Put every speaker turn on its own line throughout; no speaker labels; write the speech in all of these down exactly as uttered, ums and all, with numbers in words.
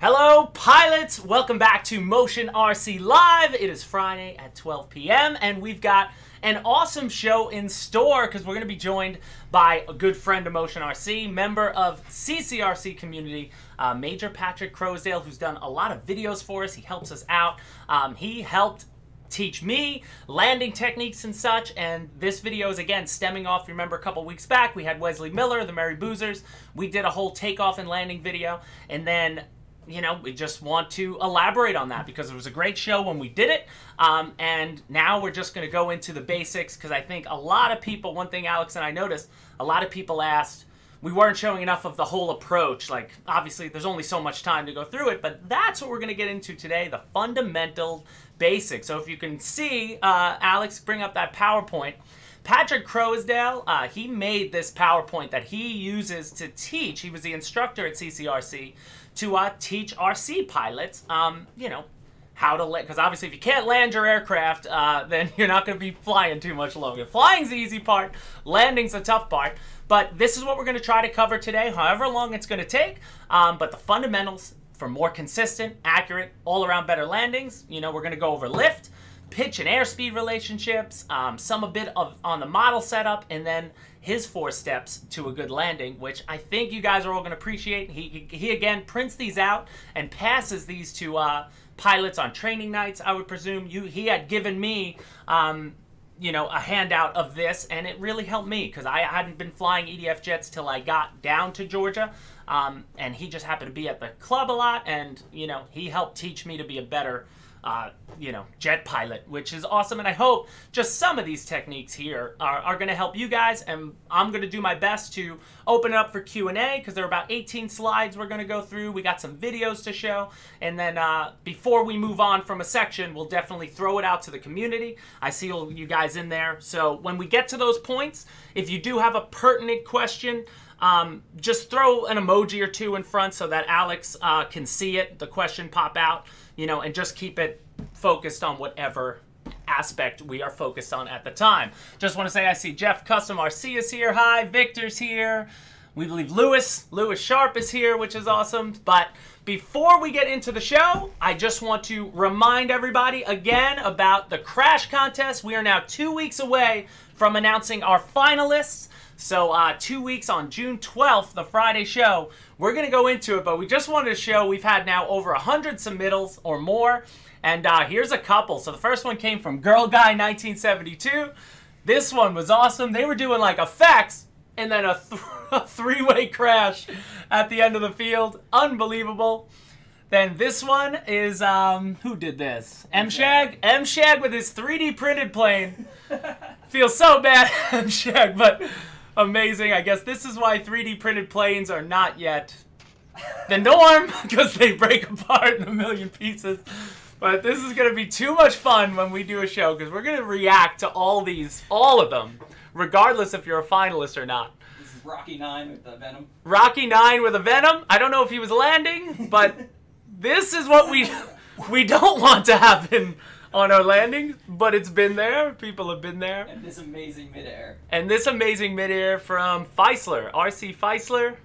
Hello pilots, welcome back to Motion R C Live. It is Friday at twelve p m and we've got an awesome show in store because we're going to be joined by a good friend of Motion R C, member of C C R C community, uh, Major Patrick Croasdale, who's done a lot of videos for us. He helps us out. Um, he helped teach me landing techniques and such, and this video is again stemming off, remember a couple weeks back we had Wesley Miller, the Merry Boozers. We did a whole takeoff and landing video, and then you know, we just want to elaborate on that because it was a great show when we did it. Um, and now we're just going to go into the basics because I think a lot of people, one thing Alex and I noticed, a lot of people asked, we weren't showing enough of the whole approach. Like, obviously, there's only so much time to go through it, but that's what we're going to get into today, the fundamental basics. So if you can see, uh, Alex, bring up that PowerPoint. Patrick Croasdale, uh, he made this PowerPoint that he uses to teach. He was the instructor at C C R C to uh, teach R C pilots, um, you know, how to land. Because obviously if you can't land your aircraft, uh, then you're not going to be flying too much longer. Flying's the easy part. Landing's the tough part. But this is what we're going to try to cover today, however long it's going to take. Um, but the fundamentals for more consistent, accurate, all-around better landings. You know, we're going to go over lift, pitch and airspeed relationships, um, some a bit of on the model setup, and then his four steps to a good landing, which I think you guys are all going to appreciate. He, he, he again prints these out and passes these to uh, pilots on training nights, I would presume. You, he had given me, um, you know, a handout of this, and it really helped me because I hadn't been flying E D F jets till I got down to Georgia, um, and he just happened to be at the club a lot, and, you know, he helped teach me to be a better Uh, you know, jet pilot, which is awesome. And I hope just some of these techniques here are, are going to help you guys. And I'm going to do my best to open it up for Q and A because there are about eighteen slides we're going to go through. We got some videos to show. And then uh, before we move on from a section, we'll definitely throw it out to the community. I see all you guys in there. So when we get to those points, if you do have a pertinent question, Um, just throw an emoji or two in front so that Alex uh, can see it, the question pop out, you know, and just keep it focused on whatever aspect we are focused on at the time. Just want to say I see Jeff Custom R C is here. Hi, Victor's here. We believe Lewis, Lewis Sharp is here, which is awesome. But before we get into the show, I just want to remind everybody again about the crash contest. We are now two weeks away from announcing our finalists. So uh, two weeks on June twelfth, the Friday show, we're going to go into it, but we just wanted to show we've had now over one hundred submittals or more, and uh, here's a couple. So the first one came from Girl Guy nineteen seventy-two. This one was awesome. They were doing like effects and then a, th a three-way crash at the end of the field. Unbelievable. Then this one is, um, who did this? M-Shag? M-Shag with his three D printed plane. Feels so bad, M-Shag, but amazing. I guess this is why three D printed planes are not yet the norm, because they break apart in a million pieces. But this is going to be too much fun when we do a show, because we're going to react to all these, all of them, regardless if you're a finalist or not.
This is Rocky nine with the Venom.
Rocky nine with a Venom. I don't know if he was landing, but this is what we we don't want to happen on our landings, but it's been there. People have been there.
And this amazing midair.
And this amazing midair from Feisler, R C Feisler.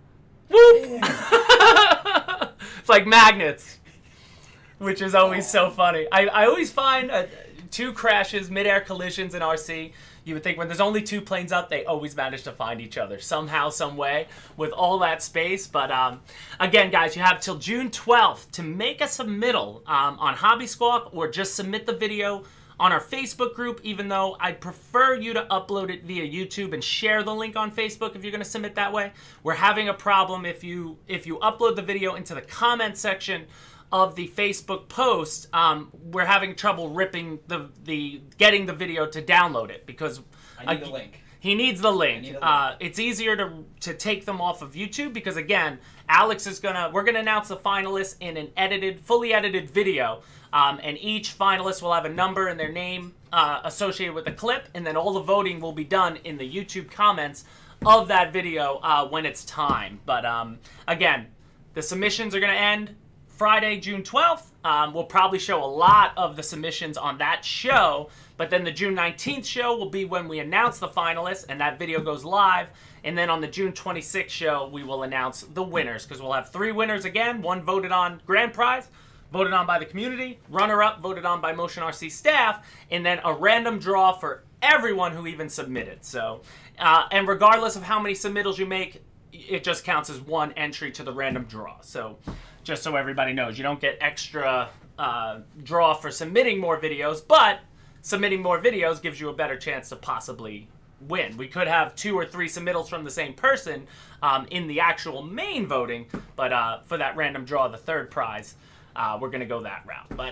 Whoop! It's like magnets, which is always so funny. I, I always find uh, two crashes, midair collisions in R C. You would think when there's only two planes up, they always manage to find each other somehow, some way, with all that space. But um, again, guys, you have till June twelfth to make a submittal um, on Hobby Squawk, or just submit the video on our Facebook group, even though I'd prefer you to upload it via YouTube and share the link on Facebook if you're going to submit that way. We're having a problem if you, if you upload the video into the comment section of the Facebook post. Um, we're having trouble ripping the the getting the video to download it because
I need
uh,
the link.
He needs the link.
Need a link.
Uh, it's easier to to take them off of YouTube because again, Alex is gonna we're gonna announce the finalists in an edited, fully edited video, um, and each finalist will have a number and their name uh, associated with the clip, and then all the voting will be done in the YouTube comments of that video uh, when it's time. But um, again, the submissions are gonna end Friday, June twelfth. Um, we'll probably show a lot of the submissions on that show, but then the June nineteenth show will be when we announce the finalists, and that video goes live And then on the June twenty-sixth show, we will announce the winners, because we'll have three winners again. One voted on grand prize, voted on by the community, runner-up voted on by Motion R C staff, and then a random draw for everyone who even submitted. So, uh, and regardless of how many submittals you make, it just counts as one entry to the random draw. So, just so everybody knows, you don't get extra uh, draw for submitting more videos, but submitting more videos gives you a better chance to possibly win. We could have two or three submittals from the same person um, in the actual main voting, but uh, for that random draw, the third prize, uh, we're going to go that route. But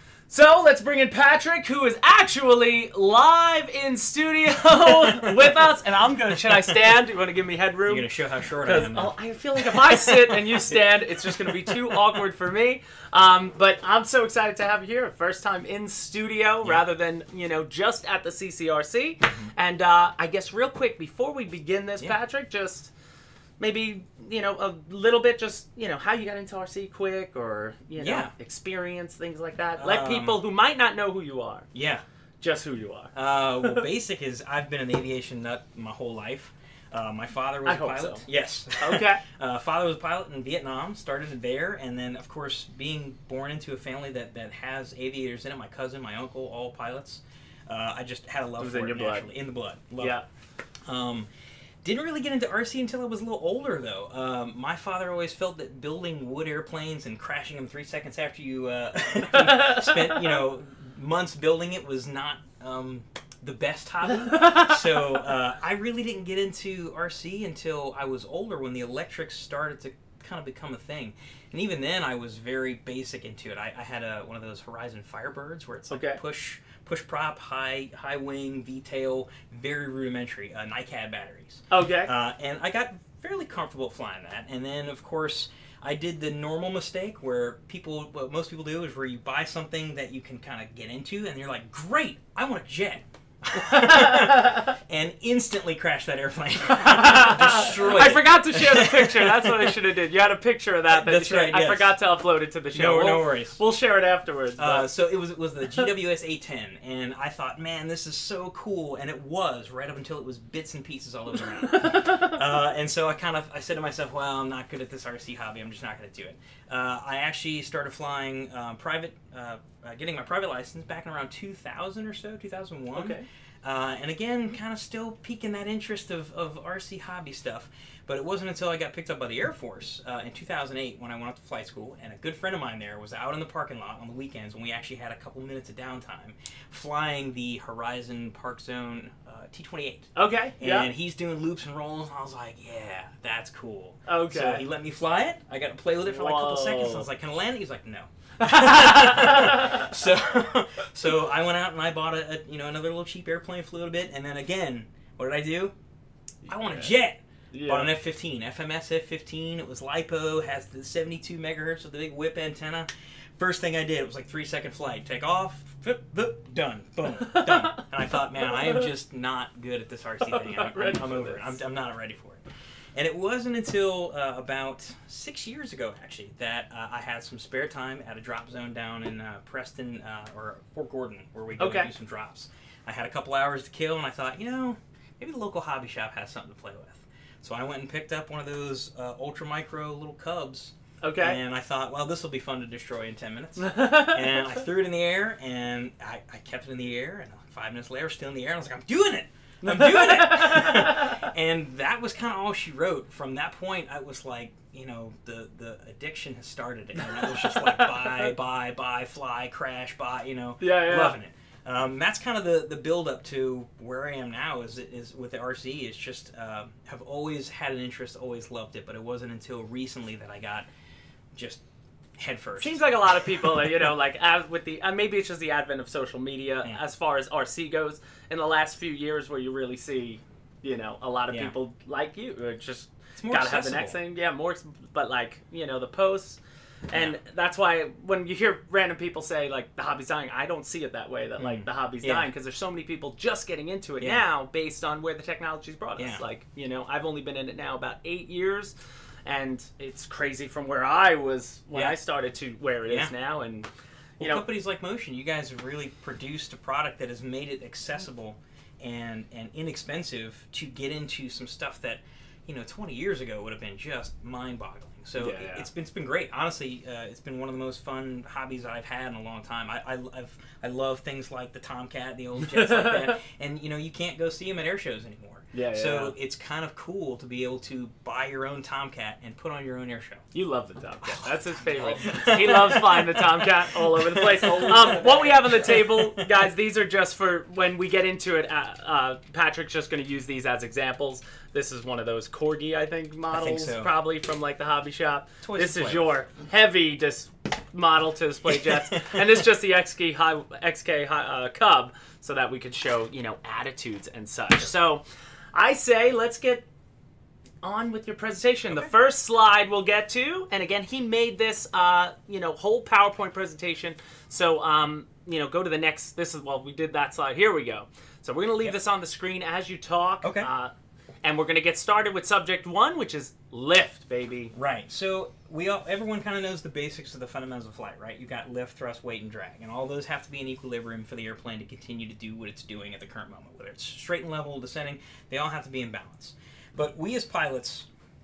so let's bring in Patrick, who is actually live in studio with us. And I'm going to, should I stand? You want to give me headroom?
You're going to show how short I am.
Oh, I feel like if I sit and you stand, it's just going to be too awkward for me. Um, but I'm so excited to have you here. First time in studio yeah. rather than, you know, just at the C C R C. Mm-hmm. And uh, I guess real quick, before we begin this, yeah. Patrick, just maybe, you know, a little bit just, you know, how you got into R C quick, or, you know, yeah. experience, things like that. Let um, people who might not know who you are.
Yeah.
Just who you are.
Uh, well, basic is I've been an aviation nut my whole life. Uh, my father was
I
a
hope
pilot.
So.
Yes.
Okay.
uh, father was a pilot in Vietnam, started there, and then, of course, being born into a family that, that has aviators in it, my cousin, my uncle, all pilots, uh, I just had a love
it was
for
in
it
your
naturally.
blood.
In the blood. Love
yeah.
it. Um, Didn't really get into R C until I was a little older, though. Um, my father always felt that building wood airplanes and crashing them three seconds after you uh, spent, you know, months building it was not um, the best hobby. So uh, I really didn't get into R C until I was older, when the electrics started to kind of become a thing. And even then, I was very basic into it. I, I had a, one of those Horizon Firebirds where it's like
okay.
push... push prop, high high wing, V-tail, very rudimentary, uh, NiCad batteries.
Okay.
Uh, and I got fairly comfortable flying that. And then, of course, I did the normal mistake where people, what most people do is where you buy something that you can kind of get into, and you're like, great, I want a jet. And instantly crashed that airplane. Destroyed
I
it.
forgot to share the picture. That's what I should have did. You had a picture of that. that
That's right,
I
yes.
forgot to upload it to the show.
No,
we'll,
no worries.
We'll share it afterwards.
Uh, so it was it was the G W S A ten, and I thought, man, this is so cool, and it was right up until it was bits and pieces all over around. uh, and so I kind of I said to myself, well, I'm not good at this R C hobby. I'm just not going to do it. Uh, I actually started flying um, private, uh, uh, getting my private license back in around two thousand or so, two thousand one.
Okay.
Uh, and again, kind of still piquing that interest of, of R C hobby stuff. But it wasn't until I got picked up by the Air Force uh, in two thousand eight when I went up to flight school, and a good friend of mine there was out in the parking lot on the weekends when we actually had a couple minutes of downtime, flying the Horizon Park Zone uh, T twenty-eight.
Okay,
and
yeah.
And he's doing loops and rolls, and I was like, yeah, that's cool.
Okay.
So he let me fly it. I got to play with it for like a couple
Whoa.
seconds. I was like, can I land it? He's like, no. so, so I went out and I bought a, a you know another little cheap airplane, flew it a bit, and then again, what did I do? I want a jet.
Yeah.
Bought an F fifteen, F M S F fifteen. It was LiPo, has the seventy-two megahertz with the big whip antenna. First thing I did, it was like three second flight. Take off, flip, flip, done, boom, done. And I thought, man, I am just not good at this R C thing. I'm, I'm, I'm over it. I'm, I'm not ready for it. And it wasn't until uh, about six years ago, actually, that uh, I had some spare time at a drop zone down in uh, Preston, uh, or Fort Gordon, where we go
okay.
and do some drops. I had a couple hours to kill, and I thought, you know, maybe the local hobby shop has something to play with. So I went and picked up one of those uh, ultra micro little Cubs.
Okay.
And I thought, well, this will be fun to destroy in ten minutes. And I threw it in the air, and I, I kept it in the air, and five minutes later, still in the air, and I was like, I'm doing it! I'm doing it! And that was kind of all she wrote. From that point, I was like, you know, the, the addiction has started. And it was just like, buy, buy, buy, fly, crash, buy, you know,
yeah, yeah.
loving it. Um, that's kind of the, the build up to where I am now is, is with the R C. It's just, uh, have always had an interest, always loved it, but it wasn't until recently that I got just head first.
Seems like a lot of people, you know, like as with the, uh, maybe it's just the advent of social media
yeah.
as far as R C goes in the last few years where you really see, you know, a lot of
yeah.
people like you who just
more
gotta have the
accessible.
next thing. Yeah, more, but like, you know, the posts. And
yeah.
that's why when you hear random people say, like, the hobby's dying, I don't see it that way, that, like,
mm.
the hobby's
yeah.
dying, because there's so many people just getting into it
yeah.
now based on where the technology's brought us.
Yeah.
Like, you know, I've only been in it now about eight years, and it's crazy from where I was when
yeah.
I started to where it
yeah.
is now. And, you
well,
know,
companies like Motion, you guys have really produced a product that has made it accessible and and inexpensive to get into some stuff that, you know, twenty years ago would have been just mind-boggling. So
Yeah, yeah.
it's been it's been great. Honestly, uh, it's been one of the most fun hobbies I've had in a long time. I I I've, I love things like the Tomcat, the old jets like that, and you know, you can't go see them at air shows anymore.
Yeah, yeah.
So it's kind of cool to be able to buy your own Tomcat and put on your own air show.
You love the Tomcat. That's his favorite. He loves flying the Tomcat all over the place. Um, what we have on the table, guys, these are just for when we get into it. Uh, uh, Patrick's just going to use these as examples. This is one of those Corgi, I think, models,
I think so.
probably from like the hobby shop.
Toys
this
to
is
play
your heavy dis- model to display jets, and this is just the X K high, X K high, uh, Cub, so that we could show, you know, attitudes and such. So I say let's get on with your presentation.
Okay.
The first slide we'll get to, and again, he made this, uh, you know, whole PowerPoint presentation. So, um, you know, go to the next. This is well, we did that slide. Here we go. So we're gonna leave
Yep.
this on the screen as you talk.
Okay.
Uh, and we're gonna get started with subject one, which is lift, baby.
Right. So we all, everyone kind of knows the basics of the fundamentals of flight, right? You've got lift, thrust, weight, and drag, and all those have to be in equilibrium for the airplane to continue to do what it's doing at the current moment. Whether it's straight and level, descending, they all have to be in balance. But we as pilots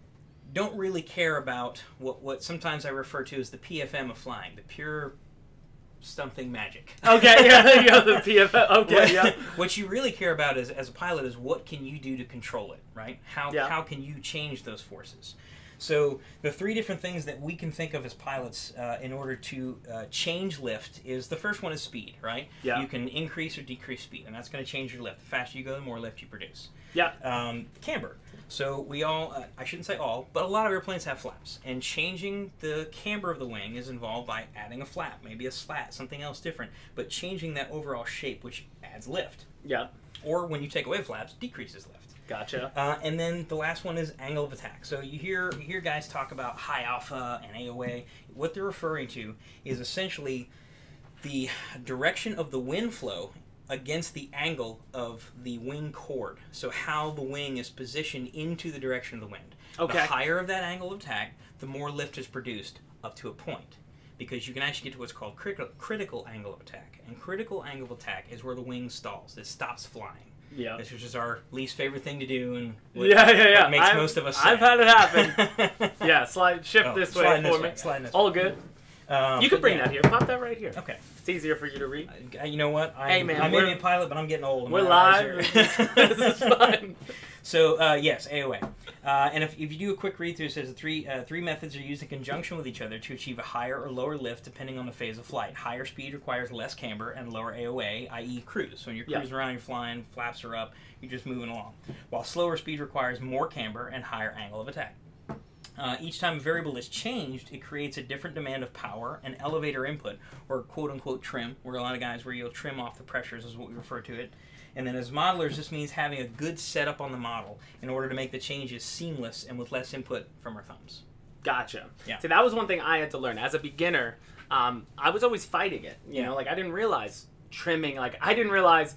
don't really care about what, what sometimes I refer to as the P F M of flying, the pure something magic.
Okay, yeah, there you go, the P F M. Okay,
what,
yeah.
What you really care about is, as a pilot, is what can you do to control it, right? How
Yeah.
how can you change those forces? So the three different things that we can think of as pilots uh, in order to uh, change lift is, the first one is speed, right?
Yeah.
You can increase or decrease speed, and that's going to change your lift. The faster you go, the more lift you produce.
Yeah.
Um, camber. So we all, uh, I shouldn't say all, but a lot of airplanes have flaps. And changing the camber of the wing is involved by adding a flap, maybe a slat, something else different. But changing that overall shape, which adds lift.
Yeah.
Or when you take away flaps, decreases lift.
Gotcha.
Uh, and then the last one is angle of attack. So you hear you hear guys talk about high alpha and A O A. What they're referring to is essentially the direction of the wind flow against the angle of the wing chord. So how the wing is positioned into the direction of the wind.
Okay.
The higher of that angle of attack, the more lift is produced up to a point. Because you can actually get to what's called critical, critical angle of attack. And critical angle of attack is where the wing stalls. It stops flying.
Yeah.
This is just our least favorite thing to do, and what,
Yeah, yeah, yeah.
what makes
I've,
most of us sad.
I've had it happen. Yeah, slide, shift
Oh,
this way
slide
for
this
me.
way, slide this
All
way.
good.
Um,
You could
but
bring
yeah.
that here. Pop that right here.
Okay.
It's easier for you to read.
Uh, you know what? I,
Hey, man,
I may
we're-
be a pilot, but I'm getting old. and
We're
my eyes
live.
are-
This is fun.
So uh, yes, A O A. Uh, and if, if you do a quick read through, it says the three uh, three methods are used in conjunction with each other to achieve a higher or lower lift depending on the phase of flight. Higher speed requires less camber and lower A O A, that is cruise. So when you're
Yeah.
cruising around, you're flying, flaps are up, you're just moving along. While slower speed requires more camber and higher angle of attack. Uh, each time a variable is changed, it creates a different demand of power and elevator input, or quote-unquote trim, where a lot of guys where you'll trim off the pressures is what we refer to it. And then as modelers, this means having a good setup on the model in order to make the changes seamless and with less input from our thumbs.
Gotcha.
Yeah.
See, that was one thing I had to learn. As a beginner, um, I was always fighting it. You
Yeah.
know, like, I didn't realize trimming, like, I didn't realize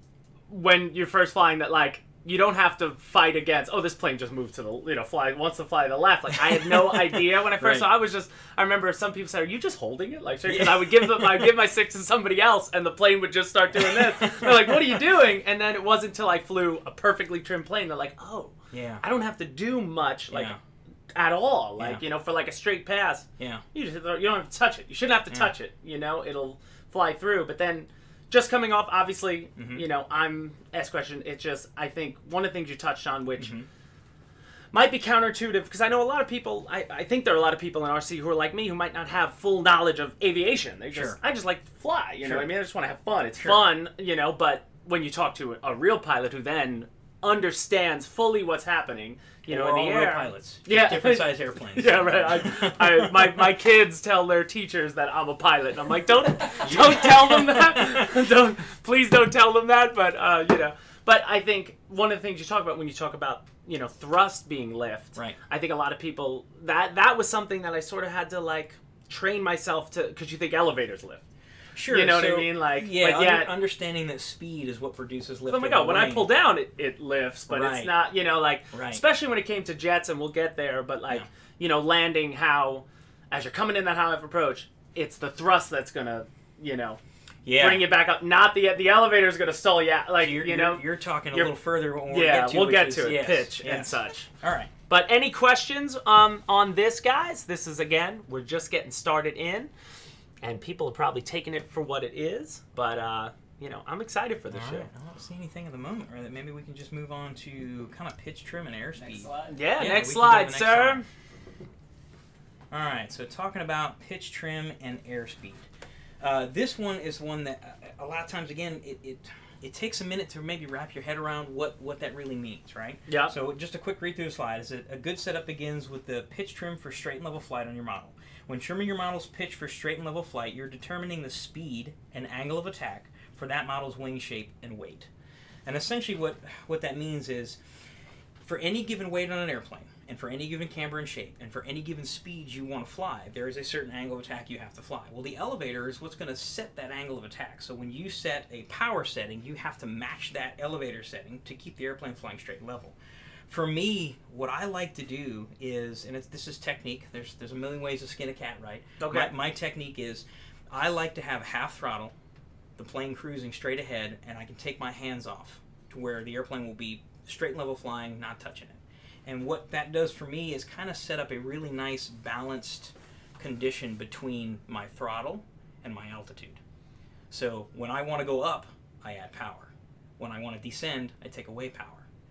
when you're first flying that, like, you don't have to fight against, oh, this plane just moved to the, you know, fly, wants to fly to the left. Like, I had no idea when I first
Right.
saw I was just, I remember some people said, are you just holding it? Like, because I would give them, I would give my six to somebody else, and the plane would just start doing this. They're like, what are you doing? And then it wasn't until I flew a perfectly trimmed plane, they're like, oh,
Yeah.
I don't have to do much, like,
Yeah.
at all. Like,
Yeah.
you know, for like a straight pass,
Yeah.
you just, you don't have to touch it. You shouldn't have to
Yeah.
touch it, you know, it'll fly through. But then, just coming off, obviously,
Mhm.
you know, I'm asked question. It's just, I think one of the things you touched on, which
Mhm.
might be counterintuitive, because I know a lot of people, I, I think there are a lot of people in R C who are like me, who might not have full knowledge of aviation. They just,
Sure.
I just like to fly, you know
Sure.
what I mean? I just want to have fun. It's
Sure.
fun, you know, but when you talk to a real pilot who then understands fully what's happening, you know,
We're
in the
all real
air.
pilots. Just
Yeah.
different size airplanes.
Yeah, right. I, I, my, my kids tell their teachers that I'm a pilot, and I'm like, don't don't tell them that. don't please don't tell them that. But uh, you know, but I think one of the things you talk about when you talk about, you know, thrust being lift.
Right.
I think a lot of people that that was something that I sort of had to like train myself to, because you think elevators lift.
Sure.
You know what I
so,
mean? Like,
yeah,
but yet-
under- understanding that speed is what produces lift.
Oh my
of
god,
the
when I
wing.
pull down, it, it lifts, but
Right.
it's not, you know, like,
Right.
especially when it came to jets, and we'll get there, but like,
Yeah.
you know, landing, how, as you're coming in that high of approach, it's the thrust that's gonna, you know,
Yeah.
bring it back up. Not the the elevator is going to stall you out. Like,
you're,
you know.
You're, you're talking a
you're,
little further when we'll
yeah,
get to
we'll
which
get
is,
to it.
yes,
Pitch
yes.
and such.
All right.
But any questions um, on this, guys? This is, again, we're just getting started in. And people are probably taking it for what it is. But, uh, you know, I'm excited for the
All
show.
right. I don't see anything at the moment, right? Maybe we can just move on to kind of pitch trim and airspeed.
Next slide.
Yeah,
Yeah,
next
we can go to
slide,
the next
sir.
slide. All right, so talking about pitch trim and airspeed. Uh, this one is one that uh, a lot of times, again, it, it it takes a minute to maybe wrap your head around what, what that really means, right?
Yeah.
So just a quick read through the slide is that a good setup begins with the pitch trim for straight and level flight on your model. When trimming your model's pitch for straight and level flight, you're determining the speed and angle of attack for that model's wing shape and weight. And essentially what, what that means is for any given weight on an airplane, and for any given camber and shape, and for any given speed you want to fly, there is a certain angle of attack you have to fly. Well, the elevator is what's going to set that angle of attack. So when you set a power setting, you have to match that elevator setting to keep the airplane flying straight and level. For me, what I like to do is, and it's, this is technique, there's, there's a million ways to skin a cat, right?
Okay.
My, my technique is, I like to have half throttle, the plane cruising straight ahead, and I can take my hands off to where the airplane will be straight and level flying, not touching it. And what that does for me is kind of set up a really nice balanced condition between my throttle and my altitude. So when I want to go up, I add power. When I want to descend, I take away power.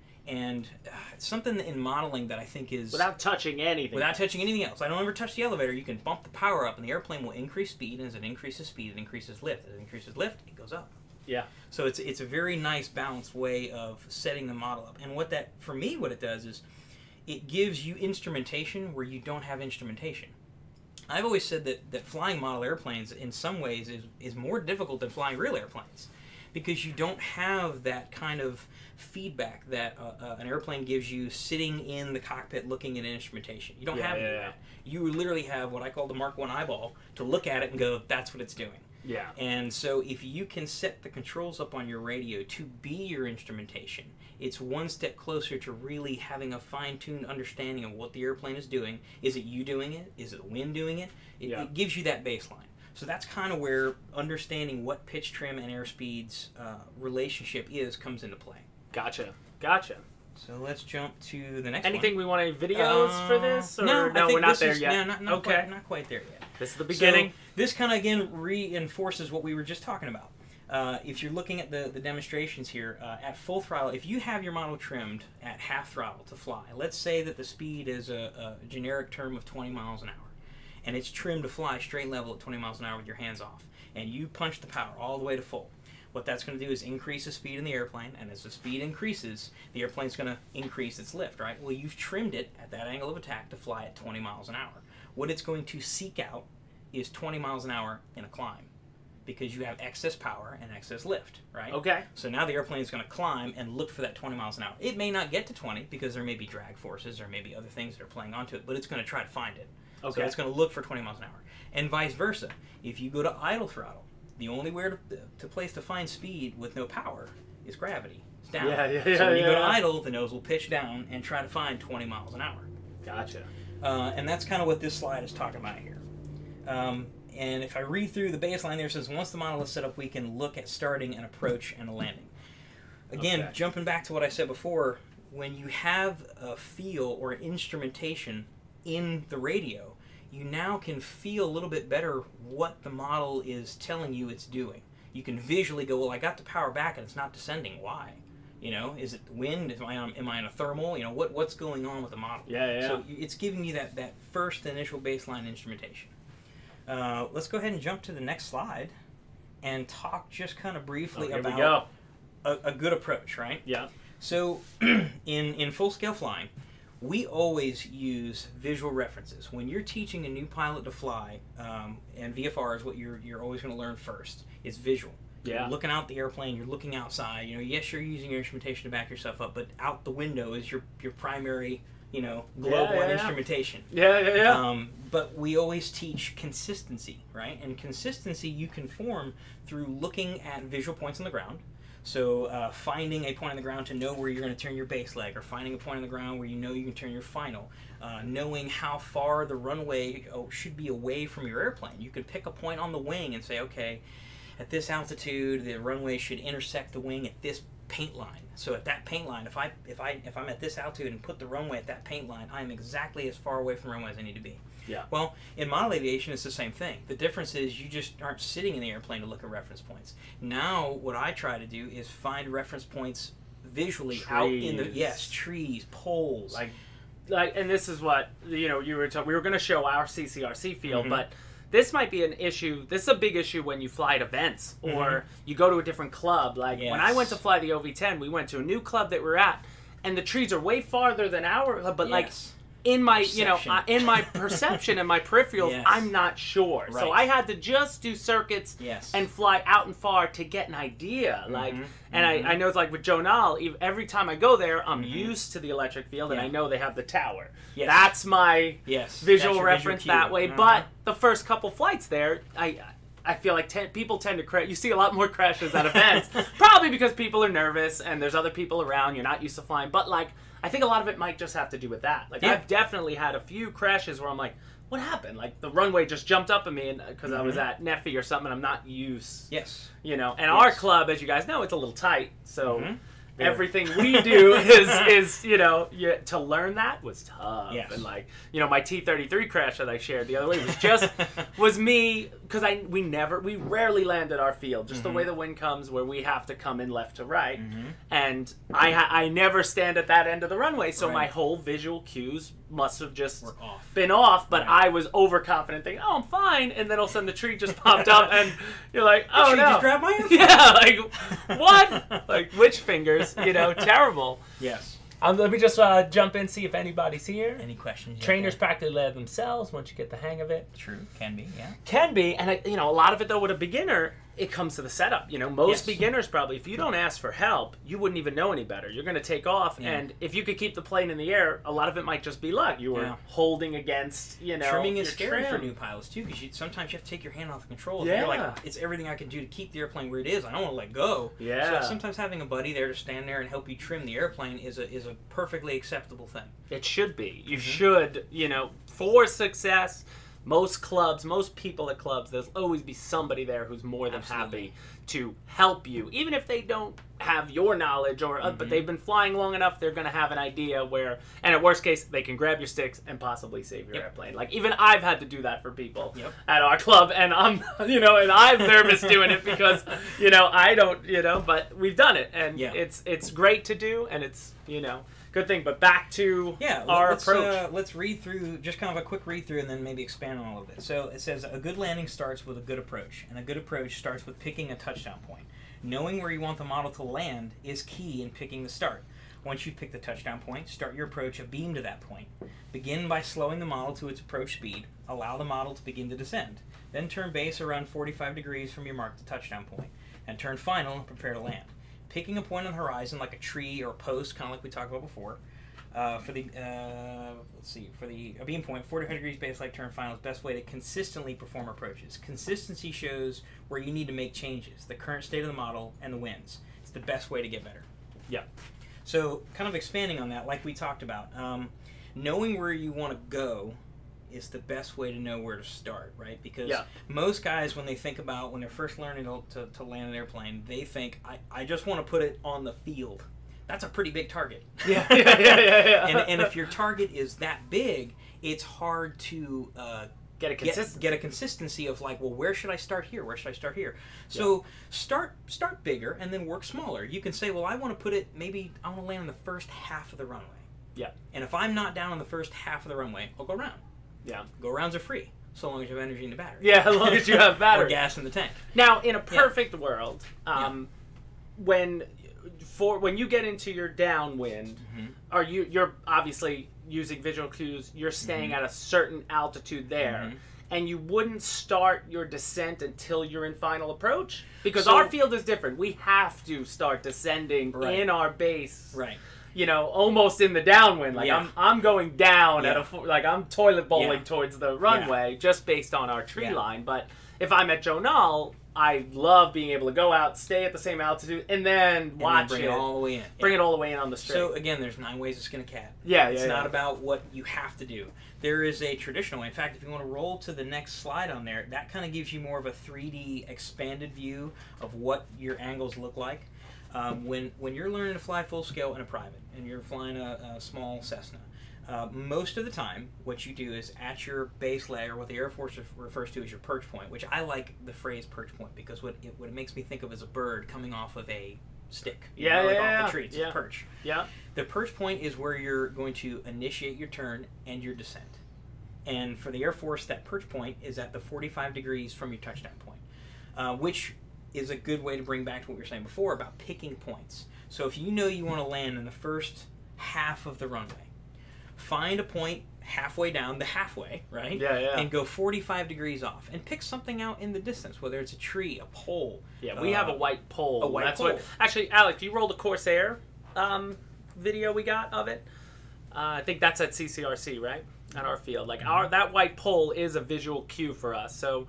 And uh, something in modeling that I think is...
Without touching anything.
Without touching anything else. I don't ever touch the elevator. You can bump the power up and the airplane will increase speed. And as it increases speed, it increases lift. As it increases lift, it goes up.
Yeah.
So it's, it's a very nice balanced way of setting the model up. And what that, for me, what it does is it gives you instrumentation where you don't have instrumentation. I've always said that, that flying model airplanes in some ways is, is more difficult than flying real airplanes because you don't have that kind of feedback that uh, uh, an airplane gives you sitting in the cockpit looking at instrumentation. You don't
Yeah,
have
yeah,
any of
yeah.
that. You literally have what I call the Mark one eyeball to look at it and go, that's what it's doing.
Yeah.
And so if you can set the controls up on your radio to be your instrumentation, it's one step closer to really having a fine-tuned understanding of what the airplane is doing. Is it you doing it? Is it the wind doing it? It,
Yeah.
it gives you that baseline. So that's kind of where understanding what pitch trim and airspeed's uh, relationship is comes into play.
Gotcha. Gotcha.
So let's jump to the next
Anything
one.
we want any videos
Uh,
for this? Or
no, I
no
think
we're not
this
there
is,
yet.
No, not, not,
okay.
quite, not quite there yet.
This is the beginning.
So this kind of, again, reinforces what we were just talking about. Uh, if you're looking at the, the demonstrations here, uh, at full throttle, if you have your model trimmed at half throttle to fly, let's say that the speed is a, a generic term of twenty miles an hour, and it's trimmed to fly straight level at twenty miles an hour with your hands off, and you punch the power all the way to full. What that's going to do is increase the speed in the airplane, and as the speed increases, the airplane's going to increase its lift, right? Well, you've trimmed it at that angle of attack to fly at twenty miles an hour. What it's going to seek out is twenty miles an hour in a climb, because you have excess power and excess lift, right?
Okay.
So now the airplane is going to climb and look for that twenty miles an hour. It may not get to twenty because there may be drag forces or maybe other things that are playing onto it, but it's going to try to find it.
Okay.
So it's going to look for twenty miles an hour. And vice versa. If you go to idle throttle, the only way to, to place to find speed with no power is gravity. It's down.
Yeah, yeah, yeah,
So when you
yeah.
go to idle, the nose will pitch down and try to find twenty miles an hour.
Gotcha.
Uh, and that's kind of what this slide is talking about here. Um, and if I read through the baseline there, it says once the model is set up, we can look at starting an approach and a landing. Again,
Okay.
jumping back to what I said before, when you have a feel or instrumentation in the radio, you now can feel a little bit better what the model is telling you it's doing. You can visually go, well, I got the power back and it's not descending. Why? You know, is it the wind? Am I on, am I on a thermal? You know, what what's going on with the model?
Yeah, yeah.
So it's giving you that, that first initial baseline instrumentation. Uh, let's go ahead and jump to the next slide and talk just kind of briefly
Oh, here
about
we go.
A, a good approach, right?
Yeah.
So in, in full-scale flying, we always use visual references. When you're teaching a new pilot to fly, um, and V F R is what you're, you're always going to learn first, it's visual.
Yeah.
You're looking out the airplane, you're looking outside. You know, yes, you're using your instrumentation to back yourself up, but out the window is your, your primary, you know, global
Yeah, yeah, yeah.
instrumentation.
Yeah, yeah, yeah.
Um, but we always teach consistency, right? And consistency you can form through looking at visual points on the ground. So uh, finding a point on the ground to know where you're going to turn your base leg, or finding a point on the ground where you know you can turn your final. Uh, knowing how far the runway oh, should be away from your airplane. You can pick a point on the wing and say, okay, at this altitude, the runway should intersect the wing at this paint line. So at that paint line, if I if I if I'm at this altitude and put the runway at that paint line, I'm exactly as far away from runway as I need to be.
Yeah.
Well, in model aviation, it's the same thing. The difference is you just aren't sitting in the airplane to look at reference points. Now, what I try to do is find reference points visually
Trees.
out in the yes trees, poles.
Like, like, and this is what you know. You were talking. We were going to show our C C R C field,
Mhm.
but this might be an issue. This is a big issue when you fly at events or
Mhm.
you go to a different club. Like when I
Yes.
went to fly the O V ten, we went to a new club that we're at, and the trees are way farther than our. But like
Yes.
in my, you know,
Perception.
uh, in my perception and my peripherals,
Yes.
I'm not sure. So
Right.
I had to just do circuits
Yes.
and fly out and far to get an idea. Like,
Mhm.
and
Mhm.
I, I know it's like with Jonal, ev- every time I go there, I'm
Mhm.
used to the electric field, and
Yeah.
I know they have the tower.
Yes.
That's my
Yes.
visual
That's your
reference
visual cue.
that way.
Uh-huh.
But the first couple flights there, I I feel like ten, people tend to crash. You see a lot more crashes at events, probably because people are nervous and there's other people around. You're not used to flying, but like I think a lot of it might just have to do with that. Like
Yeah.
I've definitely had a few crashes where I'm like, what happened? Like the runway just jumped up at me, and because I was
Mhm.
at Neffy or something, I'm not used.
Yes.
You know, and
Yes.
our club, as you guys know, it's a little tight, so.
Mhm.
Everything we do is is you know you, to learn that was tough.
Yes.
And like you know my T thirty-three crash that I shared the other way was just was me because I we never we rarely land at our field just
Mhm.
the way the wind comes where we have to come in left to right,
Mhm.
and I ha- I never stand at that end of the runway, so
Right.
my whole visual cues must have just
We're off.
been off, but
Right.
I was overconfident thinking, oh, I'm fine, and then all of a sudden the tree just popped up and you're like, oh
Tree
no.
just grabbed my airplane.
Yeah, like what? Like witch fingers, you know, terrible.
Yes.
Um, let me just uh, jump in, see if anybody's here.
Any questions? yet,
Trainers
Dan?
practically land themselves once you get the hang of it.
True. Can be. Yeah.
Can be, and I, you know, a lot of it though with a beginner, it comes to the setup. You know, most
Yes.
beginners probably, if you don't ask for help, you wouldn't even know any better. You're going to take off,
Yeah.
and if you could keep the plane in the air, a lot of it might just be luck. You were
Yeah.
holding against, you know,
Trimming is
your
scary for
trim.
new pilots too, because you sometimes you have to take your hand off the controls.
Yeah.
You're like, it's everything I can do to keep the airplane where it is. I don't want to let go.
Yeah.
So sometimes having a buddy there to stand there and help you trim the airplane is a is a perfectly acceptable thing.
It should be. You
Mhm.
should, you know, for success, most clubs, most people at clubs, there'll always be somebody there who's more than
Absolutely.
happy to help you. Even if they don't have your knowledge, or uh, but
Mhm.
they've been flying long enough, they're going to have an idea where, and at worst case, they can grab your sticks and possibly save your
Yep.
airplane. Like, even I've had to do that for people
Yep.
at our club, and I'm, you know, and I'm nervous doing it because, you know, I don't, you know, but we've done it, and
Yeah.
it's it's great to do, and it's, you know, good thing. But back to
Yeah,
our
let's,
approach.
Uh, let's read through, just kind of a quick read through, and then maybe expand on a little bit. So it says a good landing starts with a good approach, and a good approach starts with picking a touchdown point. Knowing where you want the model to land is key in picking the start. Once you've picked the touchdown point, start your approach abeam to that point. Begin by slowing the model to its approach speed. Allow the model to begin to descend. Then turn base around forty-five degrees from your marked touchdown point, and turn final and prepare to land. Picking a point on the horizon like a tree or a post, kind of like we talked about before. Uh, for the uh, let's see, for the a beam point, forty-five degrees base like turn final is best way to consistently perform approaches. Consistency shows where you need to make changes, the current state of the model and the winds. It's the best way to get better.
Yeah.
So, kind of expanding on that, like we talked about, um, knowing where you want to go is the best way to know where to start, right? Because
Yeah.
most guys, when they think about when they're first learning to, to, to land an airplane, they think, I, I just want to put it on the field. That's a pretty big target.
Yeah, yeah, yeah, yeah. yeah.
and, and if your target is that big, it's hard to uh,
get a
get,
consistency.
get a consistency of like, well, where should I start here? Where should I start here? So start start bigger and then work smaller. You can say, well, I want to put it, maybe I want to land in the first half of the runway.
Yeah.
And if I'm not down on the first half of the runway, I'll go around.
Yeah.
Go rounds are free, so long as you have energy in the battery.
Yeah, as long as you have
Or
battery.
gas in the tank.
Now, in a perfect world, um, when for when you get into your downwind,
Mhm.
are you you're obviously using visual cues. You're staying
Mhm.
at a certain altitude there.
Mhm.
And you wouldn't start your descent until you're in final approach? Because
So-
our field is different. We have to start descending
Right.
in our base.
Right.
You know, almost in the downwind. Like
Yeah.
I'm, I'm going down at
Yeah.
a, fo- like I'm toilet bowling
Yeah.
towards the runway just based on our tree
Yeah.
line. But if I'm at Jonal, I love being able to go out, stay at the same altitude, and then watch
and then bring
it.
it all the way in.
Bring
yeah.
it all the way in on the straight.
So again, there's nine ways to skin a cat.
Yeah,
It's
yeah,
not
yeah.
about what you have to do. There is a traditional way. In fact, if you want to roll to the next slide on there, that kind of gives you more of a three D expanded view of what your angles look like. Um, when when you're learning to fly full scale in a private and you're flying a, a small Cessna, uh, most of the time what you do is at your base layer, what the Air Force ref- refers to as your perch point, which I like the phrase perch point because what it, what it makes me think of is a bird coming off of a stick. You
Yeah,
know, like
yeah,
off
yeah.
the tree. It's
Yeah.
a perch.
Yeah.
The perch point is where you're going to initiate your turn and your descent. And for the Air Force, that perch point is at the forty-five degrees from your touchdown point, uh, which is a good way to bring back to what we were saying before about picking points. So if you know you want to land in the first half of the runway, find a point halfway down, the halfway, right?
Yeah, yeah.
And go forty-five degrees off and pick something out in the distance, whether it's a tree, a pole.
Yeah, we
uh,
have a white pole.
a white
That's
pole.
What, actually, Alex, you rolled a Corsair um, video we got of it. Uh, I think that's at C C R C, right? At our field. Like, our that white pole is a visual cue for us. So,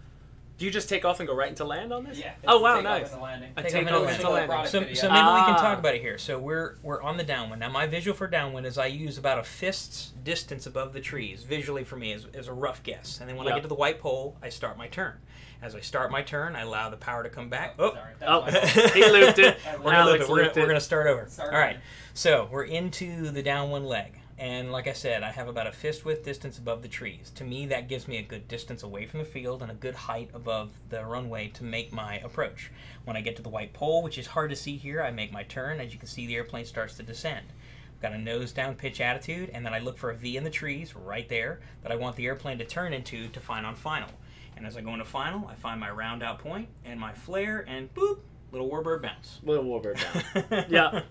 do you just take off and go right into land on this?
Yeah.
Oh,
it's
wow,
take off
nice.
in the landing.
A
Take
take
off
off
into
into
the
landing.
product
So,
video.
so maybe we can
Ah.
talk about it here. So we're we're on the downwind. Now my visual for downwind is I use about a fist's distance above the trees, visually for me, is, is a rough guess. And then when I
Yep.
get to the white pole, I start my turn. As I start my turn, I allow the power to come back. Oh,
Sorry. That
Oh,
was my fault.
he looped it.
we're gonna,
Alex
loop it. We're,
looped
gonna, we're
it.
gonna start over.
Start
All right.
over.
So we're into the downwind leg. And like I said, I have about a fist width distance above the trees. To me, that gives me a good distance away from the field and a good height above the runway to make my approach. When I get to the white pole, which is hard to see here, I make my turn. As you can see, the airplane starts to descend. I've got a nose down pitch attitude, and then I look for a V in the trees right there that I want the airplane to turn into to find on final. And as I go into final, I find my round out point and my flare, and boop, little warbird bounce.
Little warbird down. Yeah.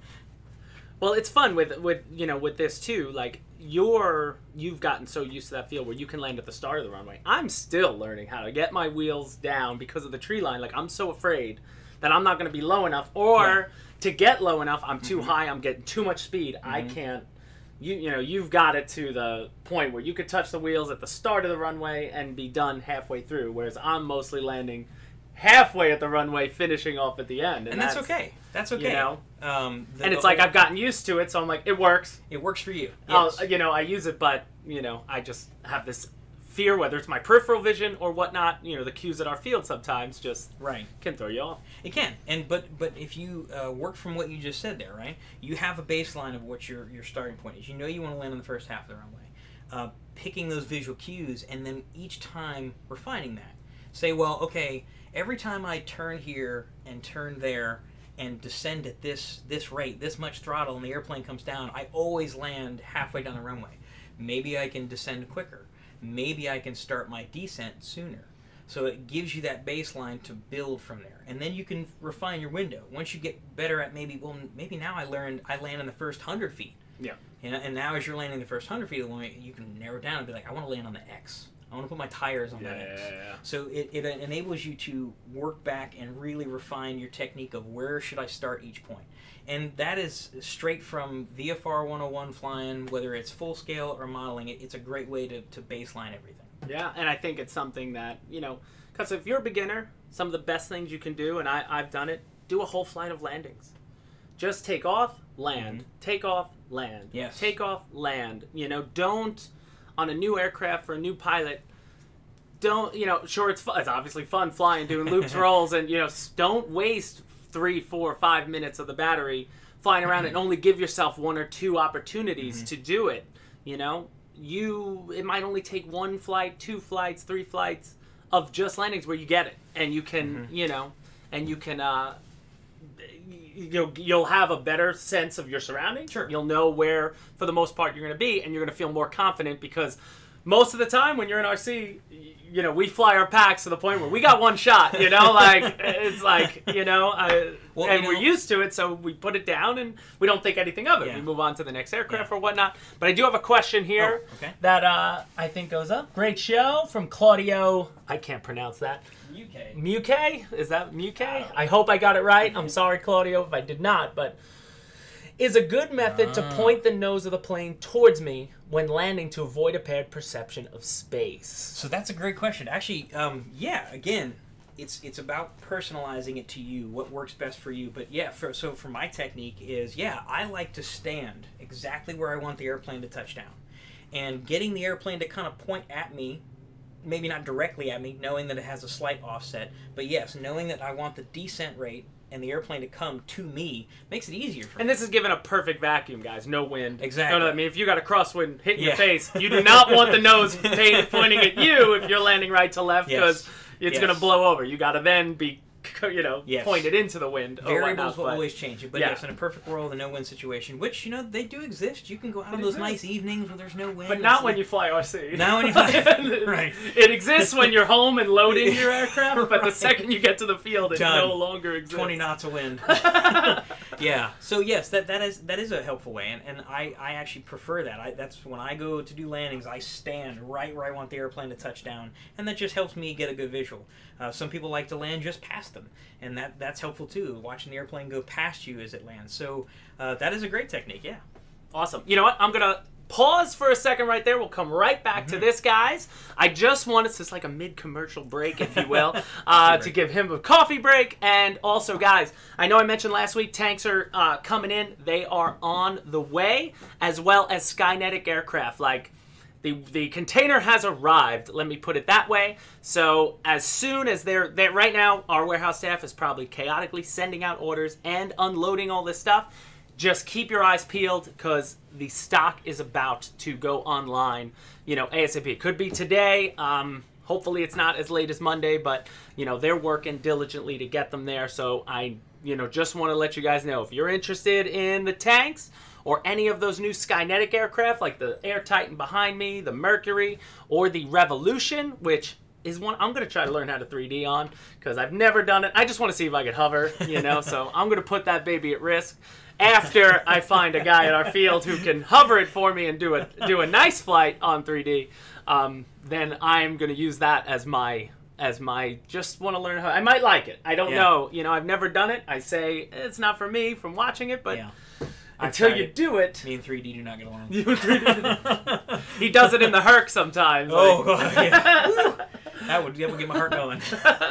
Well, it's fun with with you know with this too. Like you're you've gotten so used to that feel where you can land at the start of the runway. I'm still learning how to get my wheels down because of the tree line. Like I'm so afraid that I'm not going to be low enough, or
Yeah.
to get low enough, I'm too
Mhm.
high. I'm getting too much speed. I can't. You you know you've got it to the point where you could touch the wheels at the start of the runway and be done halfway through. Whereas I'm mostly landing halfway at the runway, finishing off at the end,
And that's, okay. That's okay.
You know,
Um, the-
and it's
the-
like I've gotten used to it, so I'm like, it works.
It works for you.
I'll-
Yes.
you know, I use it, but you know, I just have this fear, whether it's my peripheral vision or whatnot. You know, the cues at our field sometimes just
Right.
can throw you off.
It can, and but but if you uh, work from what you just said there, right? You have a baseline of what your your starting point is. You know you want to land on the first half of the runway. Uh, picking those visual cues, and then each time refining that. Say, well, okay, every time I turn here and turn there and descend at this this rate, this much throttle, and the airplane comes down, I always land halfway down the runway. Maybe I can descend quicker. Maybe I can start my descent sooner. So it gives you that baseline to build from there. And then you can refine your window. Once you get better at maybe, well, maybe now I learned, I land in the first one hundred feet.
Yeah.
You know, and now as you're landing the first one hundred feet of the runway, you can narrow it down and be like, I want to land on the X. I want to put my tires on that X.
yeah.
So it, it enables you to work back and really refine your technique of where should I start each point. And that is straight from V F R one oh one flying, whether it's full scale or modeling. It, it's a great way to, to baseline everything.
Yeah, and I think it's something that, you know, because if you're a beginner, some of the best things you can do, and I, I've done it, do a whole flight of landings. Just take off, land.
Mhm.
Take off, land.
Yes.
Take off, land. You know, don't, on a new aircraft for a new pilot, don't, you know, sure, it's fun. It's obviously fun flying, doing loops, rolls, and, you know, s- don't waste three, four, five minutes of the battery flying around and only give yourself one or two opportunities
Mm-hmm.
to do it. You know, you, it might only take one flight, two flights, three flights of just landings where you get it, and you can,
Mhm.
you know, and you can, uh, you'll you'll have a better sense of your surroundings.
Sure.
You'll know where, for the most part, you're going to be, and you're going to feel more confident because most of the time when you're in R C, y- you know, we fly our packs to the point where we got one shot. You know, like it's like you know, I,
Well,
and
you
we're
know-
used to it, so we put it down and we don't think anything of it.
Yeah.
We move on to the next aircraft
Yeah.
or whatnot. But I do have a question here
Oh, okay.
that uh, I think goes up. Great show from Claudio. I can't pronounce that.
U K.
Muke? Is that Muke? I hope I got it right. I'm sorry, Claudio, if I did not. But is a good method to
Ah.
point the nose of the plane towards me when landing to avoid a paired perception of space.
So that's a great question. Actually, um, yeah, again, it's it's about personalizing it to you, what works best for you. But yeah, for, so for my technique is, yeah, I like to stand exactly where I want the airplane to touch down. And getting the airplane to kind of point at me, maybe not directly at me, knowing that it has a slight offset, but yes, knowing that I want the descent rate and the airplane to come to me makes it easier for me.
And this is given a perfect vacuum, guys. No wind.
Exactly.
No, no, I mean, if you got a crosswind hitting
Yeah.
your face, you do not want the nose pointing at you if you're landing right to left, because
Yes.
it's
Yes.
going to blow over. You got to then be, you know,
Yes.
pointed into the wind. or
Variables
whatnot,
will
but-
always change it, but
yeah.
yes, in a perfect world, a no-wind situation, which, you know, they do exist. You can go out on
It
those
exists.
nice evenings where there's no wind.
But
and
not
it's
when
like-
you fly R C.
Not when you fly- right.
It exists when you're home and loading your aircraft, but the
Right.
second you get to the field, it
Done.
no longer exists.
twenty knots of wind. Yeah. So yes, that that is that is a helpful way, and, and I, I actually prefer that. I, that's when I go to do landings, I stand right where I want the airplane to touch down, and that just helps me get a good visual. Uh, some people like to land just past them, and that that's helpful too. Watching the airplane go past you as it lands. So uh, that is a great technique. Yeah.
Awesome. You know what? I'm going to pause for a second right there. We'll come right back to this, guys. I just wanted, this is like a mid-commercial break, if you will, uh, to give him a coffee break. And also, guys, I know I mentioned last week tanks are uh, coming in. They are on the way, as well as Skynetic aircraft. Like, the the container has arrived, let me put it that way. So as soon as they're, they're right now, our warehouse staff is probably chaotically sending out orders and unloading all this stuff. Just keep your eyes peeled, because the stock is about to go online, you know, ASAP. It could be today. Um, hopefully it's not as late as Monday, but, you know, they're working diligently to get them there. So I, you know, just want to let you guys know, if you're interested in the tanks or any of those new Skynetic aircraft, like the Air Titan behind me, the Mercury, or the Revolution, which is one I'm going to try to learn how to three D on, because I've never done it. I just want to see if I could hover, you know, so I'm going to put that baby at risk. After I find a guy at our field who can hover it for me and do a do a nice flight on three D, um, then I'm going to use that as my as my just want to learn how. I might like it. I don't
Yeah.
know. You know, I've never done it. I say it's not for me from watching it, but
Yeah. I've
until
tried
you
it.
do it,
Me and three D do not get along.
you three D. He does it in the Herc sometimes.
Oh,
like-
God, yeah. Woo! That would, that would get my heart going.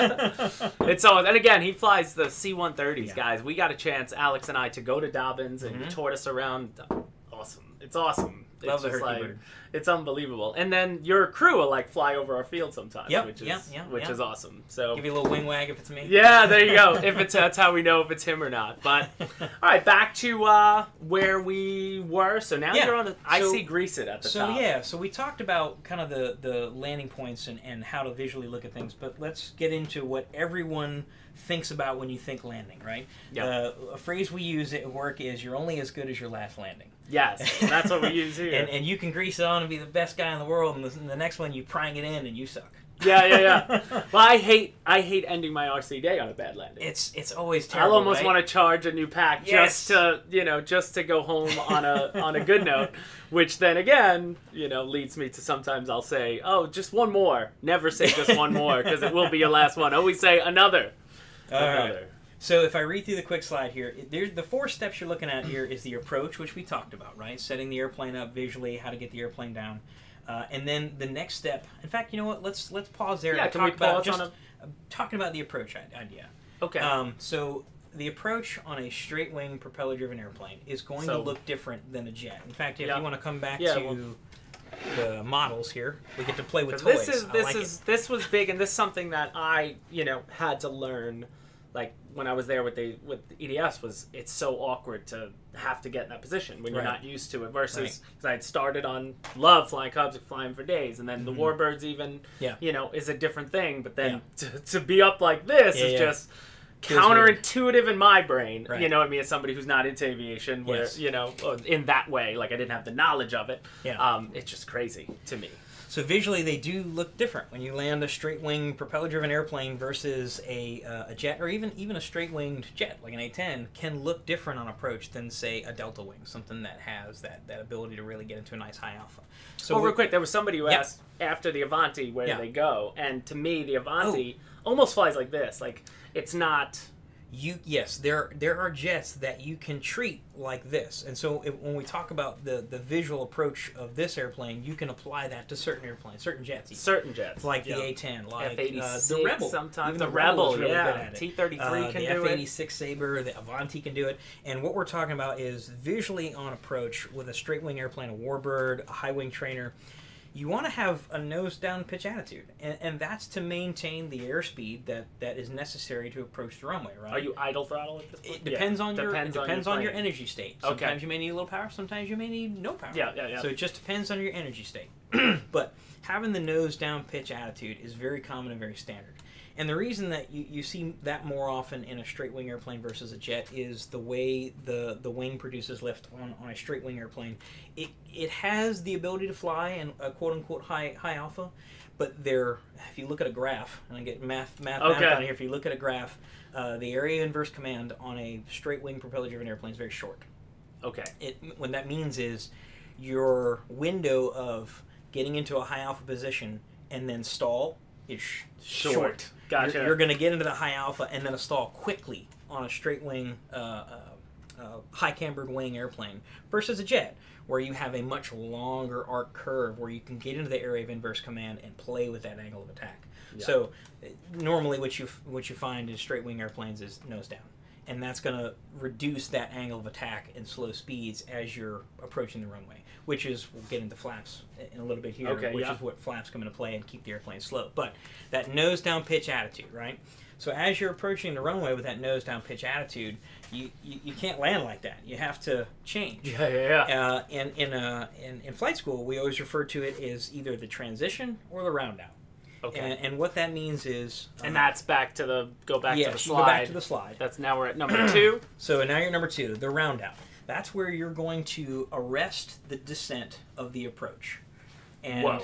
It's always, and again, he flies the C one thirties,
Yeah.
guys. We got a chance, Alex and I, to go to Dobbins, and
Mhm.
he toured us around. Awesome. It's awesome.
Love
it's
the
just
Herky
like,
bird.
it's unbelievable. And then your crew will like fly over our field sometimes,
Yep,
which is
yep, yep,
which
yep.
is awesome. So
Give you a little wing wag if it's me.
yeah, there you go. If it's that's how we know if it's him or not. But all right, back to uh, where we were. So now
Yeah.
you're on the. I
So-
see grease it at the
So
top.
yeah, so we talked about kind of the, the landing points and, and how to visually look at things, but let's get into what everyone thinks about when you think landing, right?
Yep.
Uh, a phrase we use at work is "you're only as good as your last landing."
Yes, that's what we use here.
and, and you can grease it on and be the best guy in the world, and the, and the next one you prang it in and you suck.
Yeah, yeah, yeah. Well, I hate I hate ending my R C day on a bad landing.
It's it's always
I'll
terrible.
almost
right?
want to charge a new pack
Yes.
just to you know just to go home on a on a good note, which then again you know leads me to sometimes I'll say, oh, just one more. Never say just one more, because it will be your last one. Always say another.
All
another.
right. So if I read through the quick slide here, it- there's the four steps you're looking at here is the approach, which we talked about, right? Setting the airplane up visually, how to get the airplane down, uh, and then the next step. In fact, you know what? Let's let's pause there
Yeah,
and
can
talk
we
about
pause
just
on a-
uh, talking about the approach i- idea.
Okay.
Um, so the approach on a straight wing propeller driven airplane is going
So-
to look different than a jet. In fact, if
Yeah.
you want to come back
Yeah,
to
well-
the models here, we get to play with
'Cause
toys.
This is
I
this
like
is
it.
this was big, and this is something that I you know had to learn. Like when I was there with the with the E D S, was it's so awkward to have to get in that position when you're
Right.
not used to it. Versus
Right.
because I'd started on love flying Cubs, flying for days, and then the
Mhm.
warbirds even
Yeah.
you know is a different thing. But then to, to be up like this
Yeah,
is
yeah.
just
Feels weird.
counterintuitive in my brain.
Right.
You know what I mean? As somebody who's not into aviation, where
Yes.
you know in that way, like I didn't have the knowledge of it.
Yeah.
Um, it's just crazy to me.
So visually, they do look different when you land a straight-wing propeller-driven airplane versus a, uh, a jet, or even even a straight-winged jet like an A ten can look different on approach than say a delta wing, something that has that, that ability to really get into a nice high alpha. So
oh, real
we're-
quick, there was somebody who
Yeah.
asked after the Avanti where
Yeah.
they go, and to me, the Avanti almost flies like this. Like it's not,
You yes, there there are jets that you can treat like this, and so if, when we talk about the the visual approach of this airplane, you can apply that to certain airplanes, certain jets, even.
Certain jets,
like
yeah.
the A ten, like
F eighty-six,
uh, the Rebel.
Sometimes
even
the,
the
Rebel,
is really
yeah.
good at it.
T thirty-three
uh,
can
the
do
F eighty-six Sabre, the Avanti can do it, and what we're talking about is visually on approach with a straight wing airplane, a warbird, a high wing trainer. You want to have a nose down pitch attitude, and, and that's to maintain the airspeed that, that is necessary to approach the runway, right?
Are you idle throttle at this point?
It depends
yeah.
on your
depends
it depends
on
on
your,
your energy state. Sometimes
Okay.
you may need a little power, sometimes you may need no power.
Yeah, yeah, yeah.
So it just depends on your energy state. But having the nose down pitch attitude is very common and very standard. And the reason that you, you see that more often in a straight wing airplane versus a jet is the way the, the wing produces lift on, on a straight wing airplane. It it has the ability to fly and a quote unquote high high alpha, but there, if you look at a graph, and I get math math
Okay.
down here, if you look at a graph, uh, the area inverse command on a straight wing propeller driven airplane is very short.
Okay.
It what that means is your window of getting into a high alpha position and then stall is sh-
Short.
short.
Gotcha.
You're, you're going to get into the high alpha and then a stall quickly on a straight wing, uh, uh, uh, high cambered wing airplane versus a jet, where you have a much longer arc curve where you can get into the area of inverse command and play with that angle of attack.
Yeah.
So normally what you what you find in straight wing airplanes is nose down. And that's going to reduce that angle of attack and slow speeds as you're approaching the runway, which is, we'll get into flaps in a little bit here,
Okay,
which
yeah.
is what flaps come into play and keep the airplane slow. But that nose down pitch attitude, right? So as you're approaching the runway with that nose down pitch attitude, you, you, you can't land like that. You have to change.
Yeah, yeah, yeah.
Uh, and in, uh, in, in flight school, we always refer to it as either the transition or the round out.
Okay.
And, and what that means is...
And
uh,
that's back to the, go back
yes,
to the
you
slide.
go back to the slide.
That's now we're at number two.
So now you're number two, the round out. That's where you're going to arrest the descent of the approach. And
Whoa.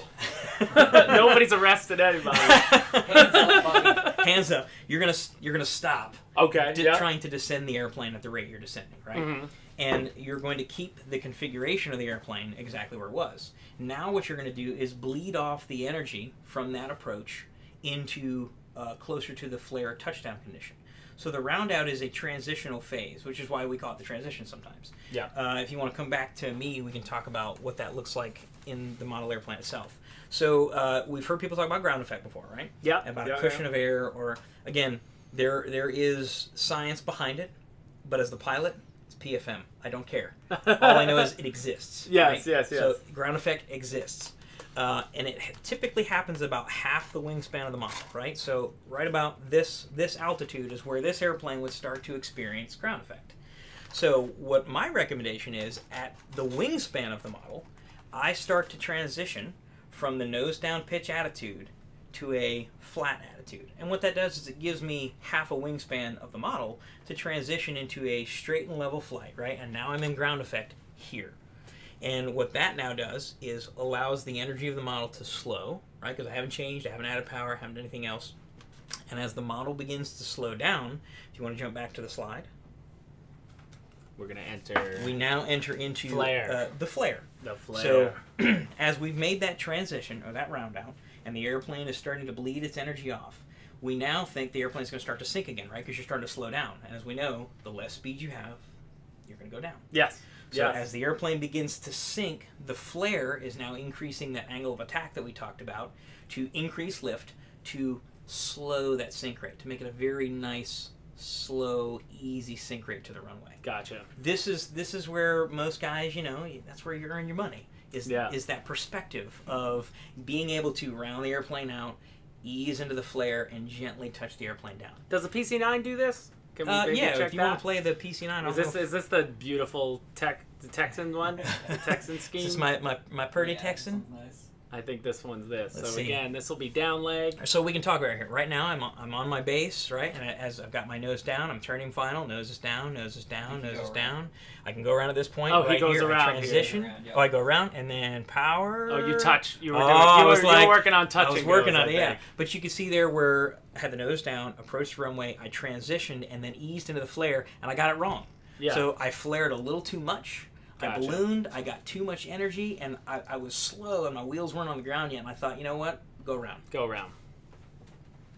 Nobody's arrested anybody.
Hands up, buddy.
Hands up. You're gonna you're gonna stop.
Okay,
de-
yeah.
Trying to descend the airplane at the rate you're descending, right?
Mhm.
And you're going to keep the configuration of the airplane exactly where it was. Now what you're going to do is bleed off the energy from that approach into uh, closer to the flare touchdown condition. So the round out is a transitional phase, which is why we call it the transition sometimes.
Yeah.
Uh, if you want to come back to me, we can talk about what that looks like in the model airplane itself. So uh, we've heard people talk about ground effect before, right?
Yeah.
About
yeah,
a cushion
yeah.
of air, or again, there there is science behind it, but as the pilot, it's P F M. I don't care. All I know is it exists.
Yes,
right?
yes, yes.
So ground effect exists. Uh, and it typically happens about half the wingspan of the model, right? So right about this this altitude is where this airplane would start to experience ground effect. So what my recommendation is, at the wingspan of the model, I start to transition from the nose down pitch attitude to a flat attitude. And what that does is it gives me half a wingspan of the model to transition into a straight and level flight, right? And now I'm in ground effect here. And what that now does is allows the energy of the model to slow, right? Because I haven't changed, I haven't added power, I haven't done anything else. And as the model begins to slow down, if you want to jump back to the slide,
We're going to enter
we now enter into
Flare.
Uh, the flare.
the flare.
So as we've made that transition, or that round out, and the airplane is starting to bleed its energy off, we now think the airplane is going to start to sink again, right? Because you're starting to slow down. And as we know, the less speed you have, you're going to go down.
yes.
So
yes.
as the airplane begins to sink, the flare is now increasing that angle of attack that we talked about to increase lift, to slow that sink rate, to make it a very nice, slow, easy sink rate to the runway.
Gotcha.
This is this is where most guys, you know, that's where you earn your money. Is
Yeah.
is that perspective of being able to round the airplane out, ease into the flare, and gently touch the airplane down.
Does the P C nine do this? Can we
Uh,
maybe
yeah,
check
if you
that?
want to play the P C nine, I
Is
don't
this
know if-
is this the beautiful tech the Texan one? The Texan scheme?
is this my my my Purdy
Yeah,
Texan?
Nice.
I think this one's this.
Let's
so
see.
again, this will be down leg.
So we can talk right here. Right now, I'm on, I'm on my base, right? And I, as I've got my nose down, I'm turning final. Nose is down, nose is down,
You can
nose
go
is
around.
down. I can go around at this point.
Oh, he
right
goes
here, I
around here.
transition.
Around, yeah.
Oh, I go around and then power.
Oh, you touch. You were
Oh,
doing.
I
You were,
was
you
like-
were working on touching.
I was working
goes,
on
I
it, yeah.
think.
But you can see there where I had the nose down, approached the runway, I transitioned, and then eased into the flare, and I got it wrong.
Yeah.
So I flared a little too much. I
Gotcha.
ballooned, I got too much energy, and I, I was slow, and my wheels weren't on the ground yet, and I thought, you know what? Go around.
Go around.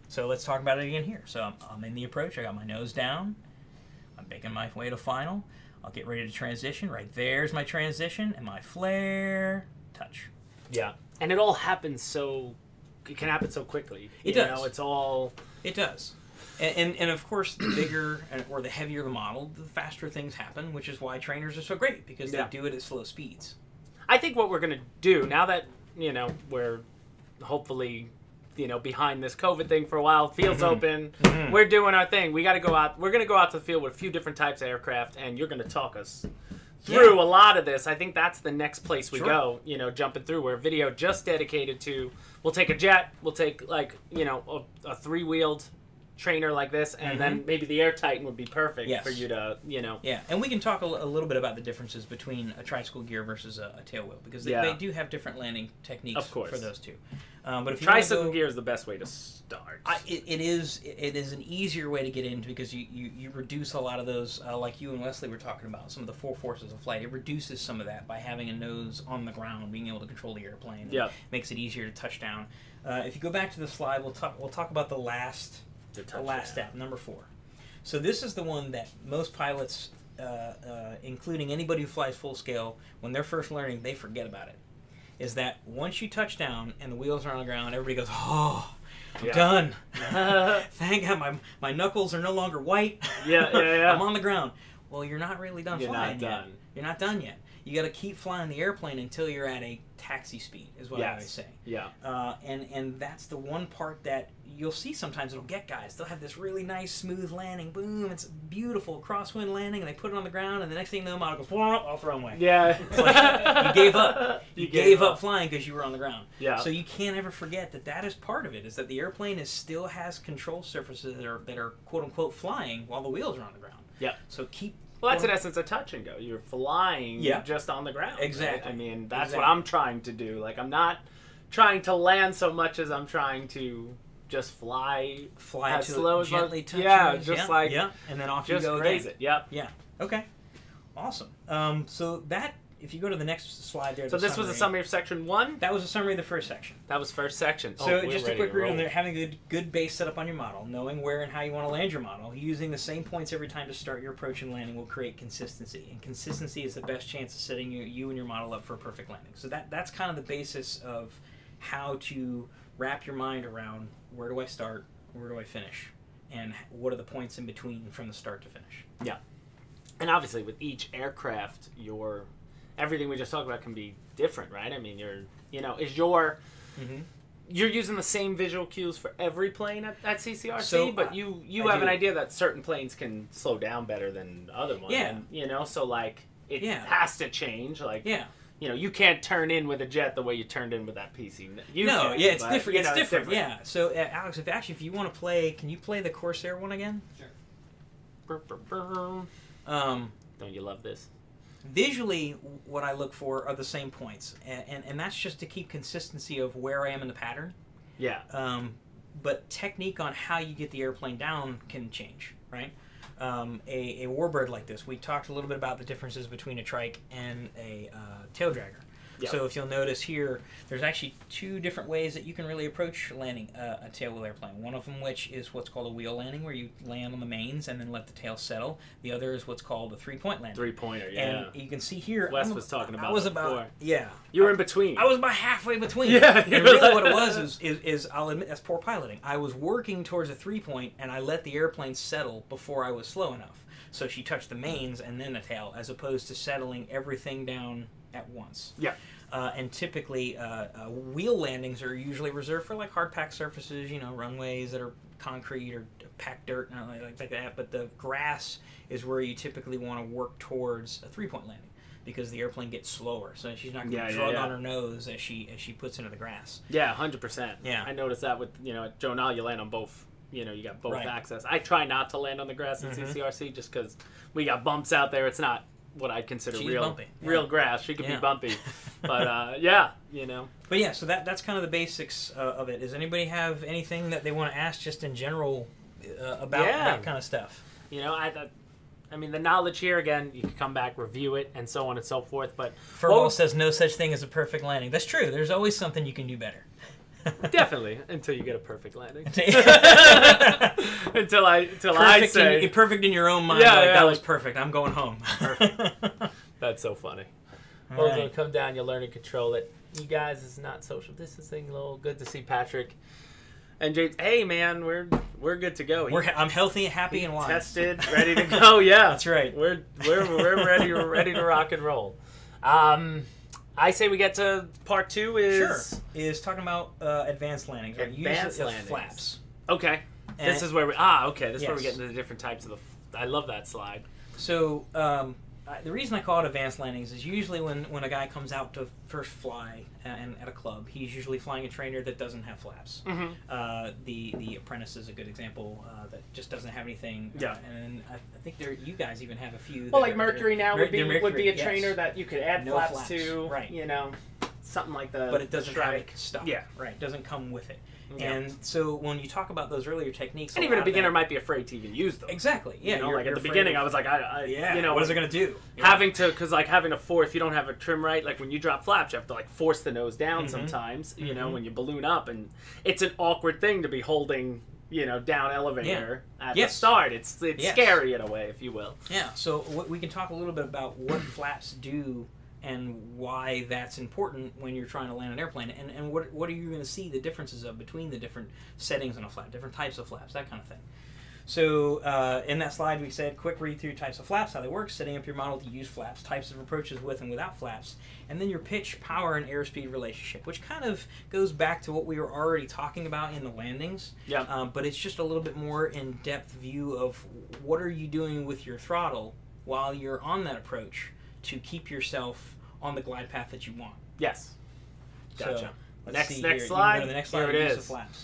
So let's talk about it again here. So I'm, I'm in the approach. I got my nose down. I'm making my way to final. I'll get ready to transition. Right there's my transition and my flare touch.
Yeah. And it all happens so, it can happen so quickly.
It
you
does.
know, it's all...
It does. And, and, and of course, the bigger or the heavier the model, the faster things happen, which is why trainers are so great, because
Yeah.
they do it at slow speeds.
I think what we're going to do, now that, you know, we're hopefully, you know, behind this COVID thing for a while, field's
Mm-hmm.
open,
Mm-hmm.
we're doing our thing. We got to go out, we're going to go out to the field with a few different types of aircraft, and you're going to talk us through
Yeah.
a lot of this. I think that's the next place we
Sure.
go, you know, jumping through, where video just dedicated to, we'll take a jet, we'll take, like, you know, a, a three-wheeled trainer like this, and
Mm-hmm.
then maybe the Air Titan would be perfect
Yes.
for you to, you know.
Yeah, and we can talk a, l- a little bit about the differences between a tricycle gear versus a, a tail wheel, because they,
Yeah.
they do have different landing techniques
Of course.
for those two. Um, but if you wanna
Tricycle
go,
gear is the best way to start.
I, it, it is it is an easier way to get into, because you, you, you reduce a lot of those, uh, like you and Wesley were talking about, some of the four forces of flight. It reduces some of that by having a nose on the ground, being able to control the airplane.
Yep.
Makes it easier to touch down. Uh, if you go back to the slide, we'll talk we'll talk about the last
To
the
touch
last
it.
step, number four. So this is the one that most pilots, uh, uh, including anybody who flies full scale, when they're first learning, they forget about it. Is that once you touch down and the wheels are on the ground, everybody goes, "Oh, I'm
Yeah.
done.
yeah,
Thank God, my my knuckles are no longer white.
yeah, yeah.
I'm on the ground." Well, you're not really done
You're
flying
not
yet.
done.
You're not done yet. You got to keep flying the airplane until you're at a taxi speed, is what I
Yes.
always say.
Yeah.
Uh, and, and that's the one part that you'll see sometimes it'll get guys. They'll have this really nice, smooth landing. Boom, it's beautiful crosswind landing, and they put it on the ground, and the next thing the model goes, off runway.
Yeah.
It's like, you gave up. You,
You
gave,
gave
up.
up.
flying because you were on the ground.
Yeah.
So you can't ever forget that that is part of it, is that the airplane is still has control surfaces that are, that are quote-unquote flying while the wheels are on the ground.
Yeah.
So keep...
Well, that's in essence a touch and go. You're flying
Yeah.
just on the ground. right?
Exactly.
I mean, that's
Exactly.
what I'm trying to do. Like, I'm not trying to land so much as I'm trying to just fly.
Fly
as
to
slow as
gently
much-
touch.
yeah,
yours.
just
yeah,
like-
yeah, and then off
Just
you go
graze
again.
it. Yep.
Yeah. Okay. Awesome. Um, so that, if you go to the next slide there.
So
the
this was a summary of section one.
That was a summary of the first section.
That was first section.
So
Oh, we're
just a
ready
quick
to
read on
roll.
there, having a good, good base set up on your model, knowing where and how you want to land your model, using the same points every time to start your approach and landing will create consistency. And consistency is the best chance of setting you, you and your model up for a perfect landing. So that that's kind of the basis of how to wrap your mind around where do I start, where do I finish, and what are the points in between from the start to finish.
Yeah. And obviously, with each aircraft, your everything we just talked about can be different, right? I mean, you're, you know, is your
Mm-hmm.
you're using the same visual cues for every plane at, at C C R C,
So,
but
uh,
you you
I
have
do.
an idea that certain planes can slow down better than other ones.
Yeah.
And, you know, so like it
Yeah.
has to change. Like,
Yeah.
you know, you can't turn in with a jet the way you turned in with that P C. You
no,
can,
yeah, it's
but,
different.
you
It's
know,
different. Yeah. So, uh, Alex, if actually, if you want to play, can you play the Corsair one again?
Brr, brr, brr.
Um,
Don't you love this?
Visually, what I look for are the same points, and, and, and that's just to keep consistency of where I am in the pattern.
Yeah.
Um, but technique on how you get the airplane down can change, right? Um, a, a warbird like this, we talked a little bit about the differences between a trike and a uh, tail dragger.
Yep.
So if you'll notice here, there's actually two different ways that you can really approach landing uh, a tail wheel airplane. One of them, which is what's called a wheel landing, where you land on the mains and then let the tail settle. The other is what's called a three-point landing.
Three pointer, yeah.
And you can see here,
Wes
I'm-
was talking about
I was
it
about,
before.
yeah.
You were in between.
I was about halfway between.
Yeah,
And
you were
really
like-
what it was is, is, is, I'll admit, that's poor piloting. I was working towards a three-point, and I let the airplane settle before I was slow enough. So she touched the mains and then the tail, as opposed to settling everything down at once.
Yeah.
Uh, and typically, uh, uh, wheel landings are usually reserved for like hard packed surfaces, you know, runways that are concrete or packed dirt, and like, like that. But the grass is where you typically want to work towards a three-point landing, because the airplane gets slower, so she's not going to
Yeah, yeah,
drug
yeah.
on her nose as she as she puts into the grass.
Yeah, hundred percent.
Yeah.
I noticed that with, you know, at Jonal, you land on both. You know, you got both
Right.
access. I try not to land on the grass at
Mhm.
C C R C just because we got bumps out there. It's not what I'd consider
She's
real
bumpy. Yeah.
real grass. She could
Yeah.
be bumpy, but uh, yeah, you know.
But yeah, so that that's kind of the basics uh, of it. Does anybody have anything that they want to ask just in general uh, about
Yeah.
that kind of stuff?
You know, I, I, I mean, the knowledge here again. You can come back, review it, and so on and so forth. But
Furball
Well-
says no such thing as a perfect landing. That's true. There's always something you can do better.
Definitely, until you get a perfect landing. until I, until
perfect
I say,
in, perfect in your own mind.
Yeah,
like,
yeah,
that
like,
was perfect. I'm going home.
Perfect. That's so funny.
All
Well,
right.
gonna come down. You learn to control it. You guys, it's not social distancing. A little good to see Patrick and James. Hey, man, we're we're good to go.
We're, I'm healthy, happy, and wise.
Tested, ready to go. Yeah,
That's right.
We're we're we're ready. We're ready to rock and roll. Um, I say we get to part two. Is
Sure. Is talking about uh, advanced landings. Right?
Advanced
Use of
landings.
flaps.
Okay.
And
This is where we ah okay. This is where we
Yes.
get into the different types of the. I love that slide.
So um, I- the reason I call it advanced landings is usually when, when a guy comes out to first fly and at a club, he's usually flying a trainer that doesn't have flaps.
Mm-hmm.
Uh, the the apprentice is a good example uh, that just doesn't have anything.
Yeah.
Uh, and I, I think there you guys even have a few.
Well,
that
like
are-
Mercury now
Mer-
would be
the
would be
Mercury,
a
yes.
trainer that you could add
No
flaps,
flaps,
to,
right.
You know, something like the.
But it doesn't
the
have
Shrike.
it stuff.
Yeah.
Right. Doesn't come with it.
Yeah.
And so when you talk about those earlier techniques,
And
a
even a
lot of
beginner
that-
might be afraid to even use them.
Exactly. Yeah.
You know,
you're-
like
you're
at the
afraid
beginning,
of-
I was like, I, I
Yeah.
you know,
what is it gonna do? Yeah.
having to, because like having a four, if you don't have a trim right, like when you drop flaps, you have to like force the nose down
Mhm.
sometimes. You know,
Mhm.
when you balloon up, and it's an awkward thing to be holding. You know, down elevator at
Yes.
the start. It's it's
Yes.
scary in a way, if you will.
Yeah, so what, we can talk a little bit about what flaps do and why that's important when you're trying to land an airplane, and, and what what are you going to see the differences of between the different settings on a flap, different types of flaps, that kind of thing. So uh, in that slide we said quick read through types of flaps, how they work, setting up your model to use flaps, types of approaches with and without flaps, and then your pitch, power, and airspeed relationship, which kind of goes back to what we were already talking about in the landings.
Yeah.
Um, but it's just a little bit more in-depth view of what are you doing with your throttle while you're on that approach to keep yourself on the glide path that you want.
Yes. Gotcha.
So, let's
Next-
see
next
here. You can
slide.
go to the next
Here
slide.
it
use
is.
the flaps.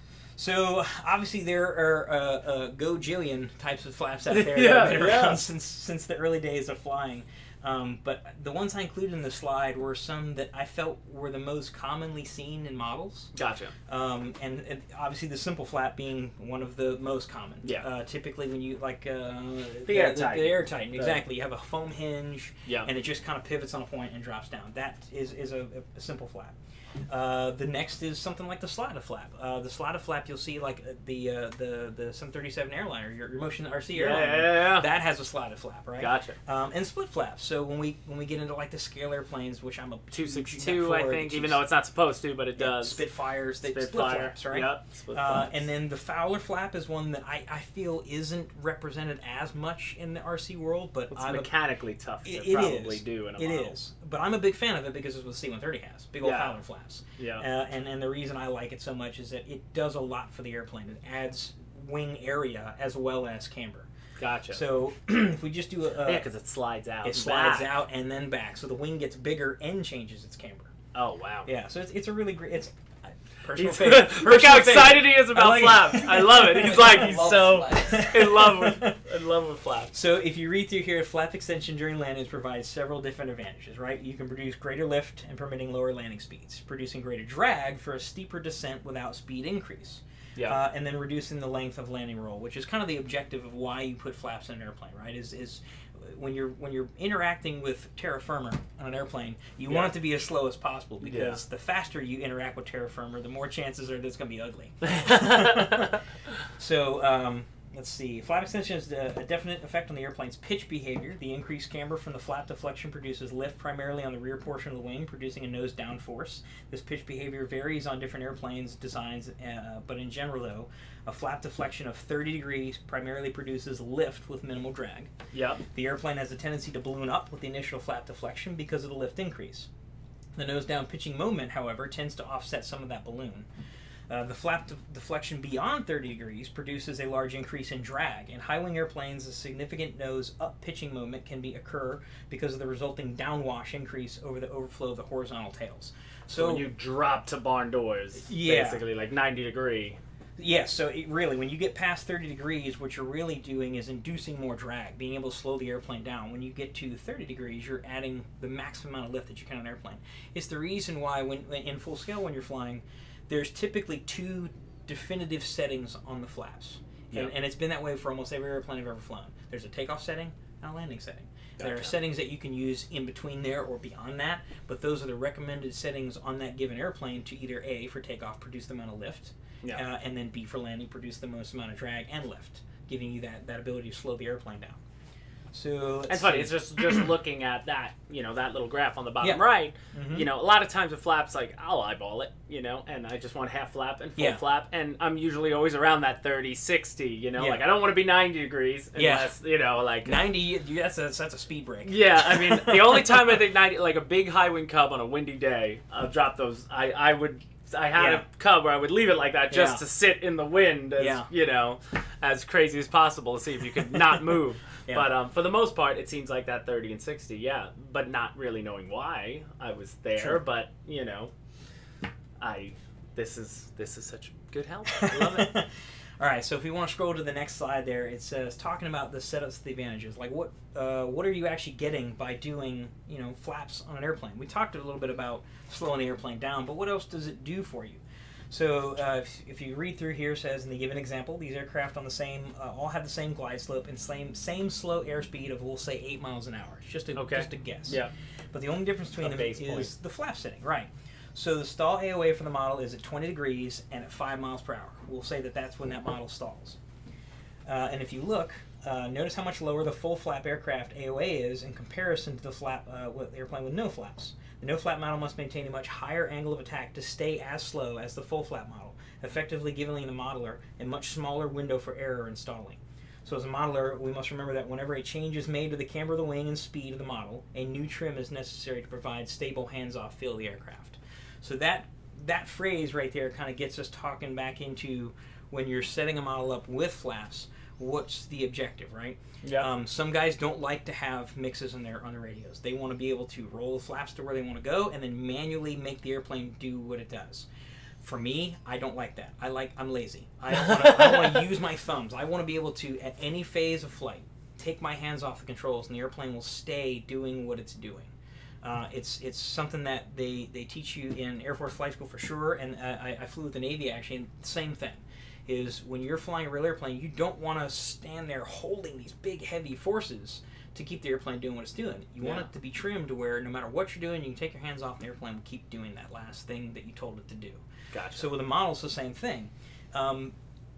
So obviously there are uh, a go-jillion types of flaps out there
Yeah,
that have been
yeah.
around since since the early days of flying. Um, but the ones I included in the slide were some that I felt were the most commonly seen in models.
Gotcha.
Um, and, and obviously the simple flap being one of the most common.
Yeah.
Uh, typically when you like uh,
The airtight.
The, the airtight, exactly. You have a foam hinge,
Yeah.
and it just kind of pivots on a point and drops down. That is is a, a simple flap. Uh, the next is something like the slider flap. Uh, the slider flap you'll see like uh, the uh, the the seven thirty-seven airliner, your, your Motion R C
Yeah,
airliner.
yeah, yeah.
That has a slider flap, right?
Gotcha.
Um, and split flaps. So when we when we get into like the scale airplanes, which I'm a
two
huge
sixty-two,
nut
I
for,
think,
the
even
two-
though it's not supposed to, but it
yeah,
does.
Spitfires, they split
Spitfire.
flaps, right?
Yep. Split
Uh,
flaps.
and then the Fowler flap is one that I, I feel isn't represented as much in the R C world, but
it's
I'm a,
mechanically tough to
it, it
probably
is.
do in a
It
model.
is. But I'm a big fan of it because it's what C one thirty has, big old
Yeah.
Fowler flaps.
Yeah.
Uh, and, and the reason I like it so much is that it does a lot for the airplane. It adds wing area as well as camber.
Gotcha.
So if we just do a, a
yeah, because it slides out.
it
and
slides
back.
out and then back, so the wing gets bigger and changes its camber.
Oh wow.
Yeah, so it's, it's a really great. It's uh, personal
He's,
favorite.
look how
Personal favorite.
excited he is about
I like it.
flaps. I love it. He's like he's
Love
so
flaps.
in love with in love with flaps.
So if you read through here, flap extension during landings provides several different advantages, right? You can produce greater lift and permitting lower landing speeds, producing greater drag for a steeper descent without speed increase.
Yeah.
Uh, and then reducing the length of landing roll, which is kind of the objective of why you put flaps in an airplane, right? Is is when you're when you're interacting with terra firma on an airplane, you
Yeah.
want it to be as slow as possible because
Yeah.
the faster you interact with terra firma, the more chances are that it's going to be ugly. So um, let's see. Flap extension has a a definite effect on the airplane's pitch behavior. The increased camber from the flap deflection produces lift primarily on the rear portion of the wing, producing a nose down force. This pitch behavior varies on different airplanes designs, uh, but in general, though, a flap deflection of thirty degrees primarily produces lift with minimal drag.
Yep.
The airplane has a tendency to balloon up with the initial flap deflection because of the lift increase. The nose down pitching moment, however, tends to offset some of that balloon. Uh, the flap de- deflection beyond thirty degrees produces a large increase in drag. In high-wing airplanes, a significant nose-up pitching moment can be occur because of the resulting downwash increase over the overflow of the horizontal tails.
So,
So,
when you drop to barn doors,
Yeah.
basically like ninety degree.
yes, so it really, when you get past thirty degrees, what you're really doing is inducing more drag, being able to slow the airplane down. When you get to thirty degrees, you're adding the maximum amount of lift that you can on an airplane. It's the reason why, when in full scale, when you're flying, there's typically two definitive settings on the flaps. And,
Yep.
and it's been that way for almost every airplane I've ever flown. There's a takeoff setting and a landing setting. There
Gotcha.
are settings that you can use in between there or beyond that, but those are the recommended settings on that given airplane to either A, for takeoff, produce the amount of lift,
Yeah.
uh, and then B, for landing, produce the most amount of drag and lift, giving you that, that ability to slow the airplane down. So let's
It's funny.
see.
It's just just looking at that, you know, that little graph on the bottom
Yeah.
right.
Mhm.
You know, a lot of times with flaps, like I'll eyeball it, you know, and I just want half flap and full
Yeah.
flap, and I'm usually always around that thirty, sixty. You know,
Yeah.
like I don't want to be ninety degrees unless you know, like
ninety, that's a, that's a speed break.
Yeah, I mean, the only time I think ninety, like a big high wind cub on a windy day, I'll drop those. I I would. I had
Yeah.
a cub where I would leave it like that just
Yeah.
to sit in the wind, as,
Yeah.
you know, as crazy as possible to see if you could not move.
Yeah.
But um, for the most part, it seems like that thirty and sixty, yeah. But not really knowing why I was there.
Sure.
But you know, I this is this is such good help. I love it.
All right, so if we want to scroll to the next slide there, it says talking about the setups, the advantages. Like what uh, what are you actually getting by doing, you know, flaps on an airplane? We talked a little bit about slowing the airplane down, but what else does it do for you? So uh, if, if you read through here, it says, and they give an example, these aircraft on the same, uh, all have the same glide slope and same same slow airspeed of, we'll say, eight miles an hour. It's just a,
Okay.
just a guess.
Yeah.
But the only difference between
A
them
base
is
point.
the flap setting, right? So the stall A O A for the model is at twenty degrees and at five miles per hour. We'll say that that's when that model stalls. Uh, and if you look, uh, notice how much lower the full flap aircraft A O A is in comparison to the flap uh, with airplane with no flaps. The no flap model must maintain a much higher angle of attack to stay as slow as the full flap model, effectively giving the modeler a much smaller window for error in stalling. So as a modeler, we must remember that whenever a change is made to the camber of the wing and speed of the model, a new trim is necessary to provide stable hands-off feel of the aircraft. So that that phrase right there kind of gets us talking back into when you're setting a model up with flaps, what's the objective, right?
Yeah.
Um, some guys don't like to have mixes on their on their radios. They want to be able to roll the flaps to where they want to go and then manually make the airplane do what it does. For me, I don't like that. I like I'm lazy. I don't want to, I don't want to use my thumbs. I want to be able to, at any phase of flight, take my hands off the controls and the airplane will stay doing what it's doing. Uh, it's it's something that they, they teach you in Air Force Flight School for sure, and uh, I, I flew with the Navy actually, and same thing. Is when you're flying a real airplane, you don't want to stand there holding these big heavy forces to keep the airplane doing what it's doing. You
Yeah.
want it to be trimmed to where no matter what you're doing, you can take your hands off and the airplane will keep doing that last thing that you told it to do.
Gotcha.
So with a model, it's the same thing. Um,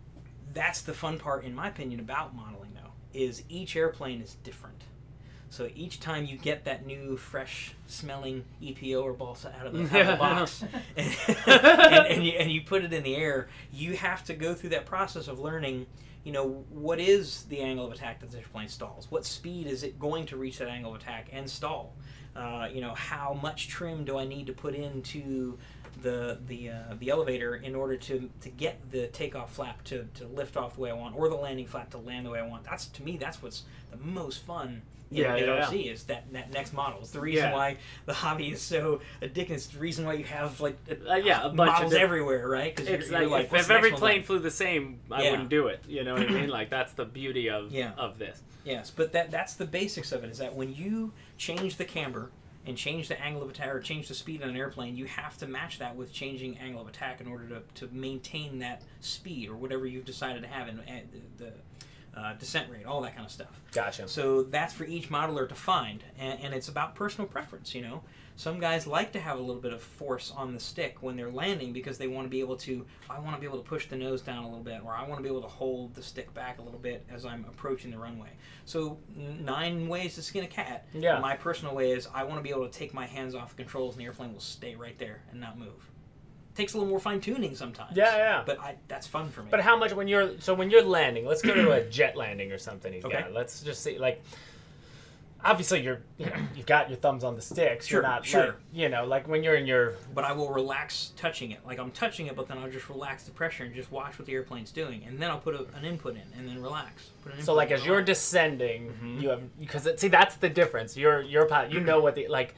that's the fun part, in my opinion, about modeling, though, is each airplane is different. So each time you get that new, fresh-smelling E P O or balsa out of the, out of the box, and, and, and, you, and you put it in the air, you have to go through that process of learning, you know, what is the angle of attack that this airplane stalls? What speed is it going to reach that angle of attack and stall? Uh, you know, how much trim do I need to put into the the uh, the elevator in order to to get the takeoff flap to, to lift off the way I want, or the landing flap to land the way I want? That's, to me, that's what's the most fun in,
Yeah,
in
yeah,
R C
yeah.
is that, that next model. It's the reason
Yeah.
why the hobby is so addicting. It's the reason why you have like
Uh, yeah, a bunch of
models
different-
everywhere, right? Because
It's
you're, you're
like,
like,
if,
what's
if
the
every
next one
plane
like?
flew the same, I
Yeah.
wouldn't do it. You know what I mean? Like that's the beauty of
Yeah.
of this.
Yes, but that that's the basics of it, is that when you change the camber and change the angle of attack or change the speed on an airplane, you have to match that with changing angle of attack in order to, to maintain that speed or whatever you've decided to have in uh, the, the uh, descent rate, all that kind of stuff.
Gotcha.
So that's for each modeler to find, and, and it's about personal preference, you know. Some guys like to have a little bit of force on the stick when they're landing because they want to be able to, I want to be able to push the nose down a little bit, or I want to be able to hold the stick back a little bit as I'm approaching the runway. So nine ways to skin a cat.
Yeah.
My personal way is I want to be able to take my hands off the controls and the airplane will stay right there and not move. Takes a little more fine tuning sometimes.
Yeah, yeah.
But I, that's fun for me.
But how much when you're so when you're landing? Let's go to a jet landing or something.
Okay.
Yeah. Let's just see like. Obviously, you're you know you've got your thumbs on the sticks.
Sure,
You're not
sure.
like, you know like when you're in your
But I will relax touching it. Like I'm touching it, but then I'll just relax the pressure and just watch what the airplane's doing, and then I'll put a, an input in, and then relax. Put an
so
input
like
in,
as you're
relax.
descending,
Mhm.
you have because see that's the difference. You're you're pilot. You know what the like.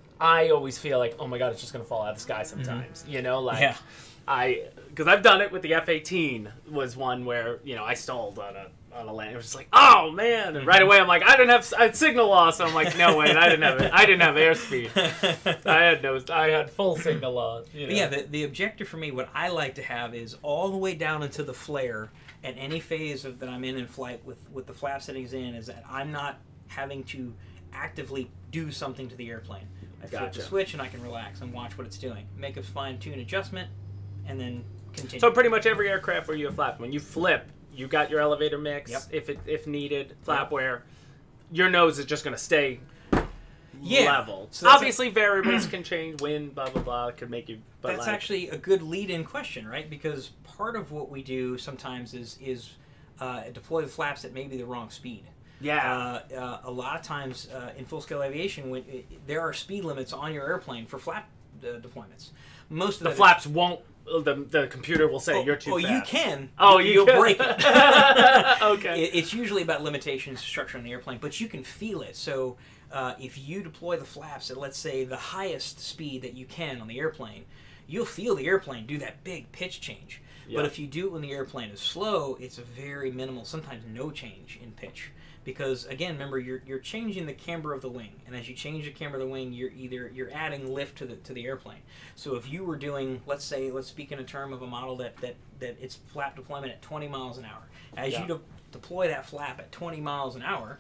I always feel like oh my god, it's just gonna fall out of the sky sometimes. You know like.
Yeah.
I, because I've done it with the F eighteen, was one where, you know, I stalled on a on a land. It was just like, oh man! And right away I'm like, I didn't have I had signal loss. So I'm like, no wait, I didn't have it. I didn't have airspeed. I had no, I had full signal loss. You know?
But yeah, the, the objective for me, what I like to have is all the way down into the flare at any phase of that I'm in in flight with, with the flap settings in, is that I'm not having to actively do something to the airplane. I flip
Gotcha.
the switch and I can relax and watch what it's doing. Make a fine-tune adjustment, and then continue.
So pretty much every aircraft where you have flaps, when you flip, you got your elevator mix,
Yep.
if it if needed, flapware, your nose is just going to stay
Yeah.
level.
So that's
Obviously, variables can change, wind, blah, blah, blah, could make you... But
That's
like,
actually a good lead-in question, right? Because part of what we do sometimes is is uh, deploy the flaps at maybe the wrong speed.
Yeah.
Uh, uh, a lot of times uh, in full-scale aviation, when it, there are speed limits on your airplane for flap uh, deployments. Most of
the
that
flaps won't... The, the computer will say
oh,
you're too
oh,
fast.
you can.
Oh, you
You'll
can.
break it.
Okay.
It, it's usually about limitations, structure on the airplane, but you can feel it. So uh, if you deploy the flaps at, let's say, the highest speed that you can on the airplane, you'll feel the airplane do that big pitch change.
Yeah.
But if you do it when the airplane is slow, it's a very minimal, sometimes no change in pitch. Because again, remember, you're you're changing the camber of the wing, and as you change the camber of the wing, you're either you're adding lift to the to the airplane. So if you were doing, let's say, let's speak in a term of a model that that that it's flap deployment at twenty miles an hour. As
Yeah.
you de deploy that flap at twenty miles an hour,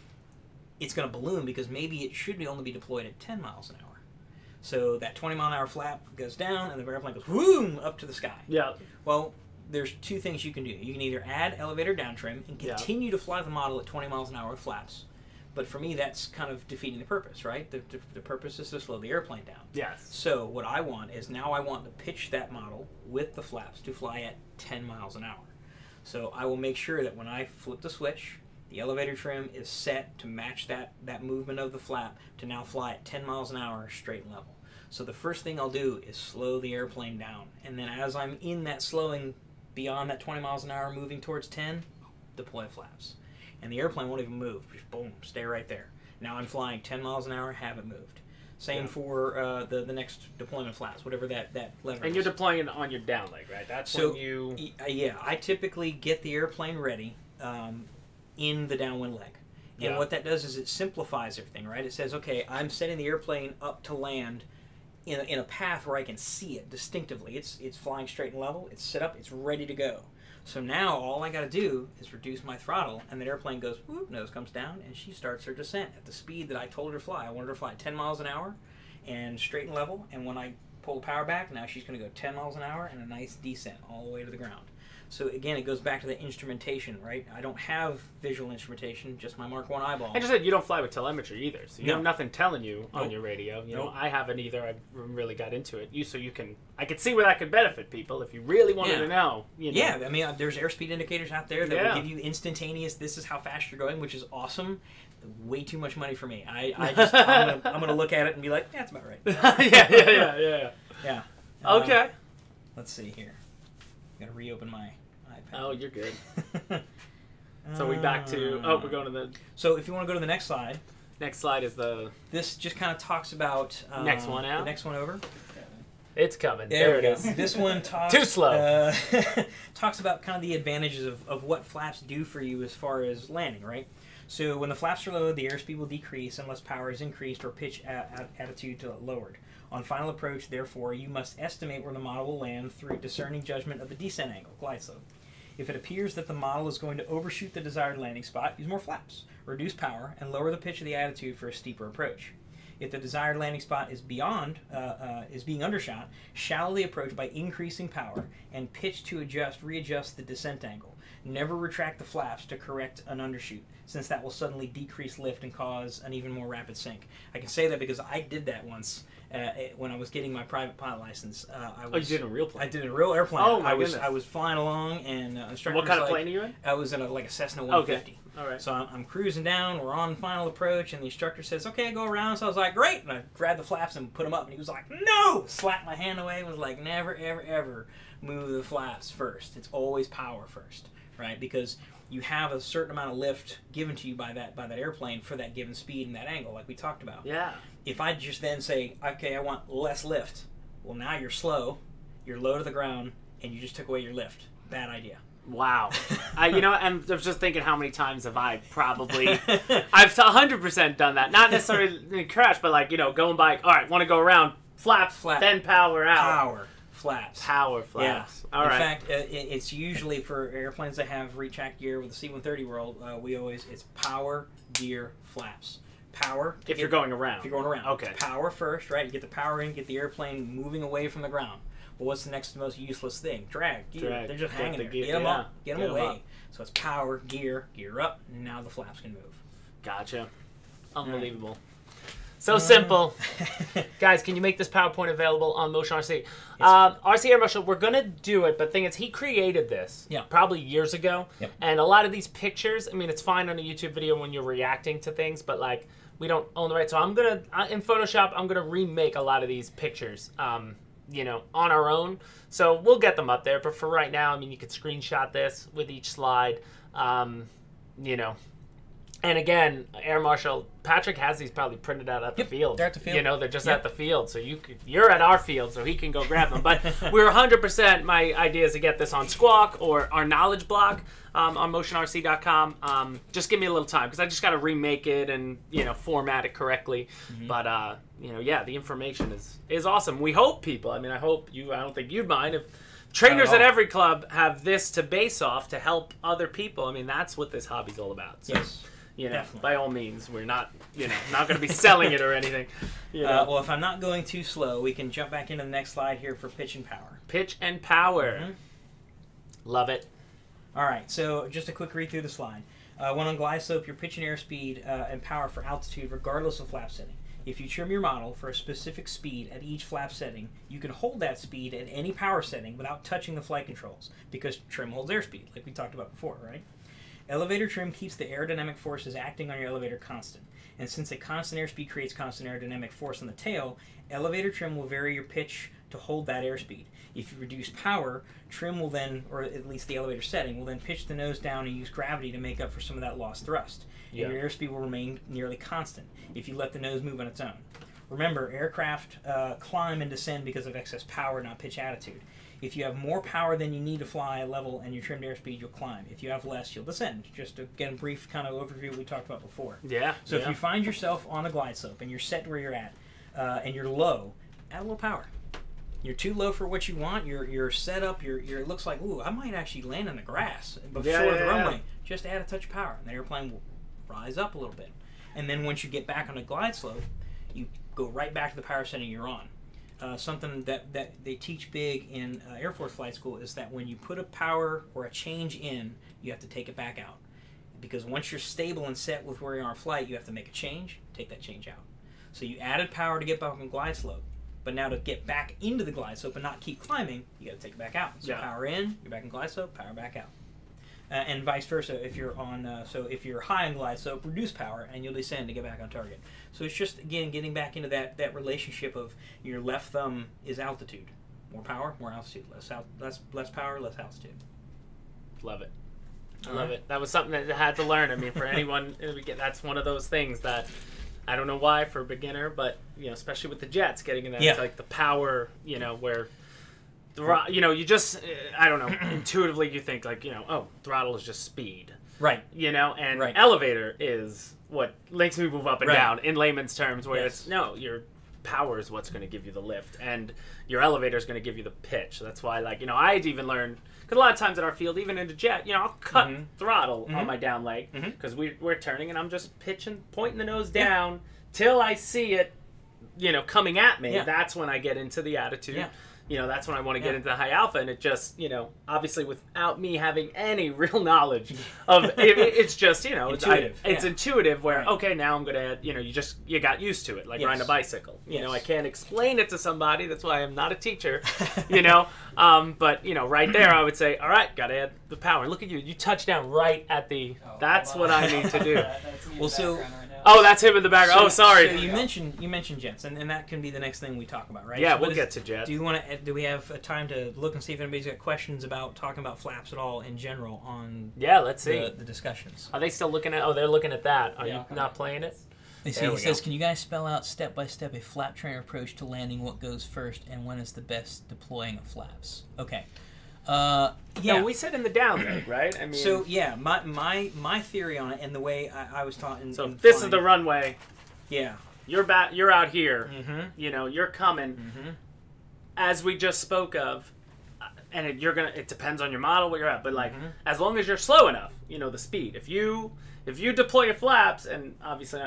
it's going to balloon because maybe it should be only be deployed at ten miles an hour. So that twenty mile an hour flap goes down, and the airplane goes whoom up to the sky.
Yeah.
Well, there's two things you can do. You can either add elevator down trim and
Yeah.
continue to fly the model at twenty miles an hour with flaps. But for me, that's kind of defeating the purpose, right? The, the, the purpose is to slow the airplane down.
Yes.
So what I want is now I want to pitch that model with the flaps to fly at ten miles an hour. So I will make sure that when I flip the switch, the elevator trim is set to match that, that movement of the flap to now fly at ten miles an hour straight and level. So the first thing I'll do is slow the airplane down. And then as I'm in that slowing beyond that twenty miles an hour moving towards ten, deploy flaps. And the airplane won't even move. Just boom, stay right there. Now I'm flying ten miles an hour, haven't moved. Same
Yeah.
for uh, the, the next deployment flaps, whatever that, that lever
And
is.
you're deploying it on your down leg, right? That's
So,
when you...
y- uh, yeah, I typically get the airplane ready um, in the downwind leg. And
Yeah.
what that does is it simplifies everything, right? It says, okay, I'm setting the airplane up to land in a, in a path where I can see it distinctively. It's it's flying straight and level. It's set up. It's ready to go. So now all I got to do is reduce my throttle, and the airplane goes, whoop, nose comes down, and she starts her descent at the speed that I told her to fly. I wanted her to fly at ten miles an hour and straight and level, and when I pull the power back, now she's going to go ten miles an hour and a nice descent all the way to the ground. So again, it goes back to the instrumentation, right? I don't have visual instrumentation, just my Mark one eyeball.
I just said you don't fly with telemetry either, so you
No.
have nothing telling you on
Nope.
your radio. You know,
Nope.
I haven't either. I really got into it. You, so you can, I could see where that could benefit people if you really wanted
Yeah.
to know. You know.
Yeah, I mean, uh, there's airspeed indicators out there that
Yeah.
will give you instantaneous, this is how fast you're going, which is awesome. Way too much money for me. I, I just, I'm gonna, I'm gonna look at it and be like, yeah, that's about right.
yeah, yeah, yeah, yeah.
Yeah. Uh,
Okay.
Let's see here. I'm gonna reopen my iPad.
Oh, you're good. So we back to, oh, we're going to the
So if you want to go to the next slide,
next slide is the,
this just kind of talks about um,
Next one out?
The next one over.
it's coming.
There,
There,
we
it
go.
is.
This one talks
Too slow.
Uh, talks about kind of the advantages of, of what flaps do for you as far as landing, right? So when the flaps are low, the airspeed will decrease unless power is increased or pitch a- a- attitude to lowered. On final approach, therefore, you must estimate where the model will land through discerning judgment of the descent angle, glide slope. If it appears that the model is going to overshoot the desired landing spot, use more flaps, reduce power, and lower the pitch of the attitude for a steeper approach. If the desired landing spot is beyond, uh, uh, is being undershot, shallow the approach by increasing power and pitch to adjust, readjust the descent angle. Never retract the flaps to correct an undershoot, since that will suddenly decrease lift and cause an even more rapid sink. I can say that because I did that once uh, when I was getting my private pilot license. Uh, I was,
Oh, you did a real plane?
I did a real airplane.
Oh, my
I was
goodness.
I was flying along, and uh, instructor
What kind
was
of
like,
plane are you in?
I was in a, like a Cessna one fifty.
Okay. All right.
So I'm, I'm cruising down. We're on final approach, and the instructor says, "Okay, go around." So I was like, "Great!" And I grabbed the flaps and put them up, and he was like, "No!" Slapped my hand away. And was like, "Never, ever, ever move the flaps first. It's always power first, right? Because you have a certain amount of lift given to you by that by that airplane for that given speed and that angle, like we talked about.
Yeah.
If I just then say, "Okay, I want less lift," well, now you're slow, you're low to the ground, and you just took away your lift. Bad idea.
Wow. I, you know, I'm, I was just thinking how many times have I probably, I've one hundred percent done that. Not necessarily in a crash, but like, you know, going by, all right, want to go around, flap,
Flap.
then power out.
Power flaps.
Power flaps.
Yeah.
All
in
right.
fact, uh, it, it's usually for airplanes that have retract gear with the C one thirty world. Uh, we always it's power gear flaps. power.
If
get,
you're going around.
If you're going around.
Okay.
Power first, right? You get the power in, get the airplane moving away from the ground. Well, what's the next most useless thing? Drag. Gear.
Drag.
They're just
Get
hanging
the
there.
gear-
Get them
yeah.
up. Get them
Get 'em
away.
up.
So it's power, gear, gear up. Now the flaps can move.
Gotcha. Unbelievable. So simple. Guys, can you make this PowerPoint available on Motion R C? Uh, R C Air Marshal, we're going to do it, but the thing is, he created this
Yeah.
probably years ago.
Yep.
And a lot of these pictures, I mean, it's fine on a YouTube video when you're reacting to things, but like, we don't own the right. So I'm going to, in Photoshop, I'm going to remake a lot of these pictures, um, you know, on our own. So we'll get them up there. But for right now, I mean, you could screenshot this with each slide, um, you know. And again, Air Marshal Patrick has these probably printed out at the
Yep,
field.
they're at the field.
You know, they're just
Yep.
at the field, so you could, you're at our field, so he can go grab them. But we're one hundred percent. My idea is to get this on Squawk or our knowledge block um, on motion R C dot com. Um, just give me a little time because I just got to remake it and you know format it correctly. Mm-hmm. But uh, you know, yeah, the information is is awesome. We hope people. I mean, I hope you. I don't think you'd mind if. Trainers at, at every club have this to base off to help other people. I mean, that's what this hobby's all about. So,
Yes.
You know,
Definitely.
by all means, we're not, you know, not going to be selling it or anything. You know?
Uh, well, if I'm not going too slow, we can jump back into the next slide here for pitch and power.
Pitch and power.
Mm-hmm.
Love it.
All right, so just a quick read through the slide. Uh, when on glide slope, your pitch and airspeed uh, and power for altitude regardless of flap setting. If you trim your model for a specific speed at each flap setting, you can hold that speed at any power setting without touching the flight controls because trim holds airspeed, like we talked about before, right? Elevator trim keeps the aerodynamic forces acting on your elevator constant. And since a constant airspeed creates constant aerodynamic force on the tail, elevator trim will vary your pitch to hold that airspeed. If you reduce power, trim will then, or at least the elevator setting, will then pitch the nose down and use gravity to make up for some of that lost thrust.
Yeah.
And your airspeed will remain nearly constant if you let the nose move on its own. Remember, aircraft uh, climb and descend because of excess power, not pitch attitude. If you have more power than you need to fly a level and your trimmed airspeed, you'll climb. If you have less, you'll descend. Just to get a brief kind of overview we talked about before.
Yeah.
So
yeah.
if you find yourself on a glide slope and you're set where you're at, uh, and you're low, add a little power. You're too low for what you want. You're you're set up. You're you're it looks like ooh, I might actually land in the grass before
Yeah, yeah,
the
yeah.
runway. Just add a touch of power, and the airplane will rise up a little bit. And then once you get back on a glide slope, you go right back to the power setting you're on. Uh, something that, that they teach big in uh, Air Force flight school is that when you put a power or a change in, you have to take it back out. Because once you're stable and set with where you are in flight, you have to make a change, take that change out. So you added power to get back on glide slope, but now to get back into the glide slope and not keep climbing, you got to take it back out. So
Yeah.
power in, you're back in glide slope, power back out. Uh, and vice versa if you're on, uh, so if you're high on glide slope, reduce power and you'll descend to get back on target. So it's just, again, getting back into that, that relationship of your left thumb is altitude. More power, more altitude. Less out, less less power, less altitude.
Love it. I
All
love
right.
it. That was something that I had to learn. I mean, for anyone, that's one of those things that I don't know why for a beginner, but, you know, especially with the jets, getting in that,
Yeah.
it's like the power, you know, where... Thro- you know, you just, uh, I don't know, intuitively you think like, you know, oh, throttle is just speed.
Right.
You know, and
Right.
elevator is what makes me move up and
Right.
down in layman's terms, where
Yes.
it's, no, your power is what's going to give you the lift, and your elevator is going to give you the pitch. So that's why, like, you know, I'd even learned, because a lot of times at our field, even in the jet, you know, I'll cut
Mhm.
throttle
Mhm.
on my down leg,
Mhm.
because we, we're turning, and I'm just pitching, pointing the nose
Yeah.
down, till I see it, you know, coming at me.
Yeah.
That's when I get into the attitude.
Yeah.
You know, that's when I want to get
Yeah.
into the high alpha, and it just, you know, obviously without me having any real knowledge of it, it's just, you know,
Intuitive,
I, it's
yeah.
intuitive where,
Right.
okay, now I'm going to, you know, you just, you got used to it, like
Yes.
riding a bicycle. You
Yes.
know, I can't explain it to somebody, that's why I'm not a teacher, you know, um, but, you know, right there I would say, all right, got to add the power. And look at you, you touch down right at the,
Oh,
that's
hold
what
on.
I need to do.
That- that's me in
Well,
the
so-
background right now.
Oh, that's him in the background. Oh, sorry.
So you mentioned you mentioned jets, and, and that can be the next thing we talk about, right?
Yeah,
So
we'll
what is-
get to jets.
Do you want to? Do we have a time to look and see if anybody's got questions about talking about flaps at all in general on
Yeah, let's see.
the, the discussions?
Are they still looking at, oh, they're looking at that. Are
Yeah.
you not playing it?
They
There
say, he
we
says,
go.
can you guys spell out step by step a flap trainer approach to landing? What goes first, and when is the best deploying of flaps? Okay. Uh, yeah.
No, we said in the down leg, right? I mean,
So yeah, my my my theory on it, and the way I, I was taught in.
so
in
if this
flying-
is the runway.
Yeah.
You're back. You're out here.
Mm-hmm.
You know, you're coming.
Mm-hmm.
As we just spoke of, uh, and it, you're gonna. It depends on your model where you're at, but like
Mhm.
as long as you're slow enough, you know the speed. If you if you deploy your flaps, and obviously, not, and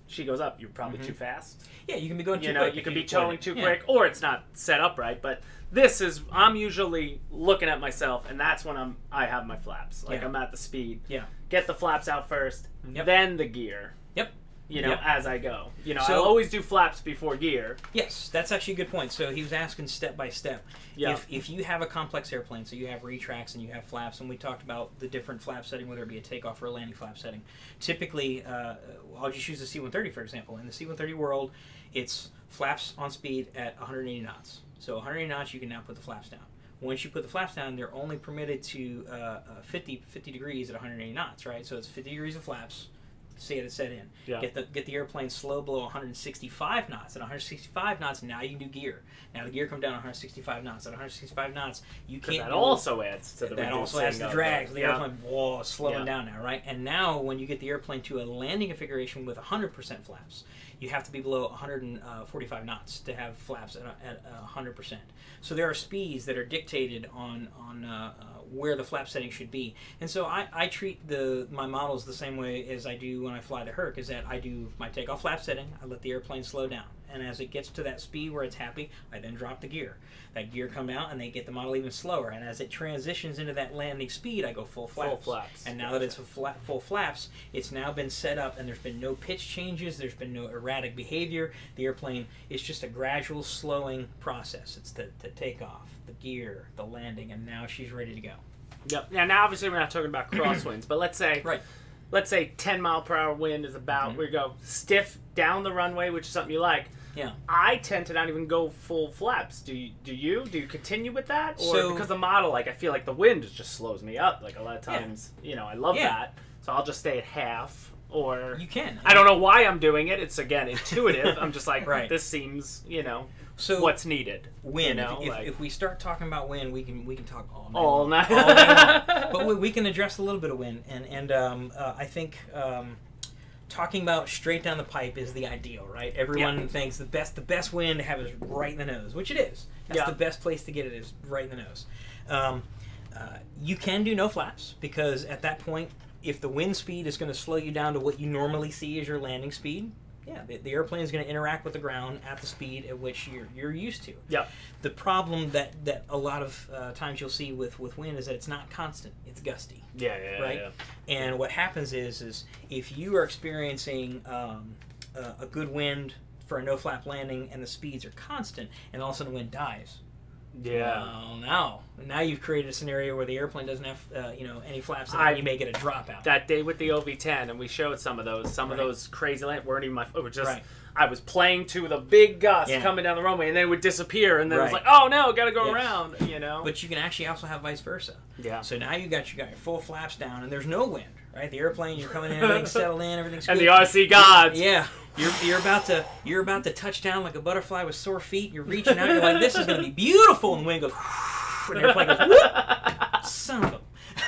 she goes up, you're probably
Mhm.
too fast.
Yeah, you can be going too
You know,
quick.
you
if
could be
point
towing
it.
too
Yeah.
quick, or it's not set up right. But this is, I'm usually looking at myself, and that's when I'm I have my flaps. Like
Yeah.
I'm at the speed.
Yeah.
Get the flaps out first,
Yep.
then the gear.
Yep.
You know,
Yep.
as I go. You know,
So-
I'll always do flaps before gear.
Yes, that's actually a good point. So he was asking step by step.
Yeah.
If, if you have a complex airplane, so you have retracts and you have flaps, and we talked about the different flap setting, whether it be a takeoff or a landing flap setting. Typically, uh, I'll just use the C one thirty for example. In the C one thirty world, it's flaps on speed at one hundred eighty knots. So one hundred eighty knots, you can now put the flaps down. Once you put the flaps down, they're only permitted to uh, uh, fifty, fifty degrees at one hundred eighty knots, right? So it's fifty degrees of flaps. See it set in.
Yeah.
Get the get the airplane slow below one hundred sixty-five knots. At one hundred sixty-five knots, now you can do gear. Now the gear comes down to one hundred sixty-five knots. At one hundred sixty-five knots, you
Because
can't.
that
do-
also adds to the
that also
reducing
adds the
of
drag. So the
yeah.
airplane, whoa, is slowing
Yeah.
down now, right? And now when you get the airplane to a landing configuration with one hundred percent flaps, you have to be below one hundred forty-five knots to have flaps at, a, at one hundred percent. So there are speeds that are dictated on on uh, uh, where the flap setting should be. And so I, I treat the my models the same way as I do when I fly the Herc, is that I do my takeoff flap setting, I let the airplane slow down. And as it gets to that speed where it's happy, I then drop the gear. That gear come out and they get the model even slower. And as it transitions into that landing speed, I go full flaps.
Full flaps.
And now that it's a flat, full flaps, it's now been set up and there's been no pitch changes, there's been no erratic behavior. The airplane is just a gradual slowing process. It's the, the takeoff, the gear, the landing, and now she's ready to go.
Yep. Now, now obviously we're not talking about crosswinds, but let's say
Right.
let's say ten mile per hour wind is about
Mhm.
we go stiff down the runway, which is something you like.
Yeah.
I tend to not even go full flaps. Do you? Do you? Do you continue with that, or
So-
because the model, like I feel like the wind just slows me up. Like a lot of
Yeah.
times, you know, I love
Yeah.
that, so I'll just stay at half. Or
You can.
I don't know why I'm doing it. It's again intuitive. I'm just like,
Right.
this seems, you know,
So
what's needed.
wind.
You know,
if,
like-
if we start talking about wind, we can we can talk all night.
All
long.
night.
All night long. But we, we can address a little bit of wind, and and um, uh, I think um, talking about straight down the pipe is the ideal, right? Everyone
Yeah.
thinks the best the best wind to have is right in the nose, which it is. That's
Yeah.
the best place to get it is right in the nose. Um, uh, you can do no flaps because at that point, if the wind speed is going to slow you down to what you normally see as your landing speed, yeah, the, the airplane is going to interact with the ground at the speed at which you're you're used to.
Yep.
The problem that, that a lot of uh, times you'll see with, with wind is that it's not constant. It's gusty.
Yeah, yeah,
Right?
yeah.
And what happens is is if you are experiencing um, a, a good wind for a no-flap landing and the speeds are constant and all of a sudden the wind dies.
Yeah.
Well, now, now you've created a scenario where the airplane doesn't have uh, you know any flaps and
I-
you may get a dropout.
That day with the O V ten, and we showed some of those. Some
Right.
of those crazy land weren't even my. It was just
Right.
I was playing to the big gust
Yeah.
coming down the runway, and then it would disappear, and then it was
Right.
like, oh no, gotta go
Yes.
around. You know.
But you can actually also have vice versa.
yeah.
So now you got you got your full flaps down and there's no wind, right? The airplane, you're coming in, everything's settled in, everything's
And
good.
the R C gods.
Yeah, you're you're about to you're about to touch down like a butterfly with sore feet. You're reaching out. You're like, this is gonna be beautiful, and the wind goes, and the airplane goes, whoop, son of a.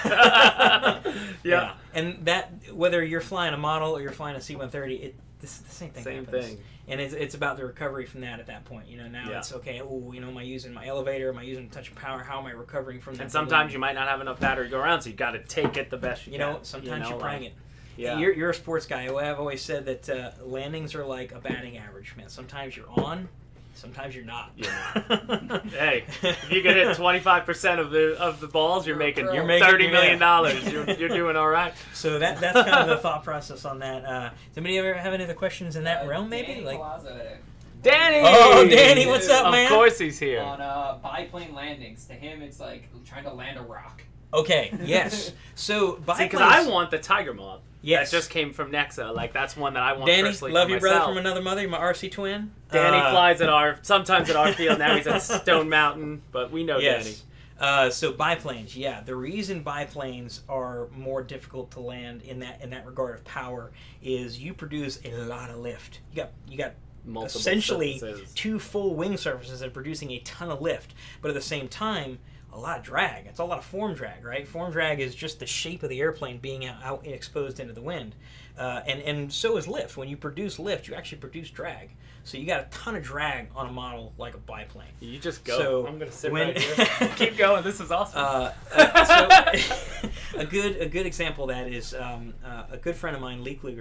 Yeah.
And that whether you're flying a model or you're flying a C one thirty, it this the same thing.
Same
happens.
thing.
And it's, it's about the recovery from that at that point. You know, now
Yeah.
it's okay. Oh, you know, am I using my elevator? Am I using touch and power? How am I recovering from that?
And sometimes you might not have enough battery to go around, so you got to take it the best you,
You
can.
know, sometimes
know,
you're prying
like-
it.
Yeah.
You're, you're a sports guy. I've always said that uh, landings are like a batting average, man. Sometimes you're on, sometimes you're not.
You're not. Hey, if you can hit twenty-five percent of the of the balls, you're making
You're making-
thirty million
yeah.
dollars. You're, you're doing all right.
So that that's kind of the thought process on that. Uh, does anybody ever have any other questions in that
Uh,
realm? Maybe
Danny
like.
Palazzo had a-
Danny!
Oh, Danny, what's up,
Of
man?
course he's here.
On uh, biplane landings, to him it's like trying to land a rock.
Okay. Yes. So
Because
biplanes.
I want the tiger moth.
Yes.
That just came from Nexa. Like, that's one that I want
Danny,
personally
love
for
your brother
myself.
from another mother. My R C twin.
Danny
Uh,
flies at our, sometimes at our field. Now he's at Stone Mountain, but we know Danny.
Yes. Uh, so biplanes, yeah. The reason biplanes are more difficult to land in that in that regard of power is you produce a lot of lift. You got you got
Multiple
essentially
surfaces.
two full wing surfaces that are producing a ton of lift, but at the same time, a lot of drag. It's a lot of form drag, right? Form drag is just the shape of the airplane being out, out exposed into the wind, uh, and and so is lift. When you produce lift, you actually produce drag. So you got a ton of drag on a model like a biplane.
You just go.
So
I'm going to sit
when-
right here. Keep going. This is awesome.
Uh, uh, so a good a good example of that is um, uh, a good friend of mine, Lee Kluger,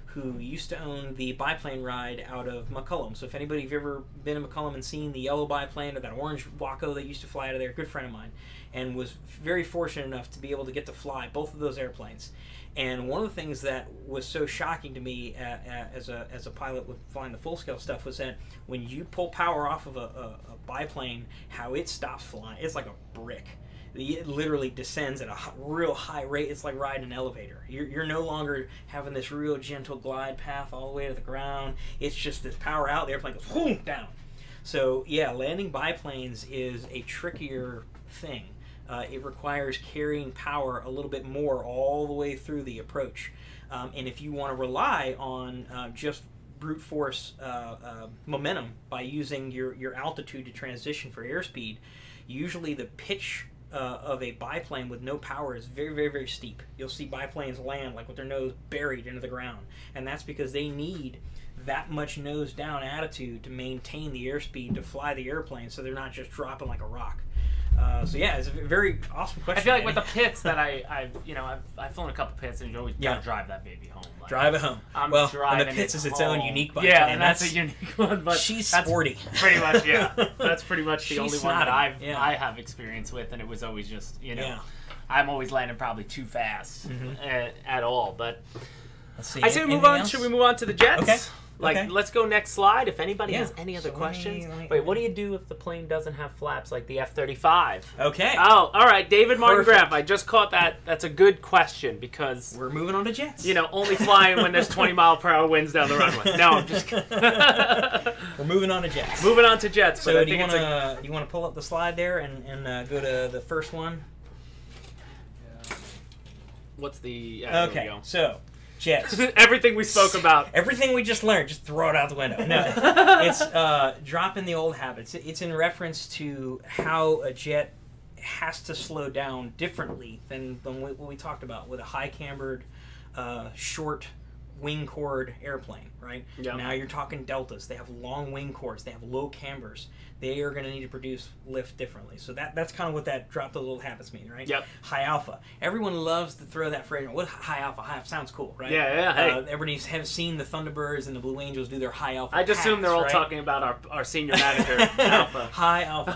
who used to own the biplane ride out of McCullum. So if anybody have ever been in McCullum and seen the yellow biplane or that orange Waco that used to fly out of there, good friend of mine, and was very fortunate enough to be able to get to fly both of those airplanes. And one of the things that was so shocking to me uh, uh, as a as a pilot with flying the full-scale stuff was that when you pull power off of a, a, a biplane, how it stops flying, it's like a brick. It literally descends at a h- real high rate. It's like riding an elevator. You're, you're no longer having this real gentle glide path all the way to the ground. It's just this power out. The airplane goes whoom, down. So yeah, landing biplanes is a trickier thing. Uh, it requires carrying power a little bit more all the way through the approach. Um, and if you want to rely on uh, just brute force uh, uh, momentum by using your, your altitude to transition for airspeed, usually the pitch uh, of a biplane with no power is very, very, very steep. You'll see biplanes land like with their nose buried into the ground. And that's because they need that much nose down attitude to maintain the airspeed to fly the airplane so they're not just dropping like a rock. Uh, so yeah, it's a very awesome question.
I feel like
Danny.
with the pits that I, I've, you know, I've, I've flown a couple pits, and you always
Yeah.
gotta drive that baby home. Like,
Drive it home.
I'm
well,
driving
and the Pitts
it
is its
home.
own unique biplane.
Yeah, and that's,
that's
a unique one. But
she's
that's
sporty.
Pretty much, yeah. That's pretty much the
She's
only one that
snotty,
I've
yeah.
I have experience with, and it was always just, you know,
Yeah.
I'm always landing probably too fast
Mhm.
at, at all. But
Let's see.
I say we move
anything
on.
else?
Should we move on to the jets?
Okay.
Like,
Okay.
let's go next slide. If anybody
Yeah.
has any other
So let me-
questions.
let me-
Wait, what do you do if the plane doesn't have flaps like the F thirty-five?
Okay.
Oh, all right, David Martin
Perfect.
Graff. I just caught that. That's a good question because
We're moving on to jets.
you know only flying when there's twenty mile per hour winds down the runway. No, I'm just kidding.
We're moving on to jets.
Moving on to jets.
So
but I
do you
think
want
it's
to you want to pull up the slide there and and uh, go to the first one?
a, what's the yeah,
Okay.
There we
So jets.
go. Everything we spoke about.
Everything we just learned, just throw it out the window. No, it's uh, dropping the old habits. It's in reference to how a jet has to slow down differently than, than what we talked about with a high cambered, uh, short wing chord airplane, right?
Yeah.
Now you're talking deltas. They have long wing chords. They have low cambers. They are going to need to produce lift differently. So that that's kind of what that drop those little habits mean, right?
Yep.
High alpha. Everyone loves to throw that phrase. What high alpha? High alpha sounds cool, right?
Yeah, yeah, hey.
Uh, everybody's have seen the Thunderbirds and the Blue Angels do their high alpha.
I just assume they're all
packs,
talking about our, our senior manager, Alpha.
High alpha.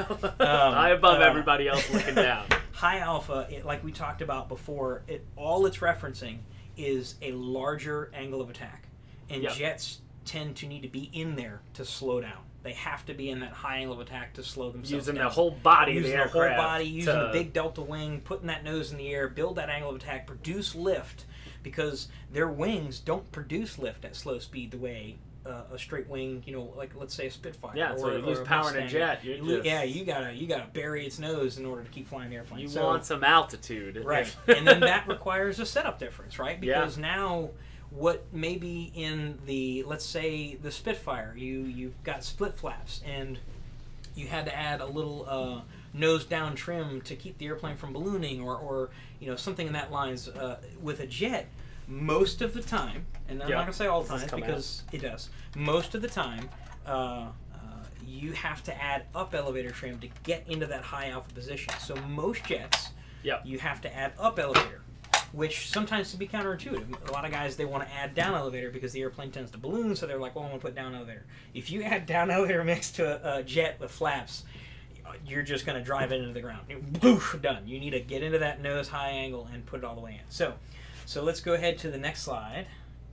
Um, High above
uh,
everybody else looking down.
High alpha, it, like we talked about before, it all it's referencing is a larger angle of attack, and
Yep.
jets tend to need to be in there to slow down. They have to be in that high angle of attack to slow themselves
Using
down.
the whole body of
using
the
the whole
aircraft.
body, using
to-
the big delta wing, putting that nose in the air, build that angle of attack, produce lift, because their wings don't produce lift at slow speed the way uh, a straight wing, you know, like let's say a Spitfire.
Yeah,
or,
so you
or
lose
a
power in a
Mustang.
jet. You're
You lo-
just-
yeah, you gotta you gotta bury its nose in order to keep flying the airplane.
You
So-
want some altitude.
right, and then that requires a setup difference, right?
Yeah.
Because now, what maybe in the let's say the Spitfire, you you've got split flaps and you had to add a little uh, nose down trim to keep the airplane from ballooning, or, or you know something in that lines. Uh, with a jet, most of the time, and I'm
Yeah.
not gonna say all the
This
time
has come
because it does. Most of the time, uh, uh, you have to add up elevator trim to get into that high alpha position. So most jets,
Yep.
you have to add up elevator, which sometimes can be counterintuitive. A lot of guys, they want to add down elevator because the airplane tends to balloon, so they're like, well, I want to put down elevator. If you add down elevator mixed to a, a jet with flaps, you're just going to drive it into the ground. Boof, done. You need to get into that nose high angle and put it all the way in. So, so let's go ahead to the next slide,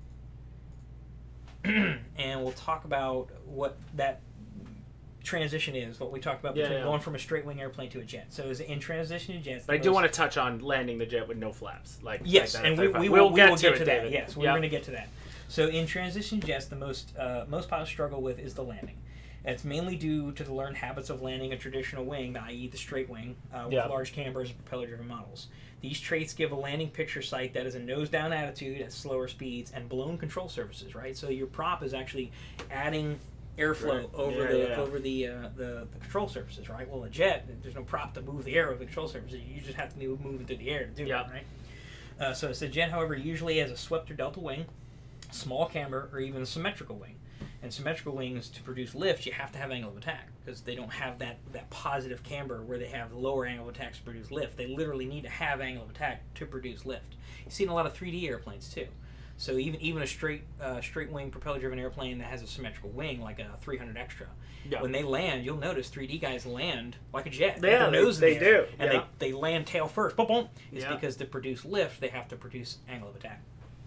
and we'll talk about what that transition is, what we talked about
Yeah,
between
yeah.
going from a straight wing airplane to a jet. So is in transition to jets.
But I do want to touch on landing the jet with no flaps. Like
Yes,
like that
and we,
F thirty-five.
we
we'll
will,
get,
we will
to,
get
it,
to that.
David.
Yes, we're
Yep.
going to get to that. So in transition jets, the most uh, most pilots struggle with is the landing. It's mainly due to the learned habits of landing a traditional wing, that is the straight wing, uh, with
Yeah.
large cambers and propeller-driven models. These traits give a landing picture sight that is a nose-down attitude at slower speeds and balloon control surfaces, right? So your prop is actually adding airflow
Right.
over
Yeah,
the
yeah.
over the, uh, the the control surfaces, right? Well, a jet, there's no prop to move the air over the control surfaces. You just have to be moving through the air to do
Yeah.
that, right? Uh, so it's a jet, however, usually has a swept or delta wing, small camber, or even a symmetrical wing. And symmetrical wings, to produce lift, you have to have angle of attack because they don't have that, that positive camber where they have lower angle of attack to produce lift. They literally need to have angle of attack to produce lift. You see in a lot of three D airplanes too. So even even a straight uh, straight wing propeller driven airplane that has a symmetrical wing, like a three hundred extra,
Yeah.
when they land, you'll notice three D guys land like a jet.
Yeah,
their
they-
nose in
they
the air,
do,
and
yeah.
they, they land tail first. Boom, boom. It's
Yeah.
because to produce lift, they have to produce angle of attack.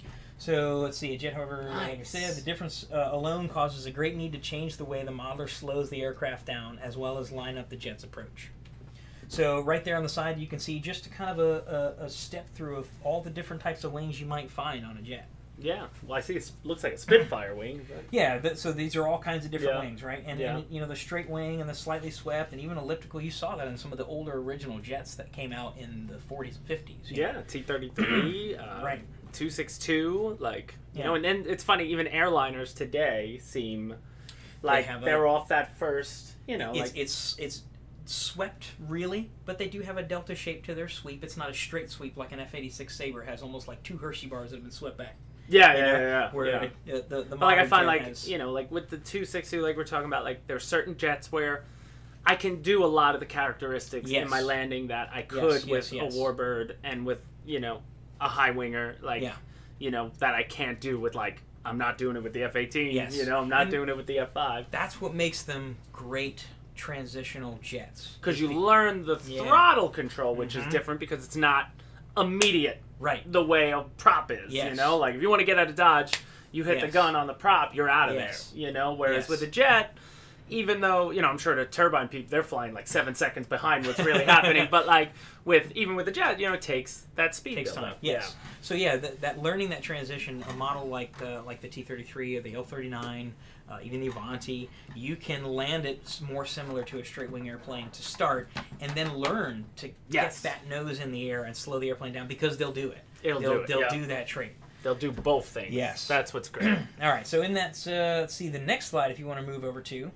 So let's see, a jet hover, like I
Nice.
said, the difference uh, alone causes a great need to change the way the modeler slows the aircraft down, as well as line up the jet's approach. So right there on the side, you can see just kind of a, a, a step through of all the different types of wings you might find on a jet.
Yeah. Well, I see it looks like a Spitfire wing. But...
Yeah, th so these are all kinds of different
Yeah.
wings, right? And,
Yeah.
and, you know, the straight wing and the slightly swept and even elliptical, you saw that in some of the older original jets that came out in the forties and fifties. you know?
Yeah, T thirty-three, uh,
Right.
two sixty-two, like, you
Yeah.
know, and then it's funny, even airliners today seem like
have a-
they're off that first, you know,
It's,
like,
it's it's swept really, but they do have a delta shape to their sweep. It's not a straight sweep like an F eighty-six Sabre has, almost like two Hershey bars that have been swept back.
yeah,
you
yeah,
know,
yeah, yeah,
Where
yeah.
it- uh, the the
But like I
modern
find
jet
like
has-
you know like with the two sixty like we're talking about, like there's certain jets where I can do a lot of the characteristics
Yes.
in my landing that I could
Yes,
with
yes, yes.
a warbird and with you know a high winger, like
Yeah.
you know that I can't do with, like, I'm not doing it with the F eighteen.
Yes.
You know, I'm not
And-
doing it with the F five.
that's what makes them great transitional jets.
Because you
Be-
learn the
Yeah.
throttle control, which
Mhm.
is different because it's not immediate
right.
the way a prop is. You
Yes.
know, like if you want to get out of dodge, you hit the
Yes.
gun on the prop, you're out of
Yes.
there. You know, whereas
Yes.
with a jet, even though, you know, I'm sure the turbine people, they're flying like seven seconds behind what's really happening. But like with even with the jet, you know, it takes that speed
Takes
build
time.
up.
Yes. So yeah, that, that learning that transition, a model like the like the T thirty-three or the L thirty-nine, uh, even the Avanti, you can land it s- more similar to a straight wing airplane to start, and then learn to
Yes.
get that nose in the air and slow the airplane down because they'll do it.
It'll
they'll
do it,
they'll
yeah.
do that trait.
They'll do both things.
Yes.
That's what's great.
All right. So in that, uh, let's see the next slide. If you want to move over to.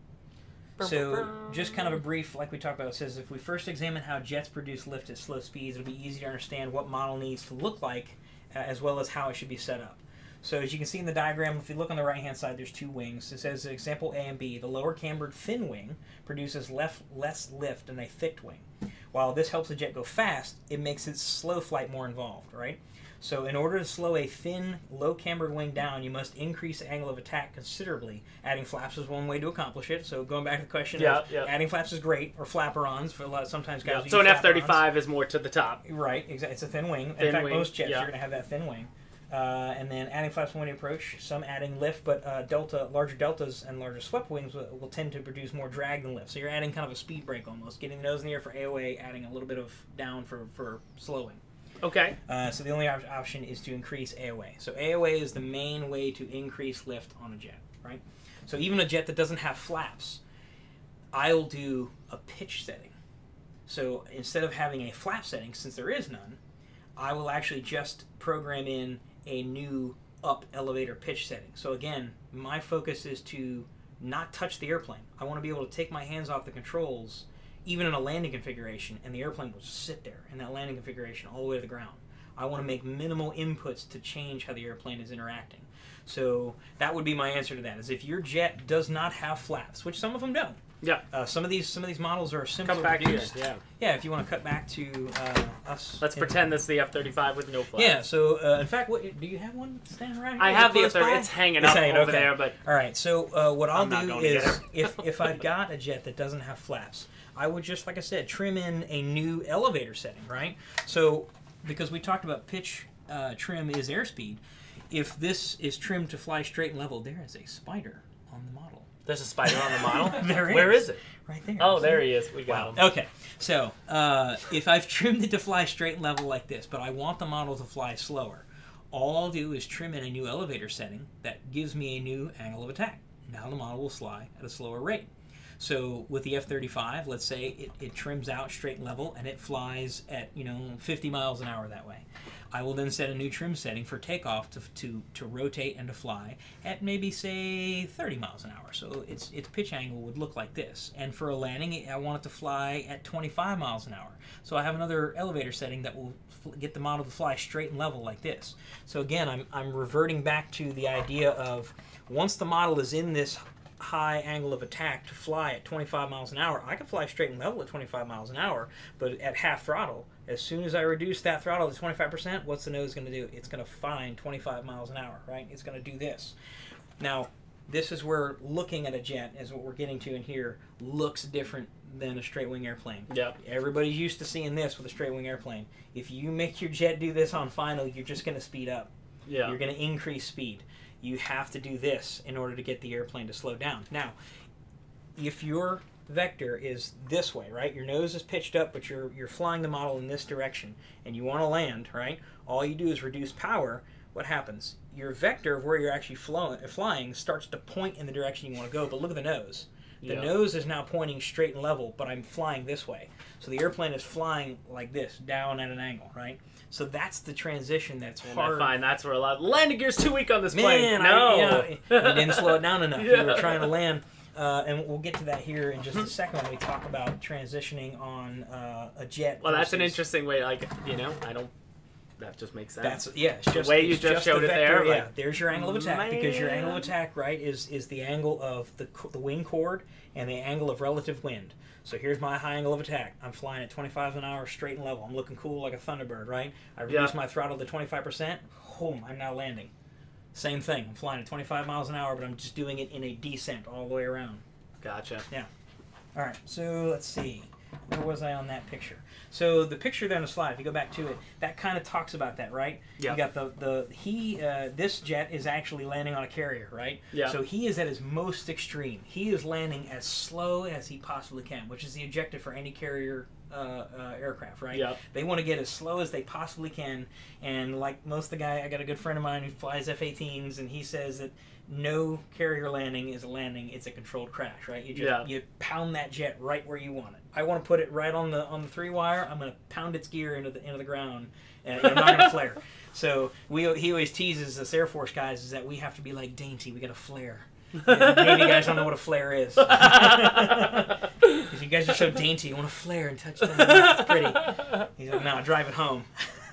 So, just kind of a brief, like we talked about, it says if we first examine how jets produce lift at slow speeds, it'll be easy to understand what model needs to look like, uh, as well as how it should be set up. So, as you can see in the diagram, if you look on the right-hand side, there's two wings. It says example A and B. The lower cambered thin wing produces left, less lift than a thick wing. While this helps the jet go fast, it makes its slow flight more involved, right? So in order to slow a thin, low-cambered wing down, you must increase the angle of attack considerably. Adding flaps is one way to accomplish it. So going back to the question
Yeah,
of
yeah.
adding flaps is great, or flapper-ons for a lot. Sometimes guys.
Yeah.
will
So
use
an F
flapper-ons.
thirty-five is more to the top.
Right, exactly. It's a thin wing.
Thin
in fact,
wing,
most jets
yeah.
you're going to have that thin wing. Uh, and then adding flaps when you approach, some adding lift, but uh, delta, larger deltas and larger swept wings will, will tend to produce more drag than lift. So you're adding kind of a speed break almost, getting the nose in the air for A O A, adding a little bit of down for, for slowing.
Okay.
Uh, so the only op- option is to increase A O A. So A O A is the main way to increase lift on a jet, right? So even a jet that doesn't have flaps, I'll do a pitch setting. So instead of having a flap setting, since there is none, I will actually just program in a new up elevator pitch setting. So again, my focus is to not touch the airplane. I want to be able to take my hands off the controls, even in a landing configuration, and the airplane will sit there in that landing configuration all the way to the ground. I want to make minimal inputs to change how the airplane is interacting. So that would be my answer to that, is if your jet does not have flaps, which some of them don't.
Yeah.
Uh, some of these some of these models are simply
Come back here.
produced.
Yeah.
Yeah, if you want to cut back to uh, us.
Let's
in-
pretend this is the F thirty-five with no flaps.
Yeah, so uh, in fact, what do you have one standing right here?
I have the F
Close
thirty.
by?
It's hanging
It's
up
hanging,
over
okay.
there, but
All right, so uh, what I'll
I'm not
do
going to get
is,
it.
if, if I've got a jet that doesn't have flaps, I would just, like I said, trim in a new elevator setting, right? So, because we talked about pitch uh, trim is airspeed, if this is trimmed to fly straight and level, there is a spider on the model.
there's a spider on the model.
There
Where
is.
is it?
Right there.
Oh,
See?
there he is. We got him.
Okay, so uh, if I've trimmed it to fly straight and level like this, but I want the model to fly slower, all I'll do is trim in a new elevator setting that gives me a new angle of attack. Now the model will fly at a slower rate. So with the F thirty-five, let's say it, it trims out straight and level and it flies at, you know, fifty miles an hour that way. I will then set a new trim setting for takeoff to, to, to rotate and to fly at maybe, say, thirty miles an hour. So its its pitch angle would look like this. And for a landing, I want it to fly at twenty-five miles an hour. So I have another elevator setting that will f- get the model to fly straight and level like this. So again, I'm, I'm reverting back to the idea of once the model is in this high angle of attack to fly at twenty-five miles an hour. I can fly straight and level at twenty-five miles an hour, but at half throttle. As soon as I reduce that throttle to twenty-five percent, what's the nose going to do? It's going to find twenty-five miles an hour, right? It's going to do this. Now, this is where looking at a jet, is what we're getting to in here, looks different than a straight wing airplane.
Yep.
Everybody's used to seeing this with a straight wing airplane. If you make your jet do this on final, you're just going to speed up.
Yeah.
You're going to increase speed. You have to do this in order to get the airplane to slow down. Now, if your vector is this way, right? Your nose is pitched up, but you're you're flying the model in this direction, and you want to land, right? All you do is reduce power. What happens? Your vector of where you're actually flowing, flying starts to point in the direction you want to go, but look at the nose. The
Yeah.
nose is now pointing straight and level, but I'm flying this way. So the airplane is flying like this, down at an angle, right? So that's the transition that's
And
hard.
I find that's where a lot landing gear's too weak on this
Man,
plane.
I,
No,
you, know, you didn't slow it down enough.
Yeah.
You were trying to land, uh, and we'll get to that here in just a second when we talk about transitioning on uh, a jet.
Well, that's an
versus-
interesting way. Like, you know, I don't. That just makes sense.
That's yeah. It's just
way you
it's
just
the
showed it
vector,
there,
Yeah,
like,
there's your angle of attack because your angle of
man.
attack, right, is is the angle of the co- the wing chord and the angle of relative wind. So here's my high angle of attack. I'm flying at twenty-five an hour straight and level. I'm looking cool like a Thunderbird, right? I reduce
Yeah.
my throttle to twenty-five percent. Boom, I'm now landing. Same thing. I'm flying at twenty-five miles an hour, but I'm just doing it in a descent all the way around.
Gotcha.
All right, so let's see. Where was I on that picture? So the picture there on the slide, if you go back to it, that kind of talks about that, right?
Yeah.
You got the, the he, uh, this jet is actually landing on a carrier, right?
Yeah.
So he is at his most extreme. He is landing as slow as he possibly can, which is the objective for any carrier uh, uh, aircraft, right?
Yep.
They want to get as slow as they possibly can. And like most of the guy, I got a good friend of mine who flies F eighteens, and he says that no carrier landing is a landing; it's a controlled crash, right? You just
Yeah.
you pound that jet right where you want it. I want to put it right on the on the three wire. I'm going to pound its gear into the into the ground, and I'm not going to flare. So we he always teases us Air Force guys is that we have to be like dainty. We got to flare. Maybe you guys don't know what a flare is. Because you guys are so dainty, you want to flare and touch that. It's pretty. He's like, no, drive it home.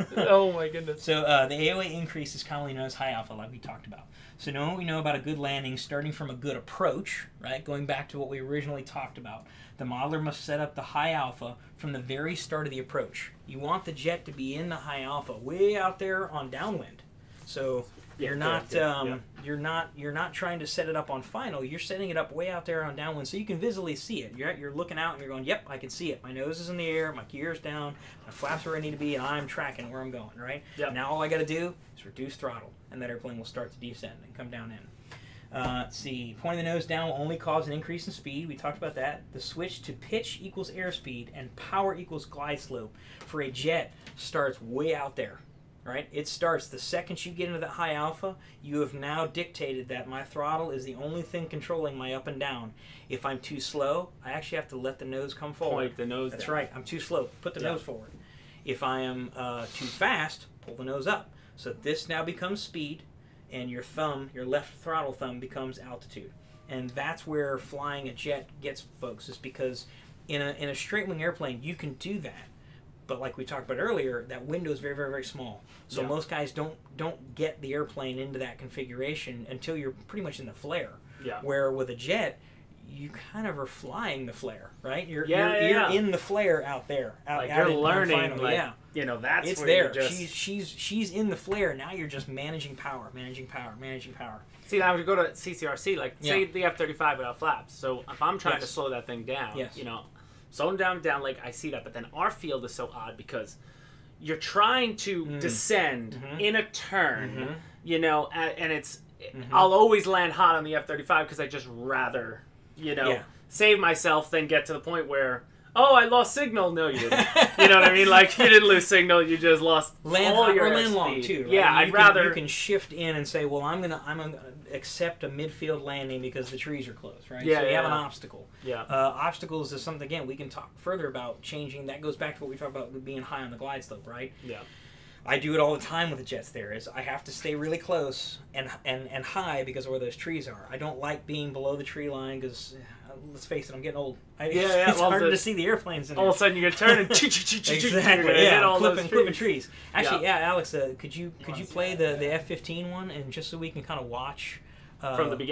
Oh my goodness.
So uh, the A O A increase is commonly known as high alpha, like we talked about. So know what we know about a good landing, starting from a good approach, right? Going back to what we originally talked about. The modeler must set up the high alpha from the very start of the approach. You want the jet to be in the high alpha, way out there on downwind. So you're
Yeah,
not
yeah,
um,
yeah.
you're not you're not trying to set it up on final. You're setting it up way out there on downwind, so you can visually see it. You're you're looking out and you're going, yep, I can see it. My nose is in the air, my gear's down, my flaps are where I need to be, and I'm tracking where I'm going. Right?
Yep.
Now all I got to do is reduce throttle, and that airplane will start to descend and come down in. Uh, let's see. Pointing the nose down will only cause an increase in speed. We talked about that. The switch to pitch equals airspeed and power equals glide slope for a jet starts way out there. Right? It starts the second you get into that high alpha, you have now dictated that my throttle is the only thing controlling my up and down. If I'm too slow, I actually have to let the nose come forward.
Point the nose
That's
down.
right. I'm too slow. Put the
Yeah.
nose forward. If I am uh, too fast, pull the nose up. So this now becomes speed, and your thumb, your left throttle thumb, becomes altitude. And that's where flying a jet gets folks, is because in a in a straight wing airplane, you can do that. But like we talked about earlier, that window is very, very, very small. So
Yeah.
most guys don't don't get the airplane into that configuration until you're pretty much in the flare.
Yeah.
Where with a jet, you kind of are flying the flare, right? You're
Yeah,
you're,
yeah,
you're
yeah.
in the flare out there. Out,
Like
out
you're
in- on
learning,
final.
like,
yeah.
you know, that's
It's
where
there.
you just...
She's she's she's in the flare. Now you're just managing power, managing power, managing power.
See, now we go to C C R C, like, say
Yeah.
the F thirty-five without flaps. So if I'm trying to
Yes.
slow that thing down,
Yes.
you know, slowing down, down, like, I see that. But then our field is so odd because you're trying to
Mm.
descend
Mhm.
in a turn,
Mhm.
you know, and, and it's...
Mhm.
I'll always land hot on the F thirty-five because I just rather, you know,
Yeah.
save myself than get to the point where, oh, I lost signal. No, you didn't. You know what I mean? Like, you didn't lose signal. You just lost
Land
all
high
your
or land long
speed.
too. Right?
Yeah,
You
I'd
can,
rather...
you can shift in and say, well, I'm gonna I'm gonna accept a midfield landing because the trees are close, right?
Yeah,
so you
yeah,
have an
yeah.
obstacle.
Yeah.
Uh, obstacles is something, again, we can talk further about changing. That goes back to what we talked about with being high on the glide slope, right?
Yeah.
I do it all the time with the jets there, is I have to stay really close and and, and high because of where those trees are. I don't like being below the tree line because, uh, let's face it, I'm getting old. I,
Yeah,
it's,
yeah,
it's
well,
harder
the-
to see the airplanes in
All
there.
of a sudden you're turning, exactly,
Exactly.
hit
Yeah,
all
clipping,
those
clipping
trees.
trees. Actually,
Yeah.
yeah, Alex, uh, could you could
wanna
you
see
play
that?
the, the F fifteen one, and just so we can kind of watch uh,
From the beginning?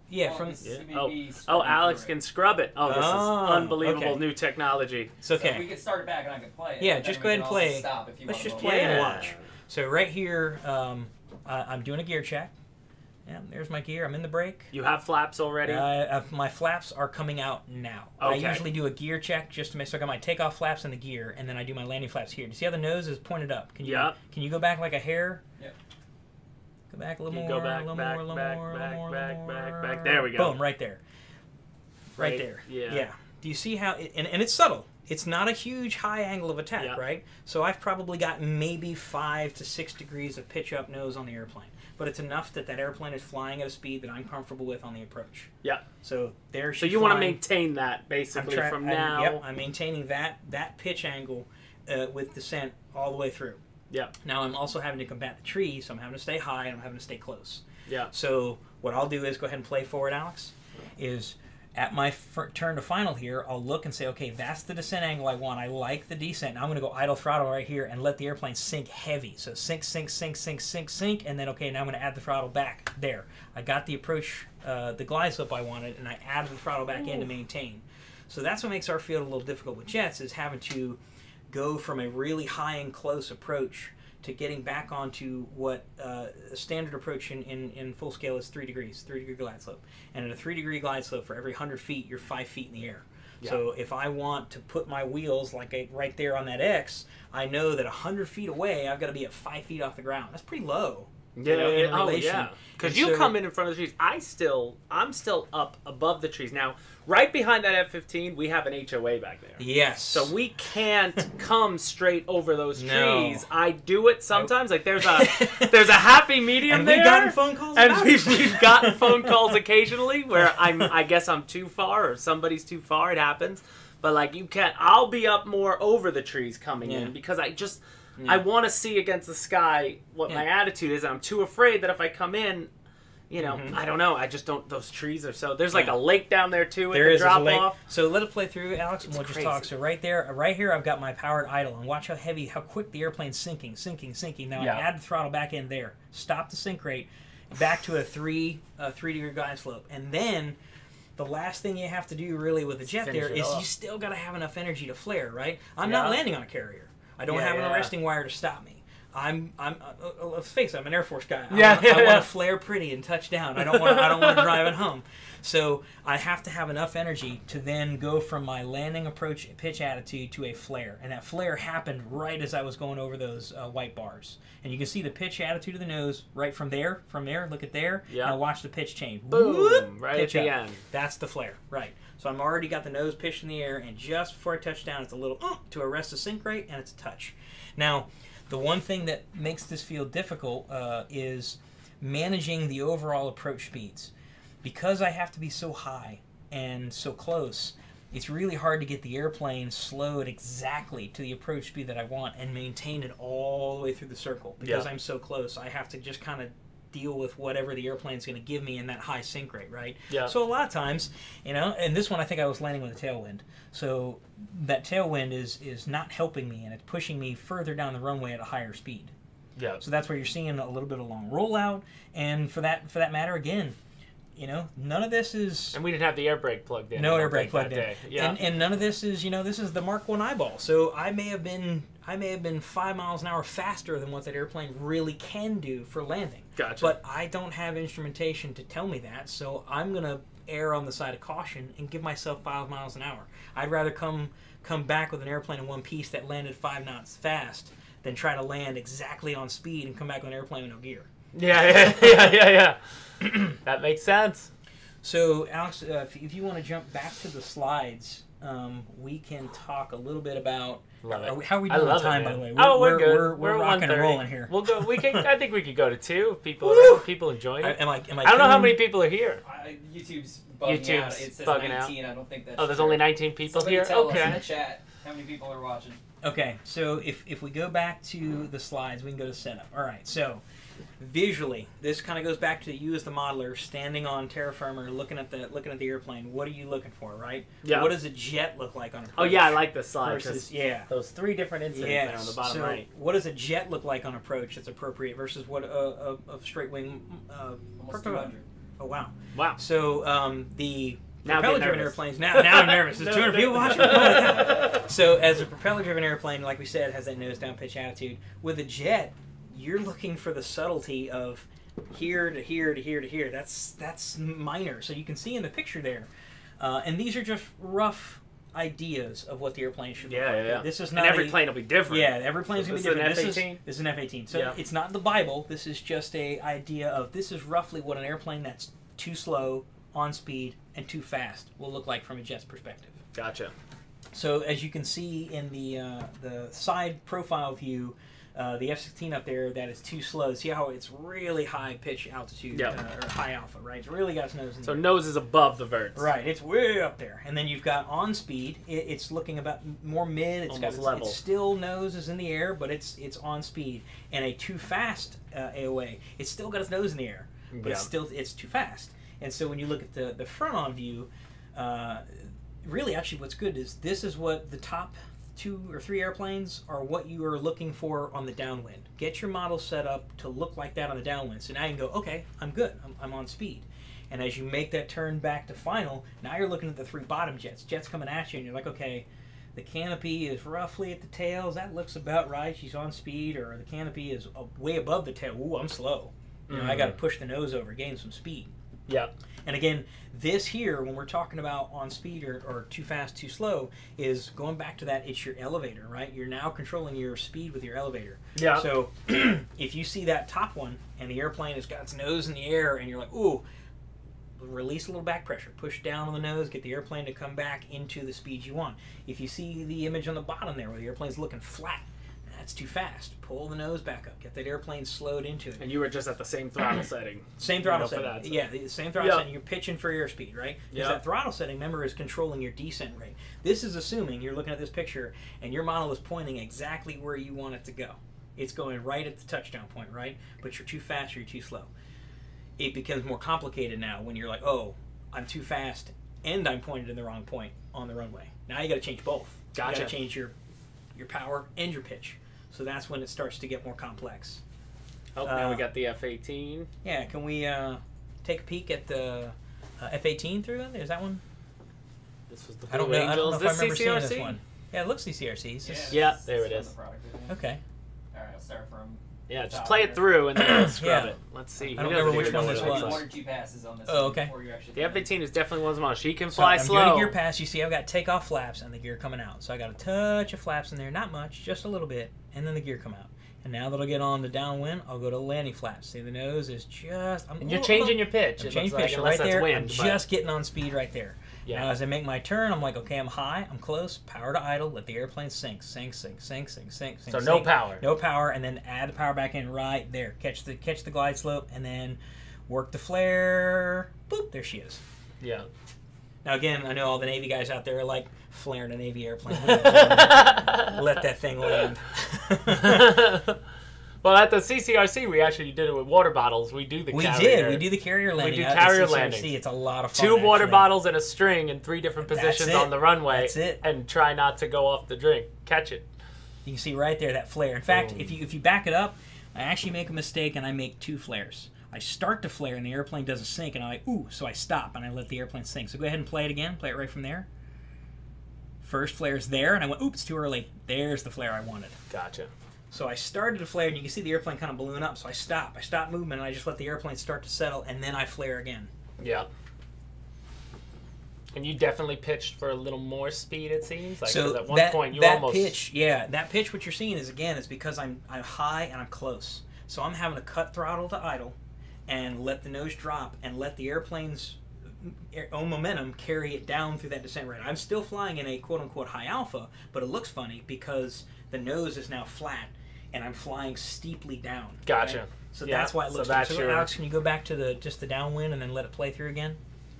Yeah,
Oh,
from
this
Yeah.
is
Oh,
maybe
oh,
scrubbing
Alex
through
can
it.
scrub it. Oh, this
Oh,
is unbelievable
okay.
new technology.
It's
So
okay.
we could start it back and I could play it.
Yeah,
but
just
then
go
we
ahead
can
and
also
play.
Stop if you
Let's
want
just
to
play and
Yeah.
watch. So right here, um, I, I'm doing a gear check. Yeah, there's my gear. I'm in the brake.
You have flaps already?
Uh, uh, my flaps are coming out now.
Okay.
I usually do a gear check just to make so I got my takeoff flaps in the gear, and then I do my landing flaps here. Do you see how the nose is pointed up? Can you
Yep.
Can you go back like a hair?
Yep.
Go back a little
You
more.
go back,
a little
back,
more, a little
back,
more, a
back,
little more, a
back,
little
back,
more.
back. There we go.
Boom, right there. Right,
Right,
there.
yeah.
Yeah. Do you see how? It, and, and it's subtle. It's not a huge high angle of attack,
Yeah.
right? So I've probably got maybe five to six degrees of pitch up nose on the airplane, but it's enough that that airplane is flying at a speed that I'm comfortable with on the approach.
Yeah.
So there.
So
she's
you want to
flying.
maintain that
I'm
basically
try-
from
I'm-
now.
Yep, I'm maintaining that that pitch angle uh, with descent all the way through.
Yep.
Now I'm also having to combat the tree, so I'm having to stay high and I'm having to stay close.
Yeah.
So what I'll do is go ahead and play forward, Alex. Is at my fir- turn to final here, I'll look and say, okay, that's the descent angle I want. I like the descent. Now I'm going to go idle throttle right here and let the airplane sink heavy. So sink, sink, sink, sink, sink, sink, and then, okay, now I'm going to add the throttle back. There. I got the approach, uh, the glide slope I wanted, and I added the throttle back in to maintain. So that's what makes our field a little difficult with jets, is having to go from a really high and close approach to getting back onto what uh, a standard approach in, in, in full scale is three degrees, three degree glide slope. And at a three degree glide slope, for every one hundred feet, you're five feet in the air.
Yeah.
So if I want to put my wheels like a, right there on that X, I know that one hundred feet away, I've got to be at five feet off the ground. That's pretty low.
Yeah,
you know, in
oh
relation.
yeah. Because
And
you
so-
come in in front of the trees. I still, I'm still up above the trees. Now, right behind that F fifteen, we have an H O A back there.
Yes.
So we can't come straight over those trees.
No.
I do it sometimes. Like there's a there's a happy medium
and
there.
we've gotten phone calls
and
about
we've,
it.
we've gotten phone calls occasionally where I'm I guess I'm too far or somebody's too far. It happens. But like you can't. I'll be up more over the trees coming
Yeah.
in because I just
Yeah.
I want to see against the sky what
Yeah.
my attitude is. And I'm too afraid that if I come in. You know,
Mhm.
I don't know. I just don't. Those trees are so. There's like
Yeah.
a lake down there too.
There
at
is
the
there's a
drop
lake.
off.
So let it play through, Alex, and
It's
we'll just
crazy.
talk. So right there, right here, I've got my powered idle, and watch how heavy, how quick the airplane's sinking, sinking, sinking. Now
Yeah.
I add the throttle back in there, stop the sink rate, back to a three, uh, three degree glide slope, and then the last thing you have to do really with a jet
Finish
there
it
is
off.
you still got to have enough energy to flare, right? I'm
Yeah.
not landing on a carrier. I don't
Yeah,
have an
yeah.
arresting wire to stop me. I'm, I'm. Uh, uh, let's face it. I'm an Air Force guy. I
Yeah,
want,
yeah,
I
yeah.
want to flare pretty and touch down. I don't want. I don't want to drive it home. So I have to have enough energy to then go from my landing approach pitch attitude to a flare, and that flare happened right as I was going over those uh, white bars. And you can see the pitch attitude of the nose right from there. From there, look at there.
Yeah.
Now watch the pitch change.
Boom!
Whoop,
Right
pitch
at the
up.
end.
That's the flare, right? So I'm already got the nose pitched in the air, and just before I touch down, it's a little uh, to arrest the sink rate, and it's a touch. Now, the one thing that makes this field difficult uh, is managing the overall approach speeds. Because I have to be so high and so close, it's really hard to get the airplane slowed exactly to the approach speed that I want and maintain it all the way through the circle. Because
Yeah.
I'm so close, I have to just kind of deal with whatever the airplane's going to give me in that high sink rate, right?
Yeah.
So a lot of times, you know, and this one I think I was landing with a tailwind. So that tailwind is is not helping me, and it's pushing me further down the runway at a higher speed.
Yeah.
So that's where you're seeing a little bit of long rollout, and for that for that matter, again, you know, none of this is
And we didn't have the air brake plugged in.
no
I
air
don't
brake
think,
plugged
that
in,
day. Yeah.
and and none of this is you know this is the Mark One eyeball. So I may have been I may have been five miles an hour faster than what that airplane really can do for landing.
Gotcha.
But I don't have instrumentation to tell me that, so I'm gonna err on the side of caution and give myself five miles an hour. I'd rather come come back with an airplane in one piece that landed five knots fast than try to land exactly on speed and come back with an airplane with no gear.
yeah, yeah, yeah, yeah, yeah. That makes sense.
So, Alex, uh, if, if you want to jump back to the slides, um, we can talk a little bit about.
Love it.
Are we, how are we
I
doing on
love
time,
it,
by
man.
the way?
Oh, we're, good.
We're, we're,
We're
rocking and
one thirty.
rolling here.
We'll go. We can. I think we could go to two. If people,
Woo!
are, people enjoying
I,
it.
am I? Am I?
I don't know how
killing-
many people are here.
I, YouTube's bugging
YouTube's
out. It says
bugging out.
nineteen. I don't think that's
Oh, there's
true.
only nineteen people
Somebody
here.
tell us in
Okay.
the chat how many people are watching.
Okay, so if if we go back to the slides, we can go to setup. All right, so visually, this kind of goes back to you as the modeler standing on terra firma, looking at the looking at the airplane. What are you looking for, right?
Yeah.
What does a jet look like on approach?
Oh yeah, I like this slide. 'cause
versus yeah.
Those three different incidents
Yes.
there on the bottom
so
right.
what does a jet look like on approach that's appropriate versus what a, a, a straight wing uh,
Almost
per-
two hundred.
Oh wow.
Wow.
So um, the
Now
propeller-driven
get
airplanes. Now, now I'm nervous. There's two hundred people watching. Oh my God. So as a propeller-driven airplane, like we said, has that nose down pitch attitude. With a jet, you're looking for the subtlety of here to here to here to here. That's that's minor. So you can see in the picture there. Uh, and these are just rough ideas of what the airplane should
Yeah,
look like.
yeah, yeah.
This is not
and every
a,
plane will be different.
Yeah, every plane's going to be
This is an
different. This
F eighteen?
is, this is an F eighteen. So
Yeah.
it's not the Bible. This is just a idea of this is roughly what an airplane that's too slow, on speed, and too fast will look like from a jet's perspective.
Gotcha.
So as you can see in the uh, the side profile view, uh, the F sixteen up there that is too slow. See how it's really high pitch altitude
Yeah.
uh, or high alpha, right? It's really got its nose in
So
the air.
nose is above the verts.
Right, it's way up there. And then you've got on speed. It, it's looking about more mid. It's got
Almost
its,
level.
It's still nose is in the air, but it's it's on speed. And a too fast uh, A O A, it's still got its nose in the air, but it's
Yeah.
still it's too fast. And so when you look at the the front on view, uh, really actually what's good is this is what the top two or three airplanes are what you are looking for on the downwind. Get your model set up to look like that on the downwind. So now you can go, okay, I'm good. I'm, I'm on speed. And as you make that turn back to final, now you're looking at the three bottom jets. Jets coming at you, and you're like, okay, the canopy is roughly at the tails. That looks about right. She's on speed. Or the canopy is uh, way above the tail. Ooh, I'm slow. You know, I got to push the nose over, gain some speed.
Yeah.
And again, this here, when we're talking about on speed or, or too fast, too slow, is going back to that, it's your elevator, right? You're now controlling your speed with your elevator.
Yeah.
So if you see that top one and the airplane has got its nose in the air and you're like, ooh, release a little back pressure, push down on the nose, get the airplane to come back into the speed you want. If you see the image on the bottom there where the airplane's looking flat, that's too fast. Pull the nose back up. Get that airplane slowed into it.
And you were just at the same throttle setting.
Same throttle
You know, for
setting.
that, so-
Yeah, the same throttle
Yep.
setting. You're pitching for airspeed, right? Because
Yep.
that throttle setting, remember, is controlling your descent rate. This is assuming you're looking at this picture and your model is pointing exactly where you want it to go. It's going right at the touchdown point, right? But you're too fast or you're too slow. It becomes more complicated now when you're like, oh, I'm too fast and I'm pointed in the wrong point on the runway. Now you got to change both. You
Gotcha.
got to change your your power and your pitch. So that's when it starts to get more complex.
Oh, now we
Uh,
got the F eighteen.
Yeah, can we uh, take a peek at the uh, F eighteen through it? Is that one?
This was the
I don't
Blue
know. I don't
Angels.
know if I
This
remember seeing
C C R C?
this one. Yeah, it looks C C R C. It's just-
Yeah,
it's-
there it
it's
is.
on the product, isn't it?
Okay.
All right, I'll start from.
Yeah, just
top
play
here.
it through and then we'll scrub
Yeah.
it. Let's see.
I
He
don't
doesn't
remember which
even know
one
what
this
it
Like
looks
was.
one
like.
or two passes on this.
Oh,
one
okay.
Before you actually
The F eighteen is definitely one of them. She can
So
fly
I'm
slow.
doing gear pass. You see, I've got takeoff flaps and the gear coming out. So I got a touch of flaps in there, not much, just a little bit, and then the gear come out. And now that'll get on the downwind, I'll go to landing flaps. See, the nose is just. I'm,
And you're
oh,
changing
oh,
your pitch.
I'm
it
changing
looks like,
pitch
unless
right
that's
there.
wind,
I'm
but-
just getting on speed right there.
Yeah.
Now, as I make my turn, I'm like, okay, I'm high, I'm close, power to idle, let the airplane sink, sink, sink, sink, sink, sink, sink.
So no
sink.
power.
No power, and then add the power back in right there. Catch the catch the glide slope, and then work the flare. Boop, there she is.
Yeah.
Now again, I know all the Navy guys out there are like flaring a Navy airplane. Let that thing land.
Well, at the C C R C, we actually did it with water bottles. We do the
We
carrier.
did. We do the carrier landing.
do
out at
carrier
C C R C.
landings.
It's a lot of fun.
Two water
actually.
bottles and a string in three different
That's
positions
it.
on the runway.
That's it.
And try not to go off the drink. Catch it.
You can see right there that flare. In fact,
Boom.
if you if you back it up, I actually make a mistake and I make two flares. I start to flare and the airplane doesn't sink, and I'm like, ooh, so I stop and I let the airplane sink. So go ahead and play it again. Play it right from there. First flare's there, and I went, oops, it's too early. There's the flare I wanted.
Gotcha.
So I started to flare, and you can see the airplane kind of balloon up. So I stop. I stop movement, and I just let the airplane start to settle, and then I flare again.
Yeah. And you definitely pitched for a little more speed, it seems. Like, 'cause
So
at one
that,
point you
that
almost
pitch, yeah, that pitch, what you're seeing is, again, is because I'm I'm high and I'm close. So I'm having to cut throttle to idle and let the nose drop and let the airplane's own momentum carry it down through that descent rate. I'm still flying in a quote-unquote high alpha, but it looks funny because the nose is now flat and I'm flying steeply down.
Gotcha.
right? So
Yeah,
that's why it
so
looks
that's
funny. So
your-
Alex, can you go back to the just the downwind and then let it play through again?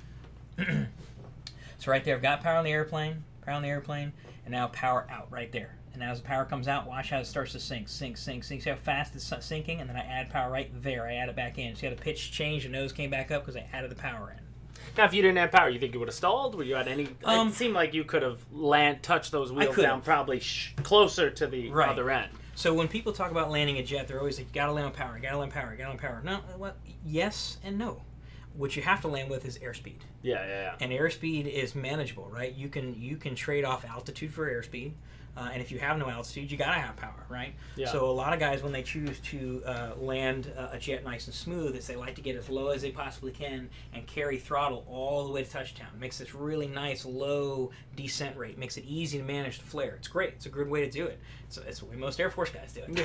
So right there, I've got power on the airplane, power on the airplane, and now power out right there. And now as the power comes out, watch how it starts to sink, sink, sink, sink. See how fast it's sinking? And then I add power right there. I add it back in. See how the pitch changed, the nose came back up because I added the power in.
Now, if you didn't have power, you think you would have stalled? Were you at any?
Um,
it seemed like you could have land touched those wheels
could've.
down probably sh- closer to the
Right.
other end.
So when people talk about landing a jet, they're always like, "You gotta land on power, you gotta land on power, you gotta land on power." No, well, yes and no. what you have to land with is airspeed.
Yeah, yeah, yeah.
And airspeed is manageable, right? You can you can trade off altitude for airspeed. Uh, and if you have no altitude, you gotta have power, right?
Yeah.
So a lot of guys, when they choose to uh, land uh, a jet nice and smooth, is they like to get as low as they possibly can and carry throttle all the way to touchdown. It makes this really nice low descent rate. Makes it easy to manage the flare. It's great. It's a good way to do it. It's, it's the way most Air Force guys do it.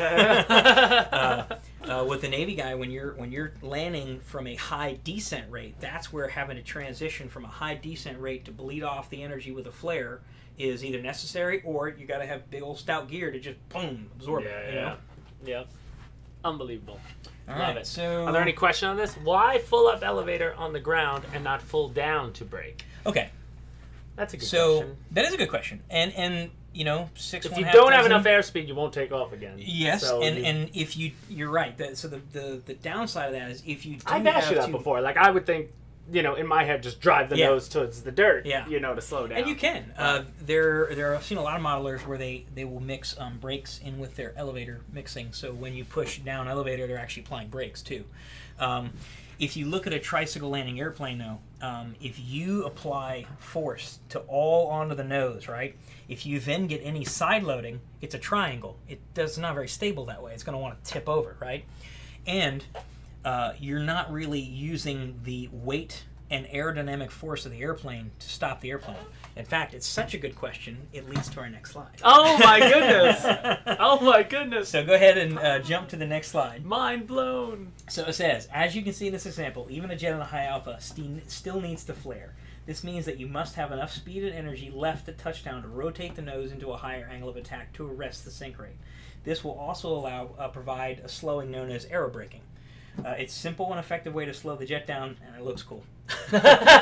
uh, uh, with the Navy guy, when you're when you're landing from a high descent rate, that's where having to transition from a high descent rate to bleed off the energy with a flare is either necessary, or you got to have big old stout gear to just boom absorb
yeah,
it. You
yeah,
know?
yeah. Unbelievable.
All
Love
right,
it.
so
Are there any questions on this? Why full up elevator on the ground and not full down to brake?
Okay,
That's a good
so
question.
that is a good question, and and you know, six.
If
one
you
half
don't have
dozen-
enough airspeed, you won't take off again.
Yes,
So
and
you-
and
If you, you're right. That, so the, the the downside of that is if you do
I've asked
have
you that
to,
before. Like, I would think, you know, in my head, just drive the
Yeah.
nose towards the dirt,
Yeah.
you know, to slow down.
and you can. Uh, there, there. I've seen a lot of modelers where they they will mix um, brakes in with their elevator mixing. So when you push down elevator, they're actually applying brakes too. Um, if you look at a tricycle landing airplane, though, um, if you apply force to all onto the nose, right? If you then get any side loading, it's a triangle. It does not very stable that way. It's going to want to tip over, right? And uh, you're not really using the weight and aerodynamic force of the airplane to stop the airplane. In fact, it's such a good question, it leads to our next slide.
Oh, my goodness. Oh, my goodness.
So go ahead and uh, jump to the next slide.
Mind blown.
So it says, as you can see in this example, even a jet on a high alpha st- still needs to flare. This means that you must have enough speed and energy left at touchdown to rotate the nose into a higher angle of attack to arrest the sink rate. This will also allow uh, provide a slowing known as aerobraking. Uh, it's a simple and effective way to slow the jet down, and it looks cool. So,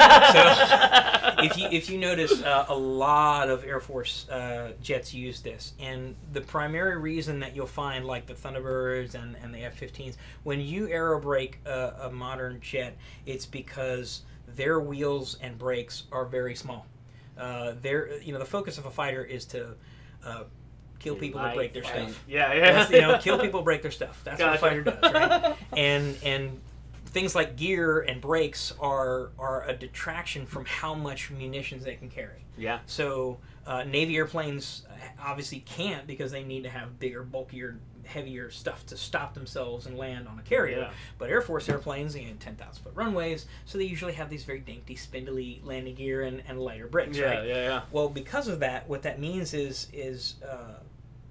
if you if you notice, uh, a lot of Air Force uh, jets use this, and the primary reason that you'll find, like the Thunderbirds and, and the F fifteens, when you aerobrake a, a modern jet, it's because their wheels and brakes are very small. Uh, they're, you know, the focus of a fighter is to uh, kill people and break their stuff.
Yeah, yeah.
That's, you know, kill people, break their stuff. That's
Gotcha.
what a fighter does, right? And and things like gear and brakes are are a detraction from how much munitions they can carry.
Yeah.
So uh, Navy airplanes obviously can't, because they need to have bigger, bulkier, heavier stuff to stop themselves and land on a carrier.
Yeah.
But Air Force airplanes, they have ten thousand foot runways, so they usually have these very dainty, spindly landing gear and, and lighter brakes,
Yeah,
right?
yeah, yeah.
Well, because of that, what that means is is uh,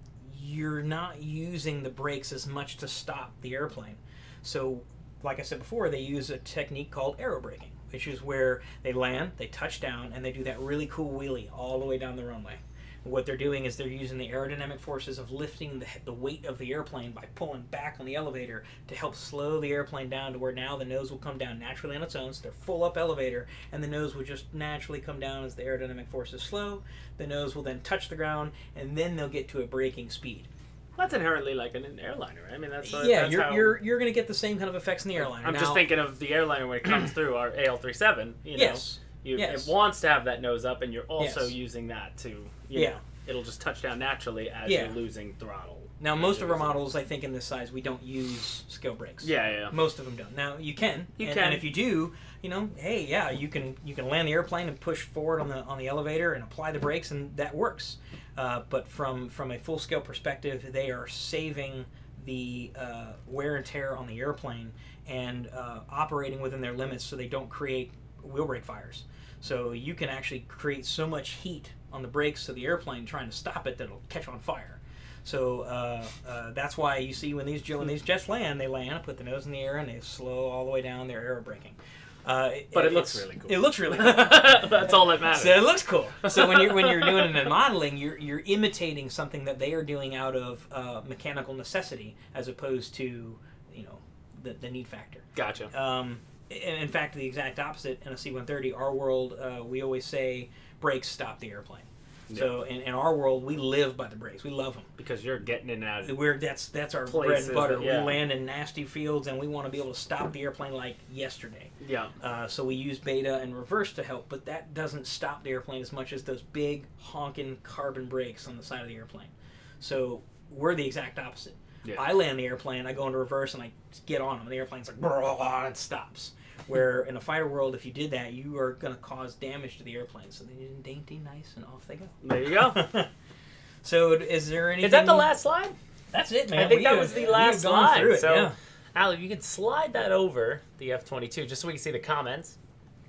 you're not using the brakes as much to stop the airplane. So, like I said before, they use a technique called aerobraking, which is where they land, they touch down, and they do that really cool wheelie all the way down the runway. What they're doing is they're using the aerodynamic forces of lifting the, the weight of the airplane by pulling back on the elevator to help slow the airplane down to where now the nose will come down naturally on its own. So they're full up elevator, and the nose will just naturally come down as the aerodynamic forces slow. The nose will then touch the ground, and then they'll get to a braking speed.
That's inherently like an airliner, right? I mean, that's
yeah,
that's
you're,
how...
you're you're going to get the same kind of effects in the airliner.
I'm
now,
just thinking of the airliner when it comes through our A L thirty-seven. You know,
Yes.
you,
yes.
It wants to have that nose up, and you're also
Yes.
using that to, you
Yeah.
know, it'll just touch down naturally as
Yeah.
you're losing throttle.
Now,
As
most
you're
of our
losing-
models, I think, in this size, we don't use scale brakes.
Yeah, yeah, yeah.
Most of them don't. Now, you can.
You
and,
can.
And if you do, you know, hey, yeah, you can you can land the airplane and push forward on the on the elevator and apply the brakes, and that works. Uh, but from from a full scale perspective, they are saving the uh, wear and tear on the airplane and uh, operating within their limits, so they don't create wheel brake fires. So you can actually create so much heat on the brakes of the airplane trying to stop it that it'll catch on fire. So uh, uh, that's why you see when these when these jets land, they land, put the nose in the air, and they slow all the way down. They're aerobraking. Uh,
But it
it's-
looks really cool.
It looks really cool.
That's all that matters.
So it looks cool. So when you're when you're doing it in modeling, you're you're imitating something that they are doing out of uh, mechanical necessity, as opposed to, you know, the the need factor.
Gotcha.
Um, in, in fact, the exact opposite in a C one thirty. Our world, uh, we always say brakes stop the airplane.
Yeah.
So in, in our world, we live by the brakes. We love them.
Because you're getting in and out of
We're that's that's our bread
Places
and butter.
that- yeah.
We land in nasty fields, and we want to be able to stop the airplane like yesterday.
Yeah.
Uh, so we use beta and reverse to help, but that doesn't stop the airplane as much as those big honking carbon brakes on the side of the airplane. So we're the exact opposite.
Yeah.
I land the airplane, I go into reverse, and I get on them, and the airplane's like, and it stops. Where in a fighter world, if you did that, you are going to cause damage to the airplane. So they did it dainty, nice, and off they go.
There you go.
So is there anything?
Is that the last slide?
That's it, man.
I think
We
that
have-
was the
we
last
have gone
slide.
through it,
So,
yeah.
Ali, if you could slide that over the F twenty-two, just so we can see the comments.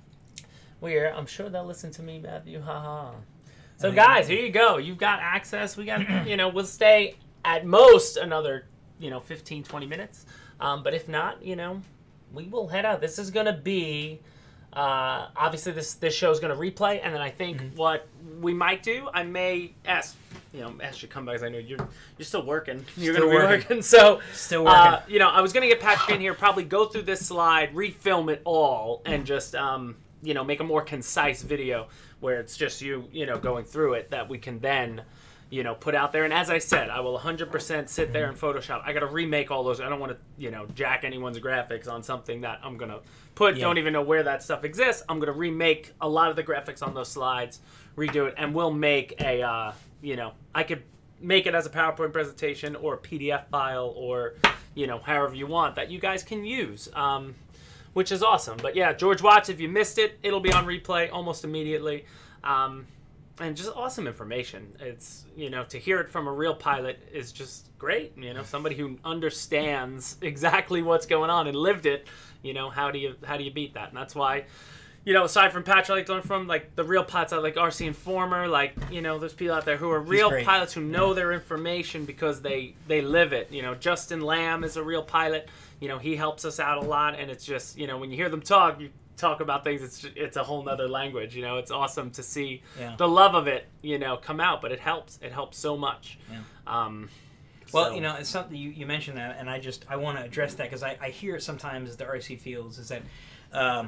We're, I'm sure they'll listen to me, Matthew. Ha ha. So,
Oh,
guys,
yeah.
here you go. You've got access. We got, you know, we'll stay at most another, you know, fifteen, twenty minutes. Um, but if not, you know, we will head out. This is going to be, uh, obviously, this this show is going to replay. And then I think
Mm-hmm.
what we might do, I may ask, you know, ask you to come back because I know you're you're still working. You're
Still
going to be
working.
working. So,
Still working.
uh, you know, I was going to get Patrick in here, probably go through this slide, refilm it all, and just, um, you know, make a more concise video where it's just you, you know, going through it that we can then, you know, put out there. And as I said, I will one hundred percent sit there in Photoshop. I got to remake all those. I don't want to, you know, jack anyone's graphics on something that I'm going to put.
Yeah.
Don't even know where that stuff exists. I'm going to remake a lot of the graphics on those slides, redo it, and we'll make a, uh, you know, I could make it as a PowerPoint presentation or a P D F file or, you know, however you want that you guys can use. Um, which is awesome. But yeah, George Watts, if you missed it, it'll be on replay almost immediately. Um, and just awesome information. It's, you know, to hear it from a real pilot is just great. You know, somebody who understands exactly what's going on and lived it. You know, how do you how do you beat that? And that's why, you know, aside from Patrick, I like to learn from, like, the real pilots, I like R C Informer, like, you know, there's people out there who are real
great.
pilots who know their information because they, they live it. You know, Justin Lamb is a real pilot. You know, he helps us out a lot, and it's just, you know, when you hear them talk, you talk about things, it's it's a whole nother language. You know, it's awesome to see
Yeah.
the love of it, you know, come out, but it helps. It helps so much.
Yeah.
Um,
Well,
so-
you know, it's something you, you mentioned that, and I just I want to address that because I, I hear it sometimes at the R C fields is that um,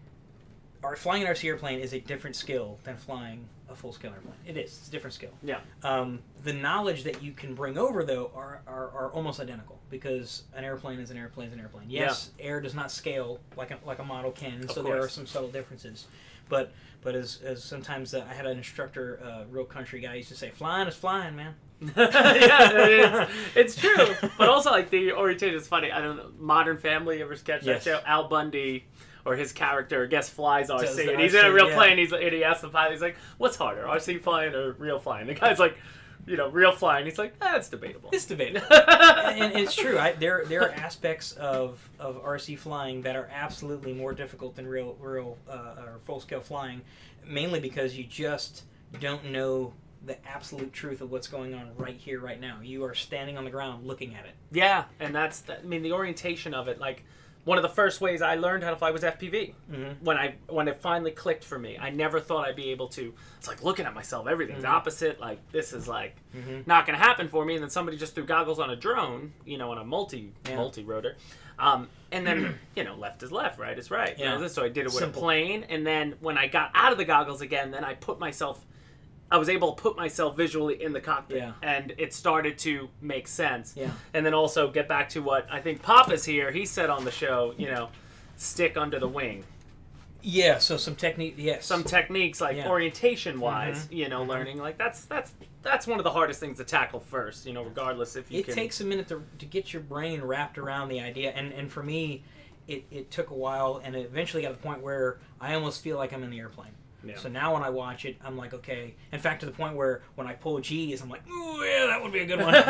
our flying an R C airplane is a different skill than flying a full scale airplane. It is. It's a different skill.
Yeah.
Um, the knowledge that you can bring over though are, are, are almost identical because an airplane is an airplane is an airplane. Yes, air does not scale like a, like a model can,
Of
so there are
course.
some subtle differences. But but as, as sometimes uh, I had an instructor, uh, real country guy, used to say, "Flying is flying, man."
Yeah, it's, it's true. But also, like, the orientation is funny. I don't know, Modern Family, you ever sketch
Yes.
that show? Al Bundy, or his character, I guess, flies R
Does
C.
the
And he's in a
R C,
real
yeah.
plane, he's, and he asks the pilot, he's like, what's harder, R C flying or real flying? The guy's like, you know, real flying. He's like, ah, it's debatable.
It's debatable. and, and it's true. I, there there are aspects of, of R C flying that are absolutely more difficult than real real uh, or full scale flying, mainly because you just don't know the absolute truth of what's going on right here, right now. You are standing on the ground looking at it.
Yeah, and that's, the, I mean, the orientation of it, like, one of the first ways I learned how to fly was F P V.
Mm-hmm.
When I when it finally clicked for me, I never thought I'd be able to. It's like looking at myself, everything's
Mhm.
opposite. Like, this is like
Mm-hmm.
not going to happen for me. And then somebody just threw goggles on a drone, you know, on a multi
Yeah.
multi rotor, um, and then you know, left is left, right is right. You
Yeah.
know, so I did it with
Simple.
a plane, and then when I got out of the goggles again, then I put myself. I was able to put myself visually in the cockpit,
Yeah.
and it started to make sense.
Yeah.
And then also get back to what I think Papa's here. He said on the show, you know, stick under the wing.
Yeah. So some technique. Yes.
Some techniques, like
Yeah.
orientation wise,
Mhm.
you know,
Mhm.
learning, like that's that's that's one of the hardest things to tackle first. You know, regardless if you
it
can.
takes a minute to, to get your brain wrapped around the idea, and, and for me it, it took a while, and it eventually got to the point where I almost feel like I'm in the airplane.
Yeah.
So now when I watch it, I'm like, okay. In fact, to the point where when I pull G's, I'm like, ooh, yeah, that would be a good one.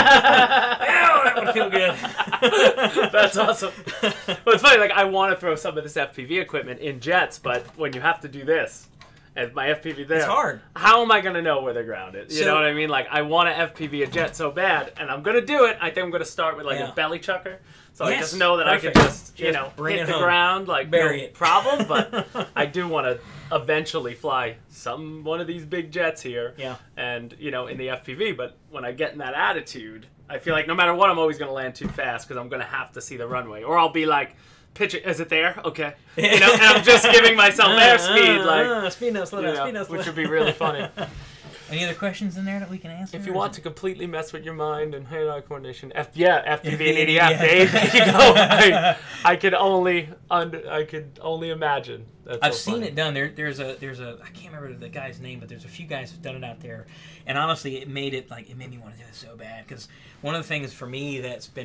Yeah, that would feel good.
That's awesome. Well, it's funny, like, I want to throw some of this F P V equipment in jets, but when you have to do this, and my F P V there,
It's hard.
how am I going to know where they're grounded? You
So-
know what I mean? Like, I want to F P V a jet so bad, and I'm going to do it. I think I'm going to start with, like,
Yeah.
a belly chucker. So I
Yes,
just know that
perfect.
I can just, you
Just
know,
bring
hit
it
the
home.
ground, like,
Bury
no
it.
problem, but I do want to eventually fly some one of these big jets here.
Yeah.
And, you know, in the F P V, but when I get in that attitude, I feel like no matter what, I'm always going to land too fast because I'm going to have to see the runway. Or I'll be like, pitch it, is it there? Okay. You know, and I'm just giving myself airspeed, like,
uh, speed no, slow
you
down,
know,
speed no, slow
which
down.
would be really funny.
Any other questions in there that we can answer?
If you
or
want
is
to completely mess with your mind and hand-eye coordination, F yeah, F P V and
F P V,
E D F,
yeah.
Dave, there you go. I, I could only, under, I could only imagine. That's
I've
so
seen
funny.
it done. There, there's a, there's a, I can't remember the guy's name, but there's a few guys who've done it out there, and honestly, it made it like it made me want to do it so bad because one of the things for me that's been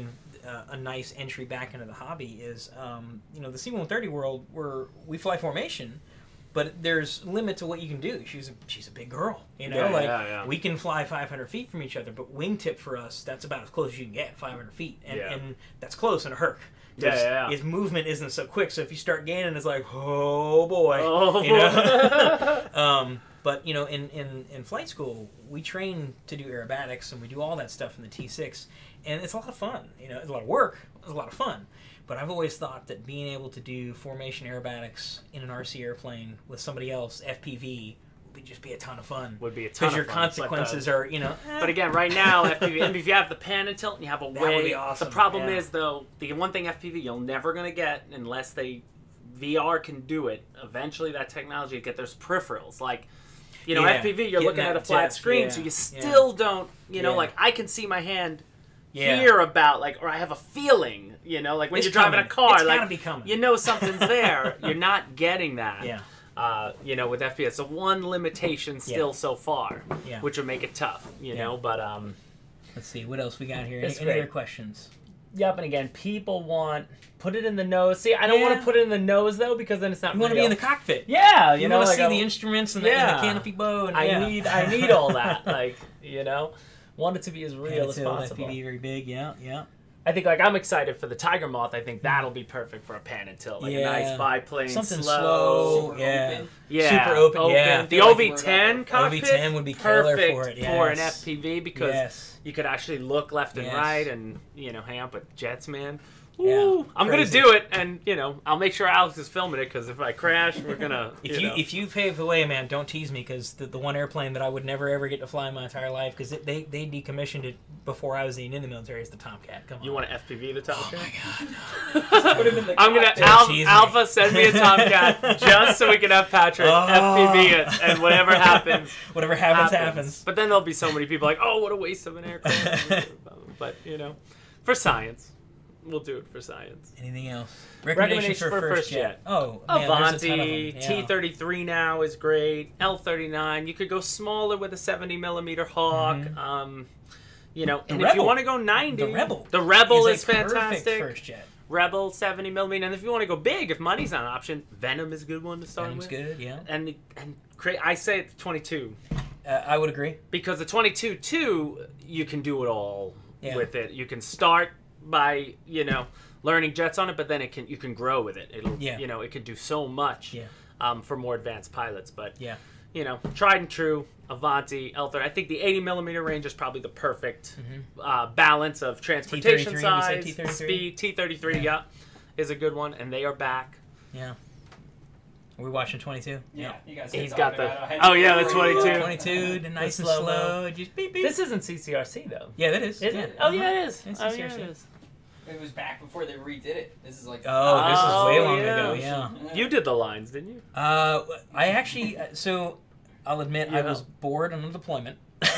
uh, a nice entry back into the hobby is, um, you know, the C one thirty world where we fly formation, but there's limit to what you can do. She's a, she's a big girl, you know,
Yeah,
like
yeah, yeah.
we can fly five hundred feet from each other, but wingtip for us, that's about as close as you can get, five hundred feet, and,
Yeah.
and that's close in a Herc.
Yeah, yeah, yeah.
His movement isn't so quick, so if you start gaining, it's like, oh boy,
Oh,
you know. um, but you know, in, in in flight school, we train to do aerobatics, and we do all that stuff in the T six, and it's a lot of fun. You know, it's a lot of work, it's a lot of fun. But I've always thought that being able to do formation aerobatics in an R C airplane with somebody else, F P V, would just be a ton of fun.
Would be a ton
Because
of
your
fun,
consequences
but, uh,
are, you know. eh.
But again, right now, F P V, and if you have the pan and tilt and you have a
That
way,
would be awesome,
the problem
yeah.
is, though, the one thing F P V you're never going to get unless they, V R can do it, eventually that technology, get those peripherals, like, you know,
Yeah,
F P V, you're
getting
looking at a
that
flat
depth,
screen,
yeah,
so you
yeah.
still don't, you know,
Yeah.
like, I can see my hand
Yeah.
here about, like, or I have a feeling, you know, like when
It's
you're driving
coming.
a car,
It's
like,
gotta be coming.
you know something's there. You're not getting that.
Yeah.
Uh, you know, with F P V, it's the one limitation still
Yeah.
so far,
Yeah.
which would make it tough, you
Yeah.
know, but, um...
Let's see, what else we got here? Any,
It's
any other
great.
questions?
Yep, and again, people want put it in the nose. See, I don't want
Yeah.
to put it in the nose though because then it's not.
You want to
real.
be in the cockpit.
Yeah, you,
You,
know,
want to
like
see
I-
the instruments and the, and
Yeah.
the canopy bow. And,
I
yeah.
need, I need all that. Like, you know, want it to be as real as
Pan-tilt,
possible.
F P V, very big, yeah, yeah.
I think, like, I'm excited for the Tiger Moth. I think that'll be perfect for a pan and tilt, like
Yeah.
a nice biplane,
Something
slow,
slow,
Super
yeah.
open.
yeah,
Super open, yeah.
The
Feel like
O V
we're
ten
not-
cockpit,
O V ten would be killer
perfect
for it,
for an
yes.
F P V because
Yes.
you could actually look left and
Yes.
right and, you know, hang out with jets, man.
Yeah,
Ooh, I'm gonna
crazy.
do it, and you know, I'll make sure Alex is filming it because if I crash, we're gonna.
If
you,
you
know.
if you pave the way, man, don't tease me because the, the one airplane that I would never ever get to fly in my entire life because they they decommissioned it before I was even in the military is the Tomcat. Come on.
you want to F P V the Tomcat?
Oh my god.
Put him in the
I'm gonna
cockpit.
Al-
tease me.
Alpha send me a Tomcat just so we can have Patrick
Oh.
F P V it, and whatever happens,
Whatever happens, happens.
But then there'll be so many people like, oh, what a waste of an aircraft. But you know, for science, we'll do it for science.
Anything else?
Recommendations for first jet.
Oh, man, there's a ton of them.
Avanti,
Yeah.
T thirty-three now is great. L thirty-nine, you could go smaller with a seventy millimeter Hawk.
Mhm.
Um, you know,
The
and if you
Rebel.
want to go ninety,
The Rebel.
the Rebel is,
is a perfect
fantastic.
first jet.
Rebel seventy millimeter, and if you want to go big, if money's not an option, Venom is a good one to start
Venom's
with.
good, yeah.
And and cra- I say it's twenty-two
Uh, I would agree.
because the twenty-two two you can do it all
Yeah.
with it. You can start by you know learning jets on it, but then it can you can grow with it. It'll
Yeah.
you know it can do so much
Yeah.
um, for more advanced pilots. But
Yeah.
you know, tried and true Avanti, L thirty. I think the eighty millimeter range is probably the perfect
Mhm.
uh, balance of transportation
T thirty-three, you said
size,
T thirty-three?
speed. T thirty-three,
Yeah.
yeah, is a good one, and they are back.
Yeah. Are we watching twenty-two?
Yeah, you guys.
He's
kept
got
talking
the-
about it. I had
oh,
to
yeah,
go
the
over it.
twenty-two.
twenty-two, the nice and
slow-mo.
slow. Just beep beep.
This isn't C C R C though.
yeah, that is.
Is
yeah.
it? Oh yeah,
Uh-huh.
it is.
It's
Oh
C C R
yeah,
C.
it is.
It was back before they redid it. This is like.
Oh, this
Oh,
is way long
yeah.
ago. Yeah.
You did the lines, didn't you?
Uh, I actually. uh, So, I'll admit I
Yeah.
was bored on a deployment.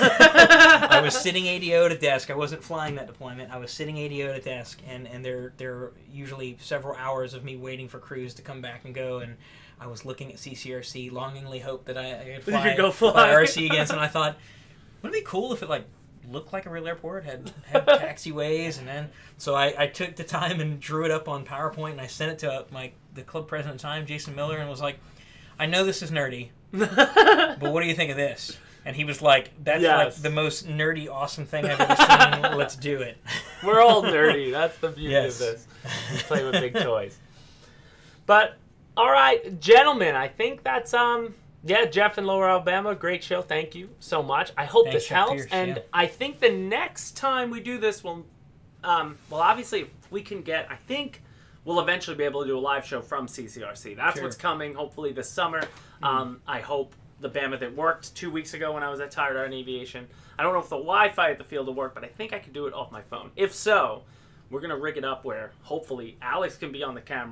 I was sitting A D O at a desk. I wasn't flying that deployment. I was sitting A D O at a desk, and and there there are usually several hours of me waiting for crews to come back and go. And I was looking at C C R C, longingly hoped that I, I could
You
fly,
could go fly.
R C again. And I thought, wouldn't it be cool if it like looked like a real airport, had had taxiways, and then so I, I took the time and drew it up on PowerPoint, and I sent it to my the club president at the time, Jason Miller, and was like, I know this is nerdy, but what do you think of this? And he was like, that's
Yes.
like the most nerdy, awesome thing I've ever seen. Let's do it.
We're all nerdy. That's the beauty
Yes.
of this. Play with big toys. But all right, gentlemen, I think that's um yeah, Jeff in Lower Alabama, great show. Thank you so much. I hope
Thanks,
this
Jeff
helps.
Pierce,
and
yeah.
I think the next time we do this, we'll um well obviously if we can get I think we'll eventually be able to do a live show from C C R C. That's
Sure.
what's coming, hopefully this summer. Um, I hope the bandwidth it worked two weeks ago when I was at Tired Art and Aviation. I don't know if the Wi-Fi at the field will work, but I think I can do it off my phone. If so, we're gonna rig it up where hopefully Alex can be on the camera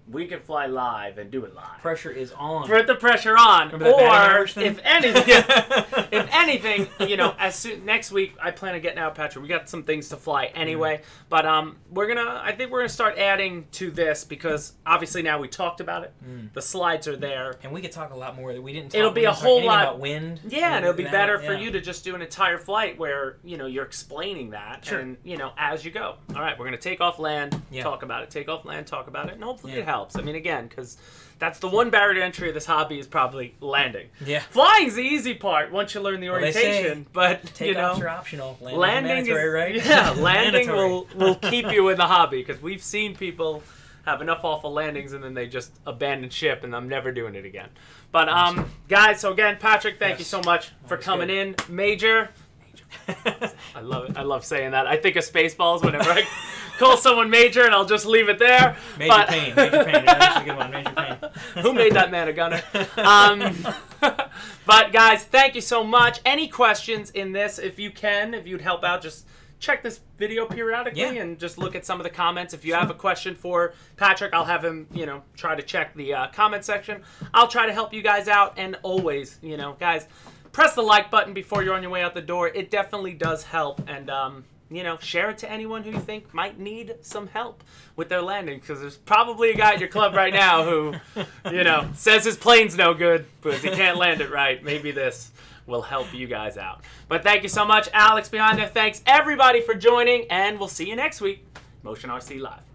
we can fly live and do it live.
Pressure is on.
Put the pressure on.
Remember that batting
Or
average thing?
if anything, if anything, you know, as soon next week I plan on getting out, Patrick. We got some things to fly anyway, mm. but um, we're gonna. I think we're gonna start adding to this because obviously now we talked about it. Mm. The slides are there,
and we could talk a lot more that we didn't. Talk,
it'll be
we
a
didn't talk
whole lot
about wind.
Yeah, and it'll be
that,
better
yeah.
for you to just do an entire flight where you know you're explaining that,
sure.
and you know as you go. All right, we're gonna take off land,
yeah.
talk about it. Take off land, talk about it, and hopefully
yeah.
it helps. I mean, again, because that's the one barrier to entry of this hobby is probably landing.
Yeah,
flying's the easy part once you learn the
well,
orientation, but you know,
takeoffs are optional. Landing,
landing is
mandatory, right?
Yeah, landing
Mandatory.
will will keep you in the hobby because we've seen people have enough awful landings and then they just abandon ship, and I'm never doing it again. But um, guys, so again, Patrick, thank
yes.
you so much for
Always
coming
good.
in, Major. I love it. I love saying that. I think of Spaceballs whenever I call someone Major, and I'll just leave it there.
Major
but...
Pain. Major Pain. That's a good one. Major Pain.
Who made that man a gunner? Um, but guys, thank you so much. Any questions in this? If you can, if you'd help out, just check this video periodically
yeah.
and just look at some of the comments. If you have a question for Patrick, I'll have him, you know, try to check the uh, comment section. I'll try to help you guys out, and always, you know, guys, press the like button before you're on your way out the door. It definitely does help, and um, you know, share it to anyone who you think might need some help with their landing, because there's probably a guy at your club right now who, you know, says his plane's no good because he can't land it right. Maybe this will help you guys out. But thank you so much, Alex behind there. Thanks everybody for joining, and we'll see you next week. Motion R C Live.